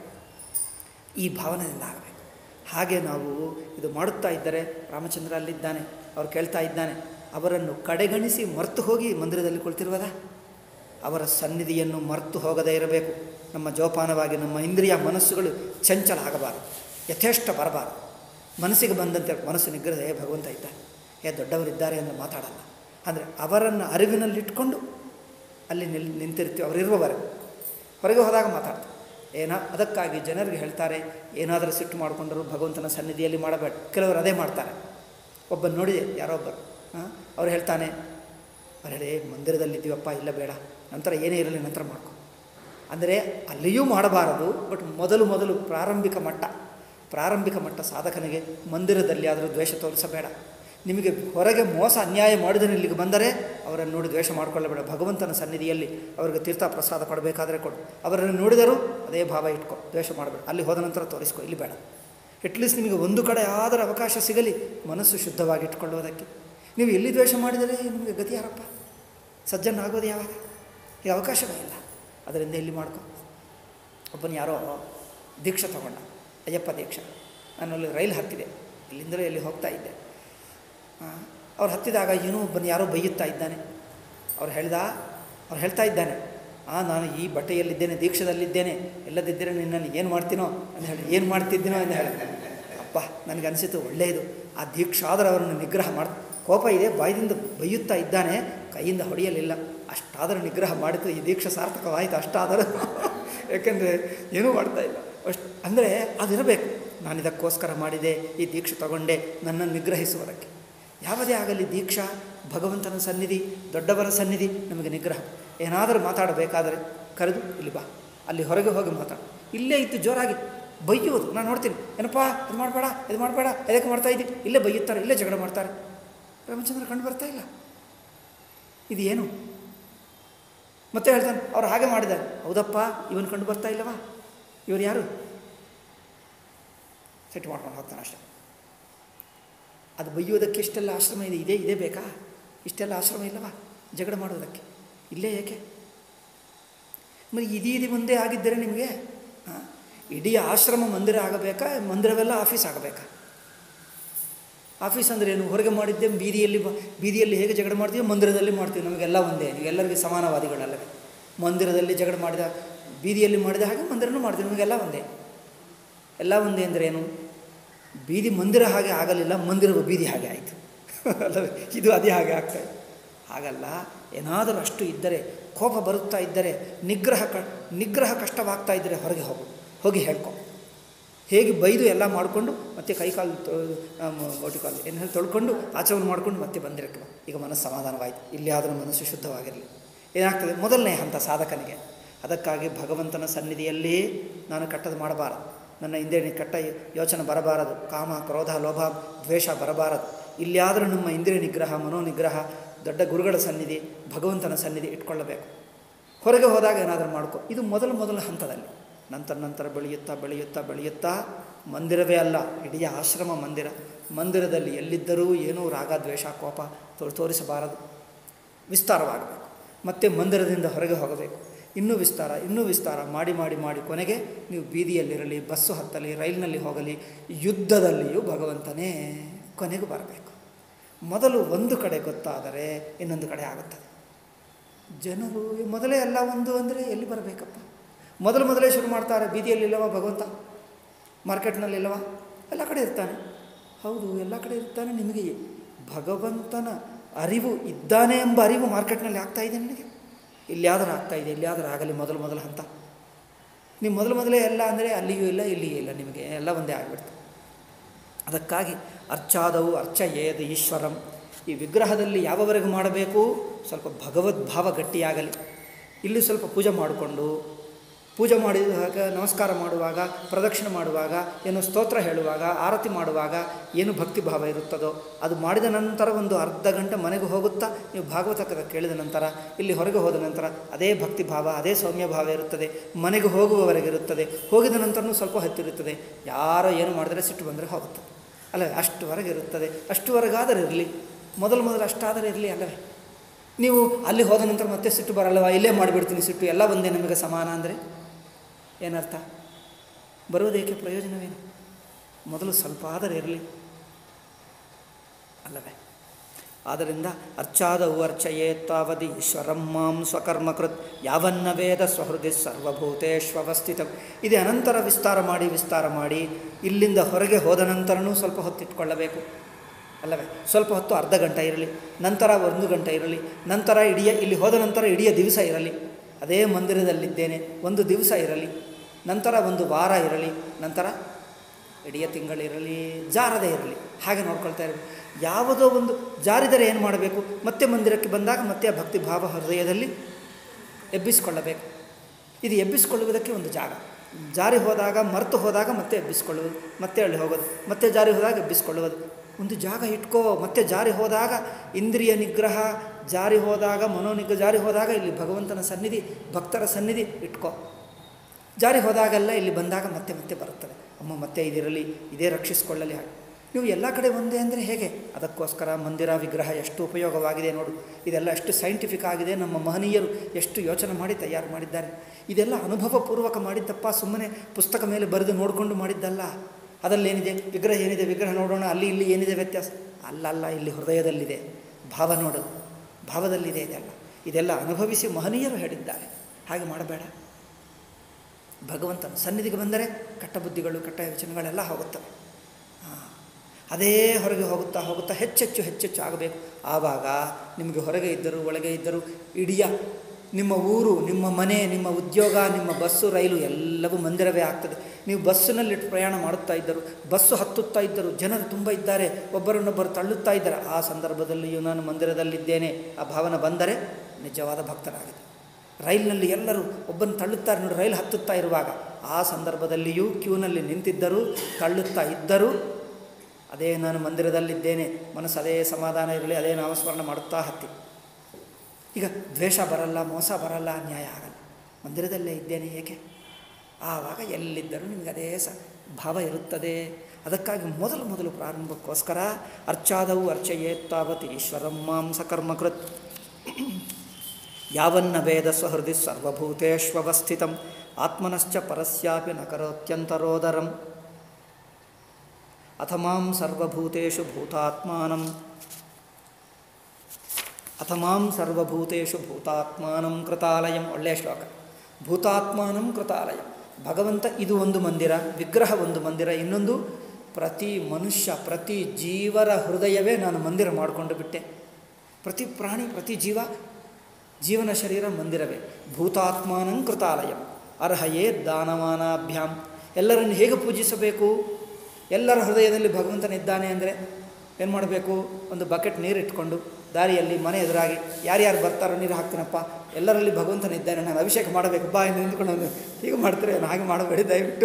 ಈ ಭಾವನೆಯಿಂದ ಆಗಬೇಕು. ಹಾಗೆ ನಾವು ಇದು ಮಾಡುತ್ತಾ ಇದ್ದರೆ ರಾಮಚಂದ್ರ ಅಲ್ಲಿದ್ದಾನೆ, ಅವ್ರು ಕೇಳ್ತಾ ಇದ್ದಾನೆ. ಅವರನ್ನು ಕಡೆಗಣಿಸಿ ಮರೆತು ಹೋಗಿ ಮಂದಿರದಲ್ಲಿ ಕುಳಿತಿರುವುದ? ಅವರ ಸನ್ನಿಧಿಯನ್ನು ಮರೆತು ಹೋಗದೇ ಇರಬೇಕು. ನಮ್ಮ ಜೋಪಾನವಾಗಿ ನಮ್ಮ ಇಂದ್ರಿಯ ಮನಸ್ಸುಗಳು ಚಂಚಲ ಆಗಬಾರದು, ಯಥೇಷ್ಟ ಬರಬಾರದು. ಮನಸ್ಸಿಗೆ ಬಂದಂತೆ ಮನಸ್ಸು ನಿಗ್ರಹ ಭಗವಂತ ಇದ್ದ, ಏ ದೊಡ್ಡವರಿದ್ದಾರೆ ಅಂದರೆ ಮಾತಾಡಲ್ಲ. ಅಂದರೆ ಅವರನ್ನು ಅರಿವಿನಲ್ಲಿಟ್ಕೊಂಡು ಅಲ್ಲಿ ನಿಲ್ ನಿಂತಿರ್ತೀವಿ ಅವರಿರುವವರೆಗೆ. ಹೊರಗೆ ಹೋದಾಗ ಮಾತಾಡ್ತಾರೆ ಏನೋ. ಅದಕ್ಕಾಗಿ ಜನರಿಗೆ ಹೇಳ್ತಾರೆ, ಏನಾದರೂ ಸಿಟ್ಟು ಮಾಡಿಕೊಂಡರು ಭಗವಂತನ ಸನ್ನಿಧಿಯಲ್ಲಿ ಮಾಡಬೇಡ. ಕೆಲವರು ಅದೇ ಮಾಡ್ತಾರೆ. ಒಬ್ಬನು ನೋಡಿದೆ, ಯಾರೊಬ್ಬರು ಹಾಂ ಅವ್ರು ಹೇಳ್ತಾನೆ, ಅವ್ರು ಹೇಳಿ ಮಂದಿರದಲ್ಲಿದ್ದೀವಪ್ಪ, ಇಲ್ಲ ಬೇಡ, ನಂತರ ಏನೇ ಇರಲಿ ನಂತರ ಮಾಡ್ಕೊ. ಅಂದರೆ ಅಲ್ಲಿಯೂ ಮಾಡಬಾರದು. ಬಟ್ ಮೊದಲು ಮೊದಲು ಪ್ರಾರಂಭಿಕ ಮಟ್ಟ ಪ್ರಾರಂಭಿಕ ಮಟ್ಟ ಸಾಧಕನಿಗೆ ಮಂದಿರದಲ್ಲಿ ಆದರೂ ದ್ವೇಷ ತೋರಿಸಬೇಡ. ನಿಮಗೆ ಹೊರಗೆ ಮೋಸ ಅನ್ಯಾಯ ಮಾಡಿದರೆ ಇಲ್ಲಿಗೆ ಬಂದರೆ ಅವರನ್ನು ನೋಡಿ ದ್ವೇಷ ಮಾಡಿಕೊಳ್ಳಬೇಡ. ಭಗವಂತನ ಸನ್ನಿಧಿಯಲ್ಲಿ ಅವರಿಗೆ ತೀರ್ಥ ಪ್ರಸಾದ ಕೊಡಬೇಕಾದರೆ ಕೊಡು. ಅವರನ್ನು ನೋಡಿದರೂ ಅದೇ ಭಾವ ಇಟ್ಕೊ, ದ್ವೇಷ ಮಾಡಬೇಡ. ಅಲ್ಲಿ ಹೋದ ನಂತರ ತೋರಿಸ್ಕೊ, ಇಲ್ಲಿ ಬೇಡ. ಅಟ್ಲೀಸ್ಟ್ ನಿಮಗೆ ಒಂದು ಕಡೆ ಆದರೂ ಅವಕಾಶ ಸಿಗಲಿ ಮನಸ್ಸು ಶುದ್ಧವಾಗಿ ಇಟ್ಕೊಳ್ಳುವುದಕ್ಕೆ. ನೀವು ಎಲ್ಲಿ ದ್ವೇಷ ಮಾಡಿದರೆ ನಿಮಗೆ ಗತಿ ಯಾರಪ್ಪ? ಸಜ್ಜನ ಆಗೋದು ಯಾವಾಗ? ಈ ಅವಕಾಶವೇ ಇಲ್ಲ. ಅದರಿಂದ ಇಲ್ಲಿ ಮಾಡ್ಕೊ. ಒಬ್ಬನು ಯಾರೋ ದೀಕ್ಷೆ ತಗೊಂಡ, ಅಯ್ಯಪ್ಪ ದೀಕ್ಷೆ. ನಾನು ಅಲ್ಲಿ ರೈಲು ಹತ್ತಿದೆ, ಇಲ್ಲಿಂದಲೇ ಎಲ್ಲಿ ಹೋಗ್ತಾ ಇದ್ದೆ. ಅವ್ರು ಹತ್ತಿದಾಗ ಏನೋ ಒಬ್ಬನು ಯಾರೋ ಬೈಯುತ್ತಾ ಇದ್ದಾನೆ. ಅವ್ರು ಹೇಳ್ದ ಅವ್ರು ಹೇಳ್ತಾ ಇದ್ದಾನೆ, ಆ ನಾನು ಈ ಬಟ್ಟೆಯಲ್ಲಿದ್ದೇನೆ, ದೀಕ್ಷದಲ್ಲಿದ್ದೇನೆ, ಎಲ್ಲದಿದ್ದರೆ ನಿನ್ನನ್ನು ಏನು ಮಾಡ್ತೀನೋ ಅಂತ ಹೇಳಿ, ಏನು ಮಾಡ್ತಿದ್ದೀನೋ ಅಂತ ಹೇಳಿ. ಅಪ್ಪ ನನಗೆ ಅನಿಸಿತು ಒಳ್ಳೆಯದು. ಆ ದೀಕ್ಷೆ ಆದರೆ ಅವರನ್ನು ನಿಗ್ರಹ ಮಾಡಿ, ಕೋಪ ಇದೆ, ಬಾಯಿದಿಂದ ಬೈಯುತ್ತಾ ಇದ್ದಾನೆ, ಕೈಯಿಂದ ಹೊಡೆಯಲಿಲ್ಲ. ಅಷ್ಟಾದರೂ ನಿಗ್ರಹ ಮಾಡಿತು, ಈ ದೀಕ್ಷೆ ಸಾರ್ಥಕವಾಯಿತು. ಅಷ್ಟಾದರೂ ಯಾಕೆಂದರೆ ಏನೂ ಮಾಡ್ತಾ ಇಲ್ಲ ಅಷ್ಟು. ಅಂದರೆ ಅದಿರಬೇಕು, ನಾನು ಇದಕ್ಕೋಸ್ಕರ ಮಾಡಿದೆ, ಈ ದೀಕ್ಷೆ ತಗೊಂಡೆ ನನ್ನನ್ನು ನಿಗ್ರಹಿಸುವುದಕ್ಕೆ. ಯಾವುದೇ ಆಗಲಿ ದೀಕ್ಷಾ ಭಗವಂತನ ಸನ್ನಿಧಿ, ದೊಡ್ಡವರ ಸನ್ನಿಧಿ ನಮಗೆ ನಿಗ್ರಹ. ಏನಾದರೂ ಮಾತಾಡಬೇಕಾದರೆ ಕರೆದು ಇಲ್ಲಿ ಬಾ, ಅಲ್ಲಿ ಹೊರಗೆ ಹೋಗಿ ಮಾತಾಡು. ಇಲ್ಲೇ ಇತ್ತು ಜೋರಾಗಿ ಬೈಯುವುದು ನಾನು ನೋಡ್ತೀನಿ. ಏನಪ್ಪ ಇದು ಮಾಡಬೇಡ, ಇದು ಮಾಡಬೇಡ, ಎದಕ್ಕೆ ಮಾಡ್ತಾಯಿದ್ದೀನಿ, ಇಲ್ಲೇ ಬೈಯುತ್ತಾರೆ, ಇಲ್ಲೇ ಜಗಳ ಮಾಡ್ತಾರೆ. ರಾಮಚಂದ್ರ ಕಂಡು ಬರ್ತಾ ಇಲ್ಲ ಇದು ಏನು. ಮತ್ತೆ ಹೇಳ್ತಾನೆ, ಅವ್ರು ಹಾಗೆ ಮಾಡಿದ್ದಾರೆ. ಹೌದಪ್ಪ, ಇವನು ಕಂಡು ಬರ್ತಾ ಇಲ್ಲವಾ? ಇವರು ಯಾರು? ಸೆಟ್ ಮಾಡ್ಕೊಂಡು ಹೋಗ್ತಾನೆ ಅಷ್ಟೇ. ಅದು ಬೈಯೋದಕ್ಕೆ ಇಷ್ಟೆಲ್ಲ ಆಶ್ರಮ ಇದೆ, ಇದೇ ಇದೇ ಬೇಕಾ? ಇಷ್ಟೆಲ್ಲ ಆಶ್ರಮ ಇಲ್ಲವಾ ಜಗಳ ಮಾಡೋದಕ್ಕೆ? ಇಲ್ಲೇ ಏಕೆ? మరి ಇದೀದಿ ಮುಂದೆ ಆಗಿದ್ದರೆ ನಿಮಗೆ ಇಡೀ ಆಶ್ರಮ ಮಂದಿರ ಆಗಬೇಕಾ? ಮಂದಿರವೆಲ್ಲ ಆಫೀಸ್ ಆಗಬೇಕಾ? ಆಫೀಸ್ ಅಂದರೆ ಏನು? ಹೊರಗೆ ಮಾಡಿದ್ದೆ ಬೀದಿಯಲ್ಲಿ ಬ ಬೀದಿಯಲ್ಲಿ ಹೇಗೆ ಜಗಳ ಮಾಡ್ತೀವಿ, ಮಂದಿರದಲ್ಲಿ ಮಾಡ್ತೀವಿ. ನಮಗೆಲ್ಲ ಒಂದೇ, ಎಲ್ಲರಿಗೆ ಸಮಾನವಾದಿಗಳಲ್ಲವೇ. ಮಂದಿರದಲ್ಲಿ ಜಗಳ ಮಾಡಿದ, ಬೀದಿಯಲ್ಲಿ ಮಾಡಿದ ಹಾಗೆ ಮಂದಿರನೂ ಮಾಡ್ತೀವಿ, ನಮಗೆಲ್ಲ ಒಂದೇ. ಎಲ್ಲ ಒಂದೇ ಅಂದರೆ ಏನು? ಬೀದಿ ಮಂದಿರ ಹಾಗೆ ಆಗಲಿಲ್ಲ, ಮಂದಿರವು ಬೀದಿ ಹಾಗೆ ಆಯಿತು ಅಲ್ಲವೇ? ಇದು ಅದೇ ಹಾಗೆ ಆಗ್ತಾಯಿದೆ. ಹಾಗಲ್ಲ, ಏನಾದರೂ ಅಷ್ಟು ಇದ್ದರೆ, ಕೋಪ ಬರುತ್ತಾ ಇದ್ದರೆ, ನಿಗ್ರಹ ಕ ನಿಗ್ರಹ ಕಷ್ಟವಾಗ್ತಾ ಇದ್ದರೆ ಹೊರಗೆ ಹೋಗು, ಹೋಗಿ ಹೇಳ್ಕೊ. ಹೇಗೆ ಬೈದು ಎಲ್ಲ ಮಾಡಿಕೊಂಡು ಮತ್ತೆ ಕೈಕಾಲು ಗೋಟಿಕಾಲು ಏನು ಹೇಳಿ ತೊಳ್ಕೊಂಡು ಆಚರಣೆ ಮಾಡಿಕೊಂಡು ಮತ್ತೆ ಬಂದಿರಕ್ಕೆ ಈಗ ಮನಸ್ಸು ಸಮಾಧಾನವಾಯಿತು. ಇಲ್ಲಿ ಆದರೂ ಮನಸ್ಸು ಶುದ್ಧವಾಗಿರಲಿ. ಏನಾಗ್ತದೆ? ಮೊದಲನೇ ಹಂತ ಸಾಧಕನಿಗೆ. ಅದಕ್ಕಾಗಿ ಭಗವಂತನ ಸನ್ನಿಧಿಯಲ್ಲಿ ನಾನು ಕಟ್ಟದು ಮಾಡಬಾರದು, ನನ್ನ ಹಿಂದೆ ಕೆಟ್ಟ ಯೋಚನೆ ಬರಬಾರದು, ಕಾಮ ಕ್ರೋಧ ಲೋಭ ದ್ವೇಷ ಬರಬಾರದು. ಇಲ್ಲಿಯಾದರೂ ನಮ್ಮ ಇಂದ್ರಿಯ ನಿಗ್ರಹ, ಮನೋನಿಗ್ರಹ, ದೊಡ್ಡ ಗುರುಗಳ ಸನ್ನಿಧಿ, ಭಗವಂತನ ಸನ್ನಿಧಿ ಇಟ್ಕೊಳ್ಳಬೇಕು. ಹೊರಗೆ ಹೋದಾಗ ಏನಾದರೂ ಮಾಡ್ಕೊ. ಇದು ಮೊದಲು ಮೊದಲ ಹಂತದಲ್ಲಿ. ನಂತರ ನಂತರ ಬೆಳೆಯುತ್ತಾ ಬೆಳೆಯುತ್ತಾ ಬೆಳೆಯುತ್ತಾ ಮಂದಿರವೇ ಅಲ್ಲ, ಇಡೀ ಆಶ್ರಮ ಮಂದಿರ. ಮಂದಿರದಲ್ಲಿ ಎಲ್ಲಿದ್ದರೂ ಏನೂ ರಾಗ ದ್ವೇಷ ಕೋಪ ತೋ ತೋರಿಸಬಾರದು. ವಿಸ್ತಾರವಾಗಬೇಕು. ಮತ್ತು ಮಂದಿರದಿಂದ ಹೊರಗೆ ಹೋಗಬೇಕು. ಇನ್ನೂ ವಿಸ್ತಾರ ಇನ್ನೂ ವಿಸ್ತಾರ ಮಾಡಿ ಮಾಡಿ ಮಾಡಿ ಕೊನೆಗೆ ನೀವು ಬೀದಿಯಲ್ಲಿರಲಿ, ಬಸ್ಸು ಹತ್ತಲಿ, ರೈಲಿನಲ್ಲಿ ಹೋಗಲಿ, ಯುದ್ಧದಲ್ಲಿಯೂ ಭಗವಂತನೇ ಕೊನೆಗೂ ಬರಬೇಕು. ಮೊದಲು ಒಂದು ಕಡೆ ಗೊತ್ತಾದರೆ ಇನ್ನೊಂದು ಕಡೆ ಆಗುತ್ತದೆ. ಜನರು ಮೊದಲೇ ಎಲ್ಲ ಒಂದು ಅಂದರೆ ಎಲ್ಲಿ ಬರಬೇಕಪ್ಪ? ಮೊದಲು ಮೊದಲೇ ಶುರು ಮಾಡ್ತಾರೆ. ಬೀದಿಯಲ್ಲಿಲ್ಲವ ಭಗವಂತ? ಮಾರ್ಕೆಟ್ನಲ್ಲಿಲ್ಲವ? ಎಲ್ಲ ಕಡೆ ಇರ್ತಾನೆ. ಹೌದು, ಎಲ್ಲ ಕಡೆ ಇರ್ತಾನೆ. ನಿಮಗೆ ಭಗವಂತನ ಅರಿವು ಇದ್ದಾನೆ ಎಂಬ ಅರಿವು ಮಾರ್ಕೆಟ್ನಲ್ಲಿ ಆಗ್ತಾಯಿದೆ ನಿನಗೆ? ಇಲ್ಲಿಯಾದರೂ ಆಗ್ತಾಯಿದೆ, ಇಲ್ಲಿಯಾದರೂ ಆಗಲಿ. ಮೊದಲು ಮೊದಲ ಹಂತ. ನೀವು ಮೊದಲು ಮೊದಲೇ ಎಲ್ಲ ಅಂದರೆ ಅಲ್ಲಿಯೂ ಇಲ್ಲ ಇಲ್ಲಿಯೂ ಇಲ್ಲ, ನಿಮಗೆ ಎಲ್ಲ ಒಂದೇ ಆಗಿಬಿಡ್ತು. ಅದಕ್ಕಾಗಿ ಅರ್ಚಾದವು ಅರ್ಚಯೇದ ಈಶ್ವರಂ. ಈ ವಿಗ್ರಹದಲ್ಲಿ ಯಾವವರೆಗೂ ಮಾಡಬೇಕು? ಸ್ವಲ್ಪ ಭಗವದ್ಭಾವ ಗಟ್ಟಿಯಾಗಲಿ. ಇಲ್ಲಿ ಸ್ವಲ್ಪ ಪೂಜೆ ಮಾಡಿಕೊಂಡು, ಪೂಜೆ ಮಾಡಿದಾಗ ನಮಸ್ಕಾರ ಮಾಡುವಾಗ, ಪ್ರದಕ್ಷಿಣೆ ಮಾಡುವಾಗ, ಏನು ಸ್ತೋತ್ರ ಹೇಳುವಾಗ, ಆರತಿ ಮಾಡುವಾಗ ಏನು ಭಕ್ತಿ ಭಾವ ಇರುತ್ತದೋ ಅದು ಮಾಡಿದ ನಂತರ ಒಂದು ಅರ್ಧ ಗಂಟೆ ಮನೆಗೆ ಹೋಗುತ್ತಾ ನೀವು ಭಾಗವತ ಕಥೆ ಕೇಳಿದ ನಂತರ, ಇಲ್ಲಿ ಹೊರಗೆ ಹೋದ ನಂತರ ಅದೇ ಭಕ್ತಿ ಭಾವ, ಅದೇ ಸೌಮ್ಯ ಭಾವ ಇರುತ್ತದೆ. ಮನೆಗೆ ಹೋಗುವವರೆಗೆ ಇರುತ್ತದೆ. ಹೋಗಿದ ನಂತರನೂ ಸ್ವಲ್ಪ ಹೊತ್ತಿರುತ್ತದೆ. ಯಾರೋ ಏನು ಮಾಡಿದರೆ ಸಿಟ್ಟು ಬಂದರೆ ಹೋಗುತ್ತದೆ ಅಲ್ಲ, ಅಷ್ಟುವರೆಗೆ ಇರುತ್ತದೆ. ಅಷ್ಟುವರೆಗಾದರೆ ಇರಲಿ. ಮೊದಲು ಮೊದಲು ಅಷ್ಟಾದರೆ ಇರಲಿ ಅಲ್ಲವೇ. ನೀವು ಅಲ್ಲಿ ಹೋದ ನಂತರ ಮತ್ತೆ ಸಿಟ್ಟು ಬರಲ್ಲವ, ಇಲ್ಲೇ ಮಾಡಿಬಿಡ್ತೀನಿ ಸಿಟ್ಟು, ಎಲ್ಲ ಒಂದೇ ನಮಗೆ ಸಮಾನ ಅಂದರೆ ಏನರ್ಥ? ಬರುವುದೇಕೆ? ಪ್ರಯೋಜನವೇನು? ಮೊದಲು ಸ್ವಲ್ಪ ಆದರೆ ಇರಲಿ ಅಲ್ಲವೇ. ಆದ್ದರಿಂದ ಅರ್ಚಾದವು ಅರ್ಚಯೇ ತಾವದಿ ಈಶ್ವರಂ ಮಾಂ ಸ್ವಕರ್ಮಕೃತ್ ಯಾವನ್ನ ವೇದ ಸ್ವಹೃದಿ ಸರ್ವಭೂತೇಶ್ವವಸ್ಥಿತಂ. ಇದೇ ಅನಂತರ ವಿಸ್ತಾರ ಮಾಡಿ ವಿಸ್ತಾರ ಮಾಡಿ ಇಲ್ಲಿಂದ ಹೊರಗೆ ಹೋದ ನಂತರನೂ ಸ್ವಲ್ಪ ಹೊತ್ತು ಇಟ್ಕೊಳ್ಳಬೇಕು ಅಲ್ಲವೇ. ಸ್ವಲ್ಪ ಹೊತ್ತು ಅರ್ಧ ಗಂಟೆ ಇರಲಿ, ನಂತರ ಒಂದು ಗಂಟೆ ಇರಲಿ, ನಂತರ ಇಡೀ ಇಲ್ಲಿ ಹೋದ ನಂತರ ಇಡೀ ದಿವಸ ಇರಲಿ, ಅದೇ ಮಂದಿರದಲ್ಲಿದ್ದೇನೆ ಒಂದು ದಿವಸ ಇರಲಿ, ನಂತರ ಒಂದು ವಾರ ಇರಲಿ, ನಂತರ ಇಡೀ ತಿಂಗಳಿರಲಿ, ಜಾರದೇ ಇರಲಿ, ಹಾಗೆ ನೋಡ್ಕೊಳ್ತಾ ಇರಬೇಕು. ಯಾವುದೋ ಒಂದು ಜಾರಿದರೆ ಏನು ಮಾಡಬೇಕು? ಮತ್ತೆ ಮಂದಿರಕ್ಕೆ ಬಂದಾಗ ಮತ್ತೆ ಆ ಭಕ್ತಿ ಭಾವ ಹೃದಯದಲ್ಲಿ ಎಬ್ಬಿಸಿಕೊಳ್ಳಬೇಕು. ಇದು ಎಬ್ಬಿಸಿಕೊಳ್ಳುವುದಕ್ಕೆ ಒಂದು ಜಾಗ. ಜಾರಿ ಹೋದಾಗ ಮರೆತು ಹೋದಾಗ ಮತ್ತೆ ಎಬ್ಬಿಸಿಕೊಳ್ಳುವುದು, ಮತ್ತೆ ಅಲ್ಲಿ ಹೋಗೋದು, ಮತ್ತೆ ಜಾರಿ ಹೋದಾಗ ಎಬ್ಬಿಸಿಕೊಳ್ಳುವುದು. ಒಂದು ಜಾಗ ಇಟ್ಕೋ. ಮತ್ತೆ ಜಾರಿ ಹೋದಾಗ ಇಂದ್ರಿಯ ನಿಗ್ರಹ, ಜಾರಿ ಹೋದಾಗ ಮನೋನಿಗ್ರಹ, ಜಾರಿ ಹೋದಾಗ ಇಲ್ಲಿ ಭಗವಂತನ ಸನ್ನಿಧಿ, ಭಕ್ತರ ಸನ್ನಿಧಿ ಇಟ್ಕೋ. ಜಾರಿ ಹೋದಾಗೆಲ್ಲ ಇಲ್ಲಿ ಬಂದಾಗ ಮತ್ತೆ ಮತ್ತೆ ಬರುತ್ತದೆ. ಅಮ್ಮ ಮತ್ತೆ ಇದಿರಲಿ, ಇದೇ ರಕ್ಷಿಸಿಕೊಳ್ಳಲಿ. ಹಾಗೆ ನೀವು ಎಲ್ಲ ಕಡೆ ಒಂದೇ ಅಂದರೆ ಹೇಗೆ? ಅದಕ್ಕೋಸ್ಕರ ಮಂದಿರ ವಿಗ್ರಹ ಎಷ್ಟು ಉಪಯೋಗವಾಗಿದೆ ನೋಡು. ಇದೆಲ್ಲ ಎಷ್ಟು ಸೈಂಟಿಫಿಕ್ ಆಗಿದೆ. ನಮ್ಮ ಮಹನೀಯರು ಎಷ್ಟು ಯೋಚನೆ ಮಾಡಿ ತಯಾರು ಮಾಡಿದ್ದಾರೆ. ಇದೆಲ್ಲ ಅನುಭವಪೂರ್ವಕ ಮಾಡಿದ್ದಪ್ಪ, ಸುಮ್ಮನೆ ಪುಸ್ತಕ ಮೇಲೆ ಬರೆದು ನೋಡಿಕೊಂಡು ಮಾಡಿದ್ದಲ್ಲ. ಅದರಲ್ಲೇನಿದೆ? ವಿಗ್ರಹ ಏನಿದೆ? ವಿಗ್ರಹ ನೋಡೋಣ, ಅಲ್ಲಿ ಇಲ್ಲಿ ಏನಿದೆ ವ್ಯತ್ಯಾಸ? ಅಲ್ಲಲ್ಲ, ಇಲ್ಲಿ ಹೃದಯದಲ್ಲಿದೆ. ಭಾವ ನೋಡು, ಭಾವದಲ್ಲಿದೆ ಇದೆಲ್ಲ. ಇದೆಲ್ಲ ಅನುಭವಿಸಿ ಮಹನೀಯರು ಹೇಳಿದ್ದಾರೆ. ಹಾಗೆ ಮಾಡಬೇಡ. ಭಗವಂತನ ಸನ್ನಿಧಿಗೆ ಬಂದರೆ ಕಟ್ಟ ಬುದ್ಧಿಗಳು, ಕಟ್ಟ ಯೋಚನೆಗಳೆಲ್ಲ ಹೋಗುತ್ತವೆ. ಹಾಂ, ಅದೇ ಹೊರಗೆ ಹೋಗುತ್ತಾ ಹೋಗುತ್ತಾ ಹೆಚ್ಚೆಚ್ಚು ಹೆಚ್ಚೆಚ್ಚು ಆಗಬೇಕು. ಆವಾಗ ನಿಮಗೆ ಹೊರಗೆ ಇದ್ದರೂ ಒಳಗೆ ಇದ್ದರೂ ಇಡೀ ನಿಮ್ಮ ಊರು, ನಿಮ್ಮ ಮನೆ, ನಿಮ್ಮ ಉದ್ಯೋಗ, ನಿಮ್ಮ ಬಸ್ಸು, ರೈಲು ಎಲ್ಲವೂ ಮಂದಿರವೇ ಆಗ್ತದೆ. ನೀವು ಬಸ್ಸಿನಲ್ಲಿ ಪ್ರಯಾಣ ಮಾಡುತ್ತಾ ಇದ್ದರು, ಬಸ್ಸು ಹತ್ತುತ್ತಾ ಇದ್ದರು, ಜನರು ತುಂಬ ಇದ್ದಾರೆ, ಒಬ್ಬರನ್ನೊಬ್ಬರು ತಳ್ಳುತ್ತಾ ಇದ್ದಾರೆ. ಆ ಸಂದರ್ಭದಲ್ಲಿಯೂ ನಾನು ಮಂದಿರದಲ್ಲಿದ್ದೇನೆ ಆ ಭಾವನೆ ಬಂದರೆ ನಿಜವಾದ ಭಕ್ತರಾಗಿದೆ. ರೈಲಿನಲ್ಲಿ ಎಲ್ಲರೂ ಒಬ್ಬನ್ನು ತಳ್ಳುತ್ತಾರೆ ನೋಡಿ, ರೈಲು ಹತ್ತುತ್ತಾ ಇರುವಾಗ ಆ ಸಂದರ್ಭದಲ್ಲಿಯೂ ಕ್ಯೂನಲ್ಲಿ ನಿಂತಿದ್ದರು, ತಳ್ಳುತ್ತಾ ಇದ್ದರು, ಅದೇ ನಾನು ಮಂದಿರದಲ್ಲಿದ್ದೇನೆ, ಮನಸ್ಸು ಅದೇ ಸಮಾಧಾನ ಇರಲಿ, ಅದೇ ನಾಮಸ್ಮರಣ ಮಾಡುತ್ತಾ ಹತ್ತಿ. ಈಗ ದ್ವೇಷ ಬರಲ್ಲ, ಮೋಸ ಬರಲ್ಲ, ಅನ್ಯಾಯ ಆಗಲ್ಲ. ಮಂದಿರದಲ್ಲೇ ಇದ್ದೇನೆ ಏಕೆ? ಆವಾಗ ಎಲ್ಲಿದ್ದರೂ ನಿಮಗೆ ಅದೇ ಸ ಭಾವ ಇರುತ್ತದೆ. ಅದಕ್ಕಾಗಿ ಮೊದಲು ಮೊದಲು ಪ್ರಾರಂಭಕ್ಕೋಸ್ಕರ ಅರ್ಚಾದವು ಅರ್ಚಯೇ ತಾವತ್ ಈಶ್ವರಂ ಮಾಂ ಸಕರ್ಮಕೃತ್ ಯಾವನ್ನ ವೇದ ಸ್ವಹೃದಿ ಸರ್ವಭೂತೇಷ್ವವಸ್ಥಿತಂ ಆತ್ಮನಶ್ಚ ಪರಸ್ಯಾಪಿ ನ ಕರೋತ್ಯಂತರೋದರಂ ಅಥ ಮಾಂ ಸರ್ವಭೂತೇಷು ಭೂತಾತ್ಮಾನಂ ಅಥ ಮಾಂ ಸರ್ವಭೂತೇಷು ಭೂತಾತ್ಮಾನಂ ಕೃತಾಲಯಂ. ಒಳ್ಳೆಯ ಶ್ಲೋಕ. ಭೂತಾತ್ಮಾನಂ ಕೃತಾಲಯಂ. ಭಗವಂತ ಇದು ಒಂದು ಮಂದಿರ, ವಿಗ್ರಹ ಒಂದು ಮಂದಿರ. ಇನ್ನೊಂದು ಪ್ರತಿ ಮನುಷ್ಯ, ಪ್ರತಿ ಜೀವರ ಹೃದಯವೇ ನಾನು ಮಂದಿರ ಮಾಡಿಕೊಂಡು ಬಿಟ್ಟೆ. ಪ್ರತಿ ಪ್ರಾಣಿ, ಪ್ರತಿ ಜೀವ, ಜೀವನ ಶರೀರ ಮಂದಿರವೇ. ಭೂತಾತ್ಮಾನಂ ಕೃತಾಲಯಂ ಅರ್ಹಯೇ ದಾನಮಾನಾಭ್ಯಾಂ. ಎಲ್ಲರನ್ನು ಹೇಗೆ ಪೂಜಿಸಬೇಕು? ಎಲ್ಲರ ಹೃದಯದಲ್ಲಿ ಭಗವಂತನಿದ್ದಾನೆ ಅಂದರೆ ಏನು ಮಾಡಬೇಕು? ಒಂದು ಬಕೆಟ್ ನೀರು ಇಟ್ಕೊಂಡು ದಾರಿಯಲ್ಲಿ ಮನೆ ಎದುರಾಗಿ ಯಾರ್ಯಾರು ಬರ್ತಾರೋ ನೀರು ಹಾಕ್ತೀನಪ್ಪ, ಎಲ್ಲರಲ್ಲಿ ಭಗವಂತನಿದ್ದಾನೆ, ನಾನು ಅಭಿಷೇಕ ಮಾಡಬೇಕು, ಬಾ ಎಂದು ನಿಂತ್ಕೊಂಡು ಹೀಗೆ ಮಾಡ್ತಾರೆ. ನಾನು ಹಾಗೆ ಮಾಡಬೇಡಿ ದಯವಿಟ್ಟು.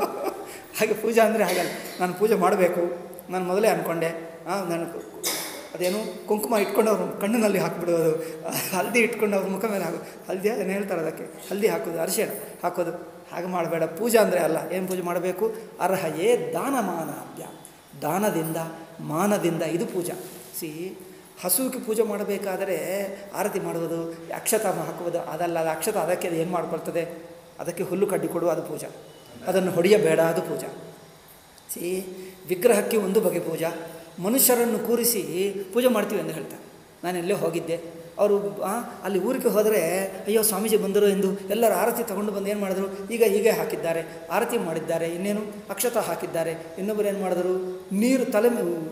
ಹಾಗೆ ಪೂಜೆ ಅಂದರೆ ಹಾಗಲ್ಲ. ನಾನು ಪೂಜೆ ಮಾಡಬೇಕು, ನಾನು ಮೊದಲೇ ಅಂದ್ಕೊಂಡೆ. ಹಾಂ, ನಾನು ಅದೇನು ಕುಂಕುಮ ಇಟ್ಕೊಂಡು ಅವ್ರ ಕಣ್ಣಿನಲ್ಲಿ ಹಾಕಿಬಿಡೋದು, ಹಲ್ದಿ ಇಟ್ಕೊಂಡು ಅವ್ರ ಮುಖ ಮೇಲೆ ಹಾಕೋದು, ಹಲ್ದಿ ಅದನ್ನು ಹೇಳ್ತಾರೆ ಅದಕ್ಕೆ, ಹಲ್ದಿ ಹಾಕೋದು, ಅರಿಶಿಣ ಹಾಕೋದು. ಹಾಗೆ ಮಾಡಬೇಡ. ಪೂಜೆ ಅಂದರೆ ಅಲ್ಲ. ಏನು ಪೂಜೆ ಮಾಡಬೇಕು? ಅರ್ಹಯೇ ದಾನಮಾನಾಭ್ಯ. ದಾನದಿಂದ, ಮಾನದಿಂದ ಇದು ಪೂಜಾ. ಸಿ ಹಸುವಿಗೆ ಪೂಜೆ ಮಾಡಬೇಕಾದರೆ ಆರತಿ ಮಾಡುವುದು, ಅಕ್ಷತ ಹಾಕುವುದು ಅದಲ್ಲ. ಅದು ಅಕ್ಷತ ಅದಕ್ಕೆ ಅದು ಏನು ಮಾಡ್ಕೊಳ್ತದೆ? ಅದಕ್ಕೆ ಹುಲ್ಲು ಕಡ್ಡಿ ಕೊಡುವ, ಅದು ಪೂಜಾ. ಅದನ್ನು ಹೊಡೆಯಬೇಡ, ಅದು ಪೂಜಾ. ಸಿ ವಿಗ್ರಹಕ್ಕೆ ಒಂದು ಬಗೆ ಪೂಜಾ. ಮನುಷ್ಯರನ್ನು ಕೂರಿಸಿ ಪೂಜೆ ಮಾಡ್ತೀವಿ ಎಂದು ಹೇಳ್ತಾರೆ. ನಾನು ಎಲ್ಲೇ ಹೋಗಿದ್ದೆ, ಅವರು ಅಲ್ಲಿ ಊರಿಗೆ ಹೋದರೆ ಅಯ್ಯೋ ಸ್ವಾಮೀಜಿ ಬಂದರು ಎಂದು ಎಲ್ಲರೂ ಆರತಿ ತಗೊಂಡು ಬಂದು ಏನು ಮಾಡಿದ್ರು? ಈಗ ಹೀಗೆ ಹಾಕಿದ್ದಾರೆ, ಆರತಿ ಮಾಡಿದ್ದಾರೆ, ಇನ್ನೇನು ಅಕ್ಷತ ಹಾಕಿದ್ದಾರೆ. ಇನ್ನೊಬ್ಬರು ಏನು ಮಾಡಿದ್ರು? ನೀರು ತಲೆ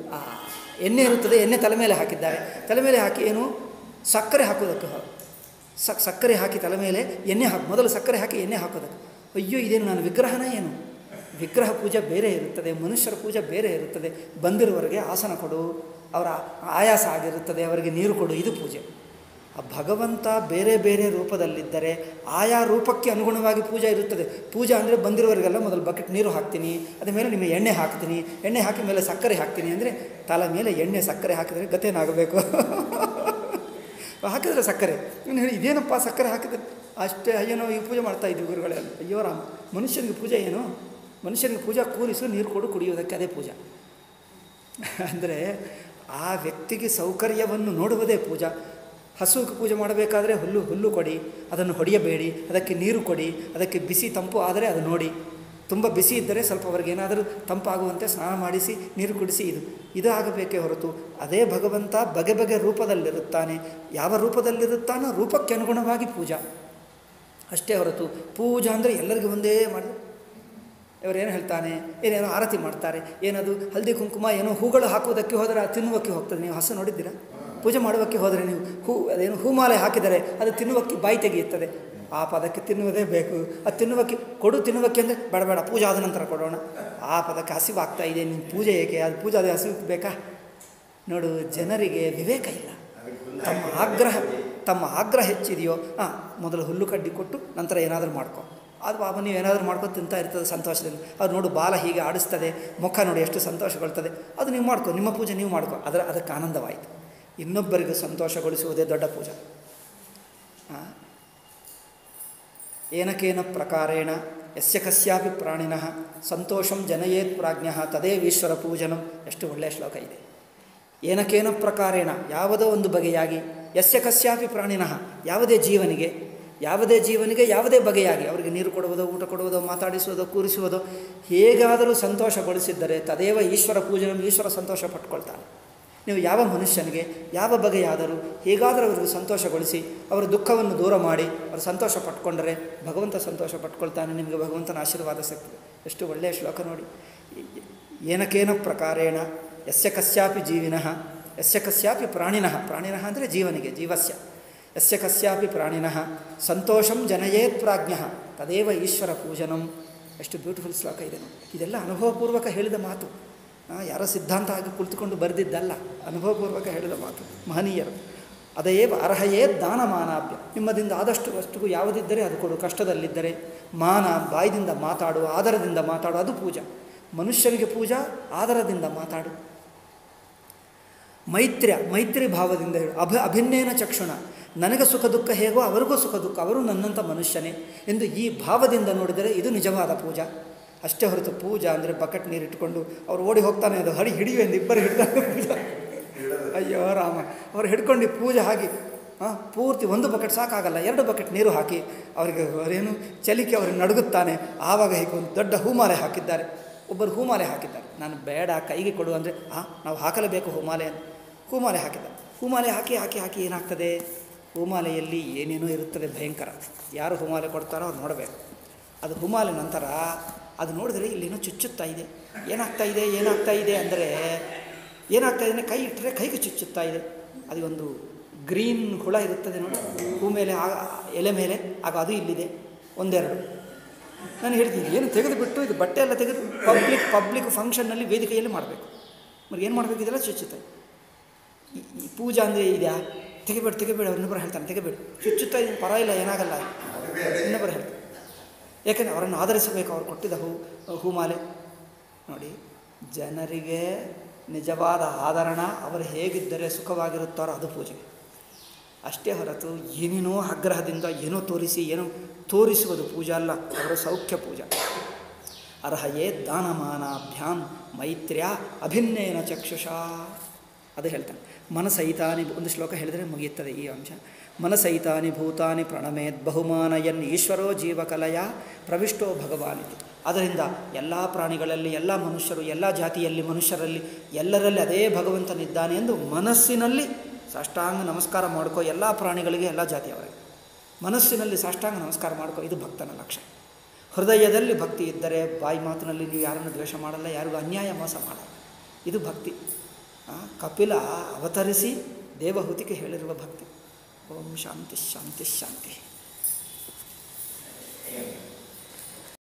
ಎಣ್ಣೆ ಇರುತ್ತದೆ, ಎಣ್ಣೆ ತಲೆ ಮೇಲೆ ಹಾಕಿದ್ದಾರೆ. ತಲೆ ಮೇಲೆ ಹಾಕಿ ಏನು ಸಕ್ಕರೆ ಹಾಕೋದಕ್ಕೆ ಸಕ್ ಸಕ್ಕರೆ ಹಾಕಿ ತಲೆ ಮೇಲೆ ಎಣ್ಣೆ ಹಾಕಿ, ಮೊದಲು ಸಕ್ಕರೆ ಹಾಕಿ ಎಣ್ಣೆ ಹಾಕೋದಕ್ಕೆ. ಅಯ್ಯೋ ಇದೇನು ನಾನು ವಿಗ್ರಹನ ಏನು? ವಿಗ್ರಹ ಪೂಜೆ ಬೇರೆ ಇರುತ್ತದೆ, ಮನುಷ್ಯರ ಪೂಜೆ ಬೇರೆ ಇರುತ್ತದೆ. ಬಂದಿರುವವರಿಗೆ ಆಸನ ಕೊಡು, ಅವರ ಆಯಾಸ ಆಗಿರುತ್ತದೆ, ಅವರಿಗೆ ನೀರು ಕೊಡು, ಇದು ಪೂಜೆ. ಆ ಭಗವಂತ ಬೇರೆ ಬೇರೆ ರೂಪದಲ್ಲಿದ್ದರೆ ಆಯಾ ರೂಪಕ್ಕೆ ಅನುಗುಣವಾಗಿ ಪೂಜೆ ಇರುತ್ತದೆ. ಪೂಜೆ ಅಂದರೆ ಬಂದಿರೋರಿಗೆಲ್ಲ ಮೊದಲು ಬಕೆಟ್ ನೀರು ಹಾಕ್ತೀನಿ, ಅದ ಮೇಲೆ ನಿಮಗೆ ಎಣ್ಣೆ ಹಾಕ್ತೀನಿ, ಎಣ್ಣೆ ಹಾಕಿ ಮೇಲೆ ಸಕ್ಕರೆ ಹಾಕ್ತೀನಿ ಅಂದರೆ ತಲೆ ಮೇಲೆ ಎಣ್ಣೆ ಸಕ್ಕರೆ ಹಾಕಿದರೆ ಗತೇನಾಗಬೇಕು? ಹಾಕಿದರೆ ಸಕ್ಕರೆ ಇನ್ನು ಹೇಳಿ ಇದೇನಪ್ಪ ಸಕ್ಕರೆ ಹಾಕಿದರೆ ಅಷ್ಟೇ. ಅಯ್ಯನೋ ಈ ಪೂಜೆ ಮಾಡ್ತಾ ಇದ್ವಿ ಗುರುಗಳೆಲ್ಲ. ಅಯ್ಯೋ ರಾಮ, ಮನುಷ್ಯನಿಗೆ ಪೂಜೆ ಏನು? ಮನುಷ್ಯನಿಗೆ ಪೂಜಾ ಕೂರಿಸು, ನೀರು ಕೊಡು, ಕುಡಿಯೋದಕ್ಕೆ ಅದೇ ಪೂಜೆ. ಅಂದರೆ ಆ ವ್ಯಕ್ತಿಗೆ ಸೌಕರ್ಯವನ್ನು ನೋಡುವುದೇ ಪೂಜಾ. ಹಸುವಿಗೆ ಪೂಜೆ ಮಾಡಬೇಕಾದ್ರೆ ಹುಲ್ಲು ಹುಲ್ಲು ಕೊಡಿ, ಅದನ್ನು ಹೊಡೆಯಬೇಡಿ, ಅದಕ್ಕೆ ನೀರು ಕೊಡಿ, ಅದಕ್ಕೆ ಬಿಸಿ ತಂಪು ಆದರೆ ಅದು ನೋಡಿ, ತುಂಬ ಬಿಸಿ ಇದ್ದರೆ ಸ್ವಲ್ಪ ಅವ್ರಿಗೆ ಏನಾದರೂ ತಂಪಾಗುವಂತೆ ಸ್ನಾನ ಮಾಡಿಸಿ ನೀರು ಕುಡಿಸಿ, ಇದು ಇದು ಆಗಬೇಕೇ ಹೊರತು ಅದೇ ಭಗವಂತ ಬಗೆ ಬಗೆ ರೂಪದಲ್ಲಿರುತ್ತಾನೆ. ಯಾವ ರೂಪದಲ್ಲಿರುತ್ತಾನೋ ರೂಪಕ್ಕೆ ಅನುಗುಣವಾಗಿ ಪೂಜಾ ಅಷ್ಟೇ ಹೊರತು ಪೂಜಾ ಅಂದರೆ ಎಲ್ಲರಿಗೂ ಒಂದೇ ಮಾಡಿ ಇವರೇನು ಹೇಳ್ತಾನೆ, ಏನೇನೋ ಆರತಿ ಮಾಡ್ತಾರೆ, ಏನದು ಹಲ್ದಿ ಕುಂಕುಮ ಏನೋ ಹೂಗಳು ಹಾಕುವುದಕ್ಕೆ ಹೋದರೆ ಅದು ತಿನ್ನುವಕ್ಕೆ ಹೋಗ್ತದೆ. ನೀವು ಹಸು ನೋಡಿದ್ದೀರಾ? ಪೂಜೆ ಮಾಡುವಕ್ಕೆ ಹೋದರೆ ನೀವು ಹೂ ಅದೇನು ಹೂಮಾಲೆ ಹಾಕಿದರೆ ಅದು ತಿನ್ನುವಕ್ಕೆ ಬಾಯಿ ತೆಗೆಯುತ್ತದೆ. ಆ ಪದಕ್ಕೆ ತಿನ್ನುವುದೇ ಬೇಕು. ಅದು ತಿನ್ನುವಕ್ಕೆ ಕೊಡು, ತಿನ್ನುವಕ್ಕೆ ಅಂದರೆ ಬೇಡ ಬೇಡ ಪೂಜೆ ಆದ ನಂತರ ಕೊಡೋಣ. ಆ ಪದಕ್ಕೆ ಹಸಿವು ಆಗ್ತಾ ಇದೆ, ನಿಮ್ಮ ಪೂಜೆ ಏಕೆ? ಅದು ಪೂಜೆ ಅದೇ ಹಸಿವು ಬೇಕಾ? ನೋಡು, ಜನರಿಗೆ ವಿವೇಕ ಇಲ್ಲ. ತಮ್ಮ ಆಗ್ರಹ ತಮ್ಮ ಆಗ್ರಹ ಹೆಚ್ಚಿದೆಯೋ ಹಾಂ ಮೊದಲು ಹುಲ್ಲು ಕಡ್ಡಿ ಕೊಟ್ಟು ನಂತರ ಏನಾದರೂ ಮಾಡ್ಕೊ. ಅದು ಬಾಬಾ ನೀವು ಏನಾದರೂ ಮಾಡ್ಕೊ ತಿಂತಾ ಇರ್ತದೆ ಸಂತೋಷದಿಂದ. ಅದು ನೋಡು ಬಾಲ ಹೀಗೆ ಆಡಿಸ್ತದೆ, ಮುಖ ನೋಡಿ ಎಷ್ಟು ಸಂತೋಷಗೊಳ್ತದೆ, ಅದು ನೀವು ಮಾಡ್ಕೊ, ನಿಮ್ಮ ಪೂಜೆ ನೀವು ಮಾಡ್ಕೊ. ಅದರ ಅದಕ್ಕೆ ಆನಂದವಾಯಿತು. ಇನ್ನೊಬ್ಬರಿಗೂ ಸಂತೋಷಗೊಳಿಸುವುದೇ ದೊಡ್ಡ ಪೂಜೆ. ಹಾಂ ಏನಕೇನ ಪ್ರಕಾರೇಣ ಯಸ್ಯ ಕಸ್ಯಾಪಿ ಪ್ರಾಣಿನಃ ಸಂತೋಷಂ ಜನಯೇತ್ ಪ್ರಾಜ್ಞಃ ತದೇವೀಶ್ವರ ಪೂಜನಂ. ಎಷ್ಟು ಒಳ್ಳೆಯ ಶ್ಲೋಕ ಇದೆ. ಏನಕೇನ ಪ್ರಕಾರೇಣ ಯಾವುದೋ ಒಂದು ಬಗೆಯಾಗಿ, ಯಸ್ಯ ಕಸ್ಯಾಪಿ ಪ್ರಾಣಿನಃ ಯಾವುದೇ ಜೀವನಿಗೆ ಯಾವುದೇ ಜೀವನಿಗೆ ಯಾವುದೇ ಬಗೆಯಾಗಿ ಅವರಿಗೆ ನೀರು ಕೊಡುವುದೋ, ಊಟ ಕೊಡುವುದೋ, ಮಾತಾಡಿಸುವುದೋ, ಕೂರಿಸುವುದೋ ಹೇಗಾದರೂ ಸಂತೋಷಗೊಳಿಸಿದ್ದರೆ ತದೇವ ಈಶ್ವರ ಪೂಜನಂ, ಈಶ್ವರ ಸಂತೋಷ ಪಟ್ಕೊಳ್ತಾನೆ. ನೀವು ಯಾವ ಮನುಷ್ಯನಿಗೆ ಯಾವ ಬಗೆಯಾದರೂ ಹೇಗಾದರೂ ಅವರಿಗೆ ಸಂತೋಷಗೊಳಿಸಿ ಅವರ ದುಃಖವನ್ನು ದೂರ ಮಾಡಿ ಅವರು ಸಂತೋಷ ಪಟ್ಕೊಂಡರೆ ಭಗವಂತ ಸಂತೋಷ ಪಟ್ಕೊಳ್ತಾನೆ. ನಿಮಗೆ ಭಗವಂತನ ಆಶೀರ್ವಾದ ಸಿಗ್ತದೆ. ಎಷ್ಟು ಒಳ್ಳೆಯ ಶ್ಲೋಕ ನೋಡಿ. ಏನಕೇನ ಪ್ರಕಾರೇಣ ಯಸ್ಯ ಕಸ್ಯಾಪಿ ಜೀವಿನಃ ಯಸ್ಯ ಕಸ್ಯಾಪಿ ಪ್ರಾಣಿನಃ, ಪ್ರಾಣಿನಃ ಅಂದರೆ ಜೀವನಿಗೆ, ಜೀವಸ್ಯ ಯಸ್ಯ ಕಸ್ಯಾಪಿ ಪ್ರಾಣಿನಃ ಸಂತೋಷಂ ಜನಯೇತ್ ಪ್ರಾಜ್ಞಃ ತದೇವ ಈಶ್ವರ ಪೂಜನಂ. ಎಷ್ಟು ಬ್ಯೂಟಿಫುಲ್ ಶ್ಲೋಕ ಇದೆ ನೋಡಿ. ಇದೆಲ್ಲ ಅನುಭವಪೂರ್ವಕ ಹೇಳಿದ ಮಾತು, ಯಾರೋ ಸಿದ್ಧಾಂತ ಆಗಿ ಕುಳಿತುಕೊಂಡು ಬರೆದಿದ್ದಲ್ಲ, ಅನುಭವಪೂರ್ವಕ ಹೇಳಿದ ಮಾತು ಮಹನೀಯರು. ಅದೇವ ಅರ್ಹಯೇ ದಾನಮಾನಾಭ್ಯ. ನಿಮ್ಮದಿಂದ ಆದಷ್ಟು ವಸ್ತುಗೂ ಯಾವುದಿದ್ದರೆ ಅದು ಕೊಡು. ಕಷ್ಟದಲ್ಲಿದ್ದರೆ ಮಾನ, ಬಾಯಿದಿಂದ ಮಾತಾಡು, ಆದರದಿಂದ ಮಾತಾಡು, ಅದು ಪೂಜಾ. ಮನುಷ್ಯನಿಗೆ ಪೂಜಾ ಆದರದಿಂದ ಮಾತಾಡು. ಮೈತ್ರ್ಯ, ಮೈತ್ರಿ ಭಾವದಿಂದ ಹೇಳು. ಅಭ ಅಭಿನ್ನೇನ ಚಕ್ಷುಣ, ನನಗೆ ಸುಖ ದುಃಖ ಹೇಗೋ ಅವರಿಗೂ ಸುಖ ದುಃಖ, ಅವರು ನನ್ನಂಥ ಮನುಷ್ಯನೇ ಎಂದು ಈ ಭಾವದಿಂದ ನೋಡಿದರೆ ಇದು ನಿಜವಾದ ಪೂಜಾ. ಅಷ್ಟೇ ಹೊರತು ಪೂಜಾ ಅಂದರೆ ಬಕೆಟ್ ನೀರು ಇಟ್ಕೊಂಡು ಅವ್ರು ಓಡಿ ಹೋಗ್ತಾನೆ, ಅದು ಹಡಿ ಹಿಡಿಯು ಎಂದು ಇಬ್ಬರು ಹಿಡಿದಾನೆ ಪೂಜಾ. ಅಯ್ಯೋ ರಾಮ, ಅವ್ರು ಹಿಡ್ಕೊಂಡು ಪೂಜೆ ಹಾಕಿ ಹಾಂ ಪೂರ್ತಿ ಒಂದು ಬಕೆಟ್ ಸಾಕಾಗಲ್ಲ, ಎರಡು ಬಕೆಟ್ ನೀರು ಹಾಕಿ ಅವರಿಗೆ ಅವರೇನು ಚಲಿಕೆ ಅವ್ರಿಗೆ ನಡುಗುತ್ತಾನೆ. ಆವಾಗ ಹೀಗೆ ಒಂದು ದೊಡ್ಡ ಹೂಮಾಲೆ ಹಾಕಿದ್ದಾರೆ. ಒಬ್ಬರು ಹೂಮಾಲೆ ಹಾಕಿದ್ದಾರೆ. ನಾನು ಬೇಡ ಕೈಗೆ ಕೊಡು ಅಂದರೆ ಹಾಂ ನಾವು ಹಾಕಲೇಬೇಕು ಹೂಮಾಲೆ ಅಂತ ಹೂಮಾಲೆ ಹಾಕಿದ್ದಾರೆ. ಹೂಮಾಲೆ ಹಾಕಿ ಹಾಕಿ ಹಾಕಿ ಏನಾಗ್ತದೆ, ಹೂಮಾಲೆಯಲ್ಲಿ ಏನೇನೋ ಇರುತ್ತದೆ ಭಯಂಕರ. ಯಾರು ಹೂಮಾಲೆ ಕೊಡ್ತಾರೋ ಅವ್ರು ನೋಡಬೇಕು. ಅದು ಹೂಮಾಲೆ ನಂತರ ಅದು ನೋಡಿದ್ರೆ ಇಲ್ಲೇನೋ ಚುಚ್ಚುತ್ತಾ ಇದೆ. ಏನಾಗ್ತಾ ಇದೆ ಏನಾಗ್ತಾ ಇದೆ ಅಂದರೆ ಏನಾಗ್ತಾ ಇದೆ ಅಂದರೆ ಕೈ ಇಟ್ಟರೆ ಕೈಗೆ ಚುಚ್ಚುತ್ತಾ ಇದೆ. ಅದು ಒಂದು ಗ್ರೀನ್ ಹುಳ ಇರುತ್ತದೆ ನೋಡಿ ಹೂ ಮೇಲೆ, ಆಗ ಎಲೆ ಮೇಲೆ, ಆಗ ಅದು ಇಲ್ಲಿದೆ ಒಂದೆರಡು. ನಾನು ಹೇಳ್ತೀನಿ ಏನು ತೆಗೆದುಬಿಟ್ಟು ಇದು ಬಟ್ಟೆ ಎಲ್ಲ ತೆಗೆದು ಪಬ್ಲಿಕ್ ಪಬ್ಲಿಕ್ ಫಂಕ್ಷನ್ನಲ್ಲಿ ವೇದಿಕೆಯಲ್ಲಿ ಮಾಡಬೇಕು. మరి ಏನು ಮಾಡಬೇಕು? ಇದೆಲ್ಲ ಚುಚ್ಚುತ್ತೆ. ಈ ಪೂಜಾ ಅಂದರೆ ಇದೆಯಾ? ತೆಗಿಬೇಡಿ ತೆಗಿಬೇಡಿ, ಅವ್ರು ಇನ್ನೊಬ್ಬರು ಹೇಳ್ತಾನೆ ತೆಗಿಬೇಡಿ, ಚುಚ್ಚುತ್ತಾ ಇದು ಪರವಾಗಿಲ್ಲ ಏನಾಗಲ್ಲ ಇನ್ನೊಬ್ಬರು ಹೇಳ್ತಾರೆ. ಯಾಕೆಂದರೆ ಅವರನ್ನು ಆಧರಿಸಬೇಕು, ಅವ್ರು ಕೊಟ್ಟಿದ್ದ ಹೂ ಹೂಮಾಲೆ ನೋಡಿ. ಜನರಿಗೆ ನಿಜವಾದ ಆದರಣ, ಅವರು ಹೇಗಿದ್ದರೆ ಸುಖವಾಗಿರುತ್ತಾರೋ ಅದು ಪೂಜೆ. ಅಷ್ಟೇ ಹೊರತು ಏನೇನೋ ಆಗ್ರಹದಿಂದ ಏನೋ ತೋರಿಸಿ ಏನೋ ತೋರಿಸುವುದು ಪೂಜಾ ಅಲ್ಲ, ಅವರ ಸೌಖ್ಯ ಪೂಜಾ. ಅರ್ಹಯೇ ದಾನಮಾನಾಭ್ಯಾಂ ಮೈತ್ರ್ಯ ಅಭಿನ್ನೇನ ಚಕ್ಷುಷಾ. ಅದು ಹೇಳ್ತಾನೆ. ಮನಸಹಿತಾನಿ, ಒಂದು ಶ್ಲೋಕ ಹೇಳಿದರೆ ಮುಗಿಯುತ್ತದೆ ಈ ಅಂಶ. ಮನಸಹಿತಾನಿ ಭೂತಾನಿ ಪ್ರಣಮೇದ್ ಬಹುಮಾನಯನ್ ಈಶ್ವರೋ ಜೀವಕಲಯ ಪ್ರವಿಷ್ಟೋ ಭಗವಾನಿತಿ. ಅದರಿಂದ ಎಲ್ಲ ಪ್ರಾಣಿಗಳಲ್ಲಿ, ಎಲ್ಲ ಮನುಷ್ಯರು, ಎಲ್ಲ ಜಾತಿಯಲ್ಲಿ ಮನುಷ್ಯರಲ್ಲಿ ಎಲ್ಲರಲ್ಲಿ ಅದೇ ಭಗವಂತನಿದ್ದಾನೆ ಎಂದು ಮನಸ್ಸಿನಲ್ಲಿ ಸಾಷ್ಟಾಂಗ ನಮಸ್ಕಾರ ಮಾಡ್ಕೋ. ಎಲ್ಲ ಪ್ರಾಣಿಗಳಿಗೆ, ಎಲ್ಲ ಜಾತಿಯವರಿಗೆ ಮನಸ್ಸಿನಲ್ಲಿ ಸಾಷ್ಟಾಂಗ ನಮಸ್ಕಾರ ಮಾಡ್ಕೋ. ಇದು ಭಕ್ತನ ಲಕ್ಷಣ. ಹೃದಯದಲ್ಲಿ ಭಕ್ತಿ ಇದ್ದರೆ ಬಾಯಿ ಮಾತಿನಲ್ಲಿ ನೀವು ಯಾರನ್ನು ದ್ವೇಷ ಮಾಡಲ್ಲ, ಯಾರಿಗೂ ಅನ್ಯಾಯ ಮೋಸ ಮಾಡಲ್ಲ. ಇದು ಭಕ್ತಿ. ಕಪಿಲ ಅವತರಿಸಿ ದೇವಹೂತಿಗೆ ಹೇಳಿರುವ ಭಕ್ತಿ. ಓಂ ಶಾಂತಿ ಶಾಂತಿ ಶಾಂತಿ.